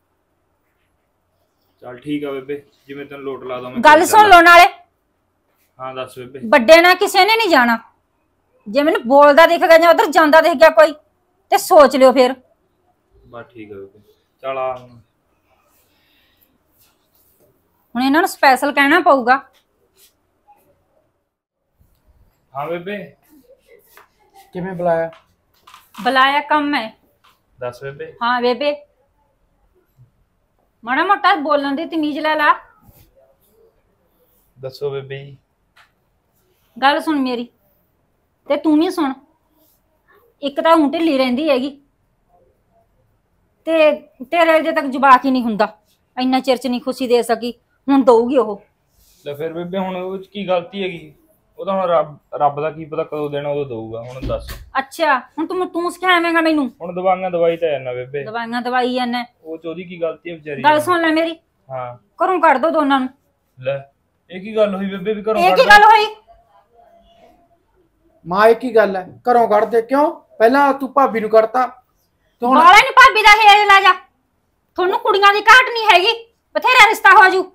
ਚੱਲ ਠੀਕ ਆ ਬੇਬੇ, ਜਿਵੇਂ ਤੈਨੂੰ ਲੋਟ ਲਾ ਦਵਾਂ ਮੈਂ। ਗੱਲ ਸੁਣ ਲਓ ਨਾਲੇ, ਹਾਂ ਦੱਸ ਬੇਬੇ। ਵੱਡੇ ਨਾਲ ਕਿਸੇ ਨੇ ਨਹੀਂ ਜਾਣਾ। ਜੇ ਮੈਨੂੰ ਬੋਲਦਾ ਦਿਖ ਗਿਆ ਜਾਂ ਉਧਰ ਜਾਂਦਾ ਦਿਖ ਗਿਆ ਕੋਈ ਤੇ ਸੋਚ ਲਿਓ ਫਿਰ। ਬਸ ਠੀਕ ਹੈ ਬੇਬੇ, ਚੱਲ ਆ ਹੁਣ। ਹੁਣ ਇਹਨਾਂ ਨੂੰ ਸਪੈਸ਼ਲ ਕਹਿਣਾ ਪਊਗਾ। ਹਾਂ ਬੇਬੇ। ਕਿਵੇਂ ਬੁਲਾਇਆ? ਬੁਲਾਇਆ ਕੰਮ ਹੈ। ਦੱਸ ਬੇਬੇ। ਹਾਂ ਬੇਬੇ, ਮਾੜਾ ਮੋਟਾ ਬੋਲਣ ਦੀ ਤਮੀਜ਼ ਲੈ ਲਾ। ਦੱਸੋ ਬੇਬੇ ਜੀ। ਗੱਲ ਸੁਣ ਮੇਰੀ, ਤੇ ਤੂੰ ਵੀ ਸੁਣ। ਇੱਕ ਤਾਂ ਹੁਣ ਢਿੱਲੀ ਰਹਿੰਦੀ ਹੈਗੀ ਤੇ ਤੇਰੇ ਅਜੇ ਤੱਕ ਜਵਾਕ ਹੀ ਨਹੀਂ ਹੁੰਦਾ। ਇੰਨਾ ਚਿਰ ਚ ਨਹੀਂ ਖੁਸ਼ੀ ਦੇ ਸਕੀ, ਹੁਣ ਦਊਗੀ ਉਹ। ਲੈ ਫਿਰ ਬੇਬੇ ਹੁਣ ਉਹ ਚ ਕੀ ਗਲਤੀ ਹੈਗੀ? ਉਹ ਤਾਂ ਹੁਣ ਰੱਬ ਦਾ ਕੀ ਪਤਾ ਕਦੋਂ ਦੇਣਾ ਉਦੋਂ ਦਊਗਾ। ਹੁਣ ਦੱਸ। ਅੱਛਾ ਹੁਣ ਤੂੰ ਸਿਖਾਵੇਂਗਾ ਮੈਨੂੰ? ਹੁਣ ਦਵਾਈ ਤਾਂ ਹੈ ਨਾ ਬੇਬੇ। ਦਵਾਈ ਜਾਂਦਾ ਉਹ ਚ ਉਹਦੀ ਕੀ ਗਲਤੀ ਹੈ ਵਿਚਾਰੀ? ਗੱਲ ਸੁਣ ਲੈ ਮੇਰੀ। ਹਾਂ। ਘਰੋਂ ਕੱਢ ਦੋ ਦੋਨਾਂ ਨੂੰ। ਲੈ ਇਹ ਕੀ ਗੱਲ ਹੋਈ ਬੇਬੇ ਵੀ ਘਰੋਂ ਇਹ ਕੱਢ ਕੀ ਗੱਲ ਹੋਈ? ਮਾਂ ਇਹ ਕੀ ਗੱਲ ਹੈ? ਘਰੋਂ ਕੱਢ ਦੇ ਕਿਉਂ? ਪਹਿਲਾਂ ਤੂੰ ਭਾਬੀ ਨੂੰ ਕੱਢਤਾ ਤੇ ਹੁਣ ਬਾਲੇ ਨੀ ਭਾਬੀ ਦਾ ਹੇਜ ਲਾ ਜਾ। ਤੁਹਾਨੂੰ ਕੁੜੀਆਂ ਦੀ ਘਾਟ ਨਹੀਂ ਹੈਗੀ, ਬਥੇਰਾ ਰਿਸ਼ਤਾ ਹੋ ਜੂ।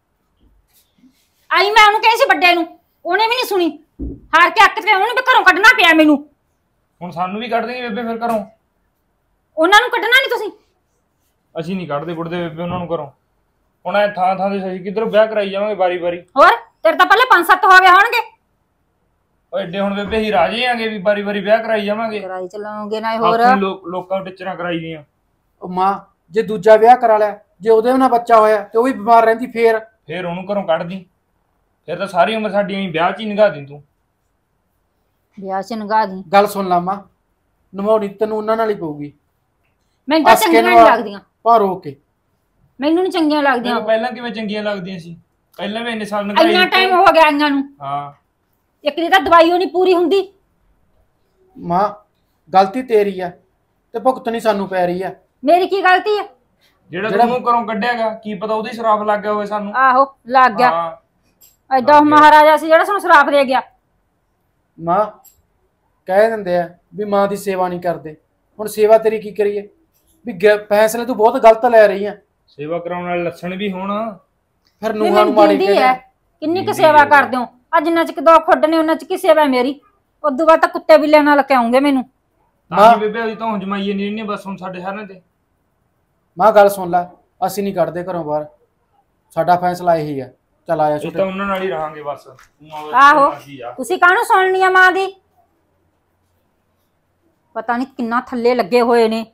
ਆਈ ਮੈਂ ਉਹਨੂੰ ਕਹੀ ਸੀ ਵੱਡੇ ਨੂੰ, ਉਹਨੇ ਵੀ ਨਹੀਂ ਸੁਣੀ। ਹਾਰ ਕੇ ਅੱਕ ਤੇ ਉਹਨੂੰ ਵੀ ਘਰੋਂ ਕੱਢਣਾ ਪਿਆ ਮੈਨੂੰ। ਹੁਣ ਸਾਨੂੰ ਵੀ ਕੱਢ ਦੇਂਗੇ ਬੇਬੇ ਫਿਰ ਘਰੋਂ? ਉਹਨਾਂ ਨੂੰ ਕੱਢਣਾ ਨਹੀਂ ਤੁਸੀਂ? ਅਸੀਂ ਨਹੀਂ ਕੱਢਦੇ ਕੁੱਟਦੇ ਬੇਬੇ ਉਹਨਾਂ ਨੂੰ ਘਰੋਂ। ਹੁਣ ਇਹ ਥਾਂ ਥਾਂ ਦੇ ਸਹੀ ਕਿੱਧਰ ਵਿਆਹ ਕਰਾਈ ਜਾਵਾਂਗੇ ਵਾਰੀ ਵਾਰੀ। ਹੋਰ ਤੇਰੇ ਤਾਂ ਪਹਿਲੇ 5-7 ਹੋ ਗਏ ਹੋਣਗੇ। ਓ ਐਡੇ ਹੁਣ ਬੇਬੇ ਹੀ ਰਾਜੇ ਆਂਗੇ ਵੀ ਵਾਰੀ ਵਾਰੀ ਵਿਆਹ ਕਰਾਈ ਜਾਵਾਂਗੇ। ਕਰਾਈ ਚਲਾਉਂਗੇ ਨਾ ਹੋਰ। ਆਪਣੇ ਲੋਕਾਂ ਨੂੰ ਟਿਚਰਾਂ ਕਰਾਈ ਦੀਆਂ। ਉਹ ਮਾਂ ਜੇ ਦੂਜਾ ਵਿਆਹ ਕਰਾ ਲਿਆ, ਜੇ ਉਹਦੇ ਨਾਲ ਬੱਚਾ ਹੋਇਆ ਤੇ ਉਹ ਵੀ ਬਿਮਾਰ ਰਹਿੰਦੀ ਫੇਰ ਉਹਨੂੰ ਘਰੋਂ ਕੱਢਦੀ। ਫਿਰ ਤਾਂ ਸਾਰੀ ਉਮਰ ਸਾਡੀ ਐਂ ਵਿਆਹ 'ਚ ਹੀ ਨਿਗਾਹ ਦੀ ਤੂੰ। ਵਿਆਹ 'ਚ ਨਿਗਾਹ ਦੀ ਗੱਲ ਸੁਣ ਲਾ ਮਾਂ, ਨਿਭਾਉਣੀ ਤੈਨੂੰ ਉਹਨਾਂ ਨਾਲ ਹੀ ਪਊਗੀ। ਮੈਨੂੰ ਤਾਂ ਚੰਗੀਆਂ ਨਹੀਂ ਲੱਗਦੀਆਂ। ਭਾਰੋ ਕੇ ਮੈਨੂੰ ਨਹੀਂ ਚੰਗੀਆਂ ਲੱਗਦੀਆਂ। ਪਹਿਲਾਂ ਕਿਵੇਂ ਚੰਗੀਆਂ ਲੱਗਦੀਆਂ ਸੀ? ਪਹਿਲਾਂ ਵੀ ਇੰਨੇ ਸਾਲ ਨਿਗਾਹ। ਇੰਨਾ ਟਾਈਮ ਹੋ ਗਿਆ ਆਈਆਂ ਨੂੰ। ਹਾਂ। ਇੱਕ ਦੀ ਤਾਂ ਦਵਾਈ ਉਹ ਨਹੀਂ ਪੂਰੀ ਹੁੰਦੀ। ਮਾਂ ਗਲਤੀ ਤੇਰੀ ਆ ਤੇ ਭੁਗਤਣੀ ਸਾਨੂੰ ਪੈ ਰਹੀ ਆ। ਮੇਰੀ ਕੀ ਗਲਤੀ ਹੈ? ਜਿਹੜਾ ਤੂੰ ਘਰੋਂ ਕੱਢਿਆਗਾ ਕੀ ਪਤਾ ਉਹਦੀ ਸ਼ਰਾਫ ਲੱਗ ਗਿਆ ਹੋਵੇ ਸਾਨੂੰ। ਆਹੋ ਲੱਗ ਗਿਆ। ਹਾਂ ਐਡਾ ਮਹਾਰਾਜਾ ਸੀ ਜਿਹੜਾ ਸਾਨੂੰ ਸ਼ਰਾਪ ਦੇ ਗਿਆ। ਮਾਂ ਕਹਿ ਦਿੰਦੇ ਆ ਵੀ ਮਾਂ ਦੀ ਸੇਵਾ ਨਹੀਂ ਕਰਦੇ। ਹੁਣ ਸੇਵਾ ਤੇਰੀ ਕੀ ਕਰੀਏ? ਵੀ ਫੈਸਲੇ ਤੂੰ ਬਹੁਤ ਗਲਤ ਲੈ ਰਹੀ ਆ। ਸੇਵਾ ਕਰਾਉਣ ਵਾਲੇ ਲੱਛਣ ਵੀ ਹੋਣ। ਫਿਰ ਨੂੰਹਾਂ ਨੂੰ ਮਾੜੀ ਕਹਿੰਦੇ। ਕਿੰਨੀ ਕੁ ਸੇਵਾ ਕਰਦੇ ਹੋ? ਅੱਜ ਜਿੰਨਾ ਚ ਦੋ ਖੁੱਡ ਨੇ ਉਹਨਾਂ ਚ ਕੀ ਸੇਵਾ ਮੇਰੀ? ਉਦੋਂ ਬਾਅਦ ਤਾਂ ਕੁੱਤੇ ਬਿੱਲਿਆਂ ਨਾਲ ਕੇ ਆਉਂਗੇ ਮੈਨੂੰ। ਹਾਂ ਬੇਬੇ ਅਸੀਂ ਤਾਂ ਹੁਣ ਜਮਾਈਏ ਨਹੀਂ ਰਹਿੰਦੇ ਬਸ ਹੁਣ ਸਾਡੇ ਸਾਰਿਆਂ ਤੇ। ਮਾਂ ਗੱਲ ਸੁਣ ਲੈ, ਅਸੀਂ ਨਹੀਂ ਕੱਢਦੇ ਘਰੋਂ ਬਾਹਰ। ਸਾਡਾ ਫੈਸਲਾ ਇਹੀ ਆ। ਚੱਲ ਆਇਆ ਛੋਟੇ। ਤਾਂ ਉਹਨਾਂ ਨਾਲ ਹੀ ਰਹਾਂਗੇ ਬਸ। ਆਹੋ ਤੁਸੀਂ ਕਾਹਨੂੰ ਸੁਣਨੀ ਆ ਮਾਂ ਦੀ? ਪਤਾ ਨਹੀਂ ਕਿੰਨਾ ਥੱਲੇ ਲੱਗੇ ਹੋਏ ਨੇ।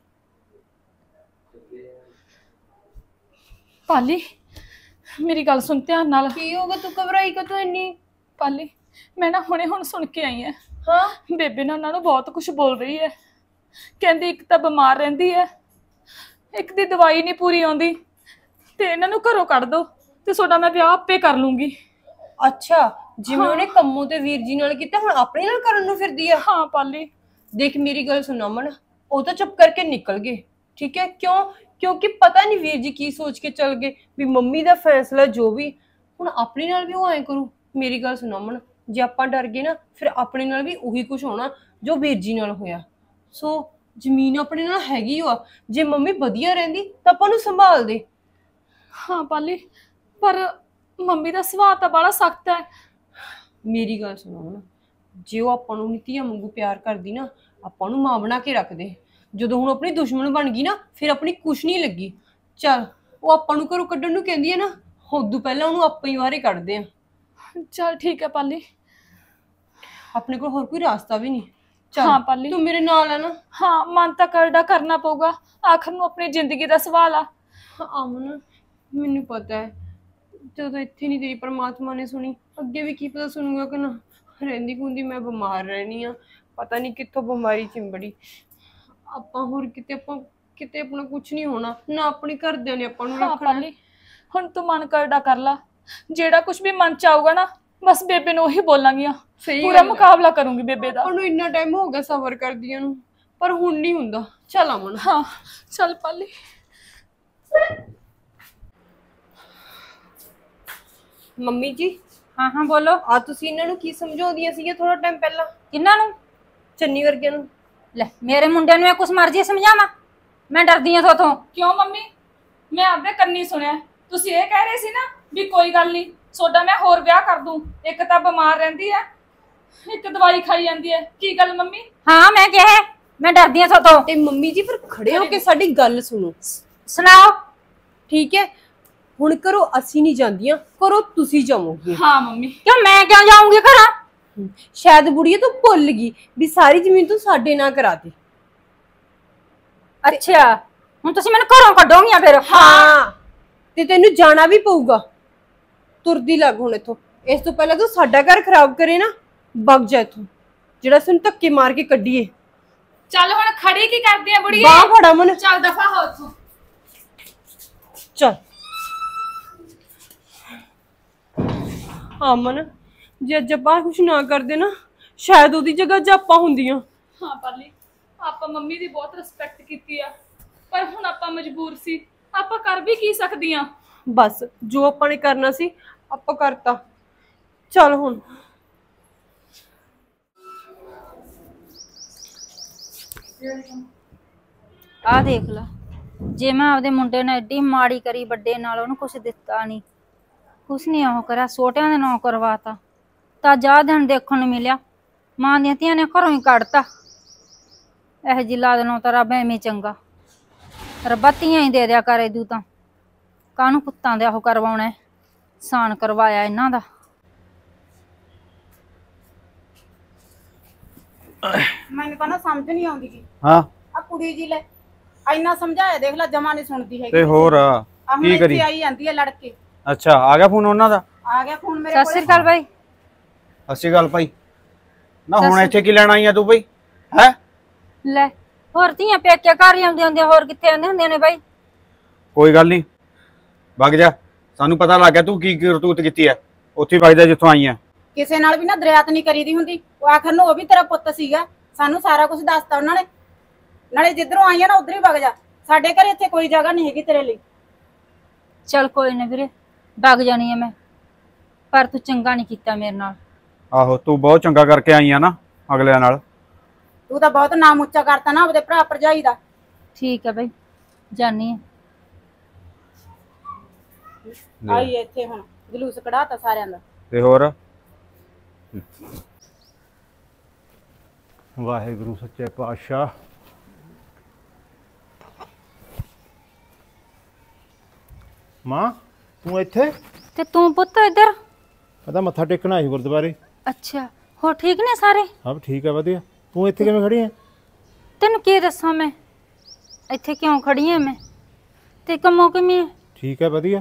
ਪਾਲੀ ਮੇਰੀ ਗੱਲ ਸੁਣ ਧਿਆਨ ਨਾਲ। ਕੀ ਹੋਗਾ? ਤੂੰ ਘਬਰਾਈ ਕਦੋਂ ਇੰਨੀ? ਪਾਲੀ ਮੈਂ ਨਾ ਹੁਣ ਸੁਣ ਕੇ ਆਈ ਆ। ਹਾਂ ਬੇਬੇ ਨਾ ਉਹਨਾਂ ਨੂੰ ਬਹੁਤ ਕੁਝ ਬੋਲ ਰਹੀ ਹੈ। ਕਹਿੰਦੀ ਇੱਕ ਤਾਂ ਬਿਮਾਰ ਰਹਿੰਦੀ ਹੈ, ਇੱਕ ਦੀ ਦਵਾਈ ਨਹੀਂ ਪੂਰੀ ਆਉਂਦੀ, ਤੇ ਇਹਨਾਂ ਨੂੰ ਘਰੋਂ ਕੱਢ ਦੋ ਤੇ ਤੁਹਾਡਾ ਮੈਂ ਵਿਆਹ ਆਪੇ ਕਰ ਲੂੰਗੀ। ਅੱਛਾ ਜਿਵੇਂ ਉਹਨੇ ਕੰਮੋਂ ਤੇ ਵੀਰ ਜੀ ਨਾਲ ਕੀਤਾ ਹੁਣ ਆਪਣੇ ਨਾਲ ਕਰਨ ਨੂੰ ਫਿਰਦੀ ਆ। ਹਾਂ ਪਾਲੀ ਦੇਖ ਮੇਰੀ ਗੱਲ ਸੁਣ ਅਮਨ, ਉਹ ਤਾਂ ਚੁੱਪ ਕਰਕੇ ਨਿਕਲ ਗਏ ਠੀਕ ਹੈ। ਕਿਉਂਕਿ ਪਤਾ ਨਹੀਂ ਵੀਰ ਜੀ ਕੀ ਸੋਚ ਕੇ ਚਲ ਗਏ ਵੀ ਮੰਮੀ ਦਾ ਫੈਸਲਾ ਜੋ ਵੀ ਹੁਣ ਆਪਣੇ ਨਾਲ ਵੀ ਉਹ ਐ ਕਰੂ। ਮੇਰੀ ਗੱਲ ਸੁਣ ਅਮਨ, ਜੇ ਆਪਾਂ ਡਰ ਗਏ ਨਾ ਫਿਰ ਆਪਣੇ ਨਾਲ ਵੀ ਉਹੀ ਕੁਝ ਹੋਣਾ ਜੋ ਵੀਰ ਜੀ ਨਾਲ ਹੋਇਆ। ਸੋ ਜ਼ਮੀਨ ਆਪਣੇ ਨਾਲ ਹੈਗੀ ਆ, ਜੇ ਮੰਮੀ ਵਧੀਆ ਰਹਿੰਦੀ ਤਾਂ ਆਪਾਂ ਨੂੰ ਸੰਭਾਲ ਦੇ। ਹਾਂ ਪਾਲੀ ਪਰ ਮੰਮੀ ਦਾ ਸੁਭਾਅ ਤਾਂ ਬੜਾ ਸਖਤ ਹੈ। ਮੇਰੀ ਗੱਲ ਸੁਣੋ ਅਮਨ, ਜੇ ਉਹ ਆਪਾਂ ਨੂੰ ਧੀਆਂ ਵਾਂਗੂ ਪਿਆਰ ਕਰਦੀ ਨਾ ਆਪਾਂ ਨੂੰ ਮਾਂ ਬਣਾ ਕੇ ਰੱਖਦੇ। ਜਦੋਂ ਹੁਣ ਆਪਣੀ ਦੁਸ਼ਮਣ ਬਣ ਗਈ ਨਾ ਫਿਰ ਆਪਣੀ ਕੁਛ ਨਹੀਂ ਲੱਗੀ। ਚੱਲ ਉਹ ਆਪਾਂ ਨੂੰ ਘਰੋਂ ਕੱਢਣ ਨੂੰ ਕਹਿੰਦੀ ਹੈ ਨਾ, ਉਦੋਂ ਪਹਿਲਾਂ ਉਹਨੂੰ ਆਪਾਂ ਹੀ ਬਾਹਰ ਕੱਢਦੇ ਆ। ਚਲ ਠੀਕ ਹੈ ਪਾਲੀ, ਆਪਣੇ ਕੋਲ ਹੋਰ ਕੋਈ ਰਾਸਤਾ ਵੀ ਨਹੀਂ। ਹਾਂ ਪਾਲੀ ਤੂੰ ਮੇਰੇ ਨਾਲ ਹੈ ਨਾ। ਹਾਂ ਮਨ ਤਾਂ ਕਰਦਾ ਕਰਨਾ ਪਊਗਾ, ਆਖਰ ਨੂੰ ਆਪਣੀ ਜ਼ਿੰਦਗੀ ਦਾ ਸਵਾਲ ਆ। ਅਮਨ ਮੈਨੂੰ ਪਤਾ ਹੈ ਜਦੋਂ ਇੱਥੇ ਨਹੀਂ ਤੇਰੀ ਪਰਮਾਤਮਾ ਨੇ ਸੁਣੀ ਅੱਗੇ ਵੀ ਕੀ ਪਤਾ ਸੁਣੂਗਾ ਕਿ ਨਾ। ਰਹਿੰਦੀ ਖੁੰਦੀ ਮੈਂ ਬਿਮਾਰ ਰਹਿਣੀ ਆ, ਪਤਾ ਨਹੀਂ ਕਿੱਥੋਂ ਬਿਮਾਰੀ ਚਿੰਬੜੀ। ਆਪਾਂ ਹੋਰ ਕਿਤੇ ਆਪਣਾ ਕੁਝ ਨਹੀਂ ਹੋਣਾ ਨਾ, ਆਪਣੇ ਘਰਦਿਆਂ ਨੇ ਆਪਾਂ ਨੂੰ ਰੱਖਣਾ। ਪਾਲੀ ਹੁਣ ਤੂੰ ਮਨ ਕਰਦਾ ਕਰ ਲਾ, ਜਿਹੜਾ ਕੁਝ ਵੀ ਮਨ ਚ ਆਊਗਾ ਨਾ ਬਸ ਬੇਬੇ ਨੂੰ ਉਹੀ ਬੋਲਾਂਗੀਆਂ। ਪੂਰਾ ਮੁਕਾਬਲਾ ਕਰੂੰਗੀ ਬੇਬੇ ਦਾ। ਉਹਨੂੰ ਇੰਨਾ ਟਾਈਮ ਹੋ ਗਿਆ ਸਬਰ ਕਰਦੀਆਂ ਨੂੰ, ਪਰ ਹੁਣ ਨਹੀਂ ਹੁੰਦਾ। ਚੱਲ ਅਮਨ। ਹਾਂ ਚੱਲ ਪਾਲੀ। ਮੰਮੀ ਜੀ। ਹਾਂ ਬੋਲੋ। ਆ ਤੁਸੀਂ ਇਹਨਾਂ ਨੂੰ ਕੀ ਸਮਝਾਉਂਦੀਆਂ ਸੀਗੀਆਂ ਥੋੜਾ ਟਾਈਮ ਪਹਿਲਾਂ? ਕਿੰਨਾਂ ਨੂੰ? ਚੰਨੀ ਵਰਗਿਆਂ ਨੂੰ। ਲੈ ਮੇਰੇ ਮੁੰਡਿਆਂ ਨੂੰ ਇਹ ਕੁਛ ਮਰਜ਼ੀ ਸਮਝਾਵਾਂ? ਮੈਂ ਡਰਦੀ ਆ ਥੋਥੋਂ। ਕਿਉਂ ਮੰਮੀ? ਮੈਂ ਆਪਦੇ ਕੰਨੀ ਸੁਣਿਆ ਤੁਸੀਂ ਇਹ ਕਹਿ ਰਹੇ ਸੀ ਨਾ ਵੀ ਕੋਈ ਗੱਲ ਨਹੀਂ ਸੋਡਾ ਮੈਂ ਹੋਰ ਵਿਆਹ ਕਰ ਦੂੰ। ਇੱਕ ਤਾਂ ਬਿਮਾਰ ਰਹਿੰਦੀ ਐ, ਇੱਕ ਦਵਾਈ ਖਾਈ ਜਾਂਦੀ ਐ। ਕੀ ਗੱਲ ਮੰਮੀ? ਹਾਂ ਮੈਂ ਕਿਹਾ ਮੈਂ ਡਰਦੀ ਆ ਤੋਂ। ਤੇ ਮੰਮੀ ਜੀ ਫਿਰ ਖੜੇ ਹੋ ਕੇ ਸਾਡੀ ਗੱਲ ਸੁਣੋ। ਸੁਣਾਓ। ਠੀਕ ਹੈ, ਹੁਣ ਕਰੋ ਅਸੀਂ ਨਹੀਂ ਜਾਂਦੀਆਂ, ਕਰੋ ਤੁਸੀਂ ਜਾਵੋਗੇ। ਹਾਂ ਮੰਮੀ। ਕਿਉਂ ਮੈਂ ਕਿਉਂ ਜਾਊਂਗੀ ਘਰਾਂ? ਸ਼ਾਇਦ ਬੁੜੀਏ ਤੂੰ ਭੁੱਲ ਗਈ ਵੀ ਸਾਰੀ ਜ਼ਮੀਨ ਤੂੰ ਸਾਡੇ ਨਾਂ ਕਰਾ ਦੇ। ਅੱਛਾ ਹੁਣ ਤੁਸੀਂ ਮੈਨੂੰ ਘਰੋਂ ਕੱਢੋਗੀਆਂ ਫਿਰ? ਹਾਂ ਤੇ ਤੈਨੂੰ ਜਾਣਾ ਵੀ ਪਊਗਾ। ਤੁਰਦੀ ਲੱਗ ਹੁਣ ਇੱਥੋਂ। ਇਸ ਤੋਂ ਪਹਿਲਾਂ ਤੂੰ ਸਾਡਾ ਘਰ ਖਰਾਬ ਕਰੇ ਨਾ, ਵਗ ਜਾ ਇੱਥੋਂ, ਜਿਹੜਾ ਸਾਨੂੰ ਧੱਕੇ ਮਾਰ ਕੇ ਕੱਢੀਏ। ਚੱਲ ਹੁਣ ਖੜੀ ਕੀ ਕਰਦੀ ਆ ਬੁੜੀਏ? ਬਾਹ ਫੜਾ ਮਨ। ਚੱਲ ਦਫਾ ਹੋ ਇੱਥੋਂ। ਚੱਲ ਅਮਨ, ਜੇ ਅੱਜ ਆਪਾਂ ਕੁਛ ਨਾ ਕਰਦੇ ਨਾ, ਸ਼ਾਇਦ ਉਹਦੀ ਜਗ੍ਹਾ ਜਾਪਾਂ ਹੁੰਦੀਆਂ। ਹਾਂ ਪਾਲੀ, ਆਪਾਂ ਮੰਮੀ ਦੀ ਬਹੁਤ ਰਿਸਪੈਕਟ ਕੀਤੀ ਆ, ਪਰ ਹੁਣ ਆਪਾਂ ਮਜਬੂਰ ਸੀ। ਆਪਾਂ ਕਰ ਵੀ ਕੀ ਸਕਦੀਆਂ? ਬਸ ਜੋ ਆਪਾਂ ਨੇ ਕਰਨਾ ਸੀ ਆਪਾਂ ਕਰਤਾ। ਚੱਲ ਹੁਣ। ਆ ਦੇਖ ਲਾ, ਜੇ ਮੈਂ ਆਪਦੇ ਮੁੰਡੇ ਨਾਲ ਐਡੀ ਮਾੜੀ ਕਰੀ, ਵੱਡੇ ਨਾਲ ਉਹਨੂੰ ਕੁਛ ਦਿੱਤਾ ਨਹੀਂ, ਕੁਛ ਨਹੀਂ ਉਹ ਕਰਿਆ, ਛੋਟਿਆਂ ਦੇ ਨਾਂ ਕਰਵਾਤਾ, ਤਾਂ ਜਾ ਦਿਨ ਦੇਖਣ ਨੂੰ ਮਿਲਿਆ ਮਾਂ ਦੀਆਂ ਧੀਆਂ ਨੇ ਘਰੋਂ ਹੀ ਕੱਢਤਾ। ਇਹ ਜੀ ਲਾਦ ਨੂੰ ਤਾਂ ਰੱਬ ਐਵੇਂ ਚੰਗਾ, ਰੱਬਾ ਧੀਆਂ ਹੀ ਦੇ ਦਿਆ ਕਰ। ਇਦੂ ਤਾਂ ਕਾਹਨੂੰ ਪੁੱਤਾਂ ਦੇ ਉਹ ਕਰਵਾਉਣਾ, ਸਾਨ ਕਰਵਾਇਆ ਇਹਨਾਂ ਦਾ। ਮੈਨੂੰ ਤਾਂ ਨਾ ਸਮਝ ਨਹੀਂ ਆਉਂਦੀ ਜੀ। ਹਾਂ ਆ ਕੁੜੀ ਜੀ ਲੈ ਇੰਨਾ ਸਮਝਾਇਆ, ਦੇਖ ਲੈ ਜਮਾ ਨਹੀਂ ਸੁਣਦੀ ਹੈਗੀ। ਤੇ ਹੋਰ ਕੀ ਕਰੀ? ਆਈ ਜਾਂਦੀ ਹੈ ਲੜ ਕੇ। ਅੱਛਾ ਆ ਗਿਆ ਫੋਨ ਉਹਨਾਂ ਦਾ? ਆ ਗਿਆ ਫੋਨ ਮੇਰੇ ਸਤਿ ਸ੍ਰੀ ਅਕਾਲ ਬਾਈ। ਸਤਿ ਸ਼੍ਰੀ ਅਕਾਲ ਭਾਈ। ਨਾ ਹੁਣ ਇੱਥੇ ਕੀ ਲੈਣ ਆਈ ਆ ਤੂੰ ਬਈ? ਹੈ ਲੈ ਹੋਰ ਧੀਆਂ ਪੇਕੇ ਘਰ ਹੀ ਆਉਂਦੀਆਂ ਹੁੰਦੀਆਂ, ਹੋਰ ਕਿੱਥੇ ਆਉਂਦੇ ਹੁੰਦੇ ਨੇ ਬਾਈ? ਕੋਈ ਗੱਲ ਨਹੀਂ, ਵਗ ਜਾ। ਸਾਨੂੰ ਪਤਾ ਲੱਗ ਗਿਆ ਤੂੰ ਕੀ ਕਰਤੂਤ ਕੀਤੀ ਹੈ। ਉੱਥੇ ਵਗ ਜਾ ਜਿੱਥੋਂ ਆਈ ਆ। ਕਿਸੇ ਨਾਲ ਵੀ ਨਾ ਦਰਿਆਤ ਨਹੀਂ ਕਰੀਦੀ ਹੁੰਦੀ। ਉਹ ਆਖਰ ਨੂੰ ਉਹ ਵੀ ਤੇਰਾ ਪੁੱਤ ਸੀਗਾ, ਸਾਨੂੰ ਸਾਰਾ ਕੁਝ ਦੱਸਤਾ ਉਹਨਾਂ ਨੇ। ਨਾਲੇ ਜਿੱਧਰੋਂ ਆਈ ਆ ਨਾ ਉਧਰ ਹੀ ਵਗ ਜਾ, ਸਾਡੇ ਘਰੇ ਇੱਥੇ ਕੋਈ ਜਗ੍ਹਾ ਨਹੀਂ ਹੈਗੀ ਤੇਰੇ ਲਈ। ਚੱਲ ਕੋਈ ਨਾ ਵੀਰੇ, ਵਗ ਜਾਣੀ ਆ ਮੈਂ, ਪਰ ਤੂੰ ਚੰਗਾ ਨਹੀਂ ਕੀਤਾ ਮੇਰੇ ਨਾਲ। ਆਹੋ ਤੂੰ ਬਹੁਤ ਚੰਗਾ ਕਰਕੇ ਆਈ ਆ ਨਾ ਅਗਲਿਆਂ ਨਾਲ। ਤੂੰ ਤਾਂ ਬਹੁਤ ਨਾਮ ਉੱਚਾ ਕਰਤਾ ਨਾ ਆਪਦੇ ਭਰਾ ਭਰਜਾਈ ਦਾ। ਠੀਕ ਹੈ ਬਾਈ, ਜਾਨੀ ਆ। ਆਈ ਇੱਥੇ ਹੁਣ ਜਲੂਸ ਕਢਾਤਾ ਸਾਰਿਆਂ ਦਾ। ਤੇ ਹੋਰ ਵਾਹਿਗੁਰੂ ਸੱਚੇ ਪਾਤਸ਼ਾਹ। ਮਾਂ ਤੂੰ ਇੱਥੇ? ਤੇ ਤੂੰ ਪੁੱਤ ਇੱਧਰ? ਪਤਾ ਮੱਥਾ ਟੇਕਣਾ ਸੀ ਗੁਰਦੁਆਰੇ। ਅੱਛਾ ਹੋ ਠੀਕ ਨੇ ਸਾਰੇ? ਸਭ ਠੀਕ ਹੈ ਵਧੀਆ। ਤੂੰ ਇੱਥੇ ਕਿਵੇਂ ਖੜੀ ਹੈ? ਤੈਨੂੰ ਕੀ ਦੱਸਾਂ ਮੈਂ ਇੱਥੇ ਕਿਉਂ ਖੜੀ ਐ ਮੈਂ, ਤੇ ਕੰਮੋਂ ਕਿਵੇਂ? ਠੀਕ ਹੈ ਵਧੀਆ।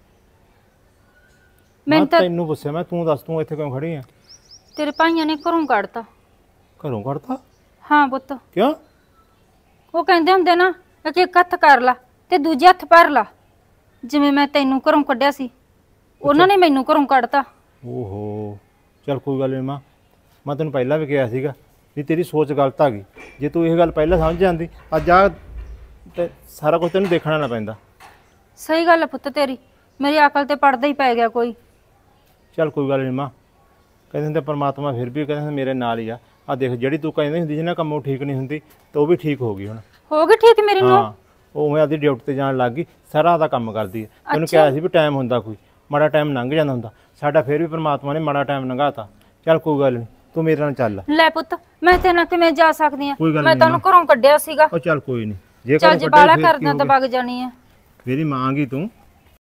ਮੈਂ ਤੈਨੂੰ ਪੁੱਛਿਆ ਮੈਂ, ਤੂੰ ਦੱਸ ਤੂੰ ਇੱਥੇ ਕਿਉਂ ਖੜੀ ਹੈ? ਤੇਰੇ ਭਾਈਆਂ ਨੇ ਘਰੋਂ ਕੱਢਤਾ। ਘਰੋਂ ਕੱਢਤਾ? ਹਾਂ ਪੁੱਤ। ਕਿਉਂ? ਉਹ ਕਹਿੰਦੇ ਹੁੰਦੇ ਨਾ ਕਿ ਇੱਕ ਹੱਥ ਕਰ ਲਾ ਤੇ ਦੂਜੇ ਹੱਥ ਭਰ ਲਾ, ਜਿਵੇਂ ਮੈਂ ਤੈਨੂੰ ਘਰੋਂ ਕੱਢਿਆ ਸੀ ਉਹਨਾਂ ਨੇ ਮੈਨੂੰ ਘਰੋਂ ਕੱਢਤਾ। ਓਹੋ ਚੱਲ ਕੋਈ ਗੱਲ ਨਹੀਂ ਮਾਂ, ਮੈਂ ਤੈਨੂੰ ਪਹਿਲਾਂ ਵੀ ਕਿਹਾ ਸੀਗਾ ਵੀ ਤੇਰੀ ਸੋਚ ਗਲਤ ਆ ਗਈ। ਜੇ ਤੂੰ ਇਹ ਗੱਲ ਪਹਿਲਾਂ ਸਮਝ ਜਾਂਦੀ ਅੱਜ ਆ ਤੇ ਸਾਰਾ ਕੁਝ ਤੈਨੂੰ ਦੇਖਣਾ ਨਾ ਪੈਂਦਾ। ਸਹੀ ਗੱਲ ਹੈ ਪੁੱਤ ਤੇਰੀ, ਮੇਰੀ ਅਕਲ ਤੇ ਪੜਦਾ ਹੀ ਪੈ ਗਿਆ ਕੋਈ। ਚੱਲ ਕੋਈ ਗੱਲ ਨਹੀਂ ਮਾਂ, ਕਹਿੰਦੇ ਹੁੰਦੇ ਪਰਮਾਤਮਾ ਫਿਰ ਵੀ ਕਹਿੰਦੇ ਮੇਰੇ ਨਾਲ ਹੀ ਆ ਦੇਖ ਜਿਹੜੀ ਤੂੰ ਕਹਿੰਦੀ ਹੁੰਦੀ ਸੀ ਨਾ ਕੰਮੋਂ ਠੀਕ ਨਹੀਂ ਹੁੰਦੀ ਤਾਂ ਉਹ ਵੀ ਠੀਕ ਹੋ ਗਈ ਹੁਣ। ਹੋ ਗਈ ਠੀਕ ਮੇਰੀ ਨੂੰ? ਹਾਂ ਉਹ ਮੈਂ ਆਪਦੀ ਡਿਊਟੀ ਤੇ ਜਾਣ ਲੱਗ ਗਈ, ਸਾਰਾ ਦਾ ਕੰਮ ਕਰਦੀ ਹੈ। ਤੈਨੂੰ ਕਿਹਾ ਸੀ ਵੀ ਟਾਈਮ ਹੁੰਦਾ ਕੋਈ ਮਾੜਾ ਟਾਈਮ ਲੰਘ ਜਾਂਦਾ ਹੁੰਦਾ, ਸਾਡਾ ਫਿਰ ਵੀ ਪਰਮਾਤਮਾ ਨੇ ਮਾੜਾ ਟਾਈਮ ਲੰਘਾਤਾ। ਚੱਲ ਕੋਈ ਗੱਲ ਨਹੀਂ ਤੂੰ ਮੇਰੇ ਨਾਲ ਚੱਲ। ਲੈ ਪੁੱਤ ਮੈਂ ਤੇ ਨਾ ਕਿਵੇਂ ਜਾ ਸਕਦੀ ਆ, ਮੈਂ ਤੈਨੂੰ ਘਰੋਂ ਕੱਢਿਆ ਸੀਗਾ। ਉਹ ਚੱਲ ਕੋਈ ਨਹੀਂ, ਜੇ ਚੱਲ ਜੇ ਬਾਲਾ ਕਰਦਾ ਤਾਂ ਵਗ ਜਾਣੀ ਆ। ਮੇਰੀ ਮਾਂ ਗਈ ਤੂੰ,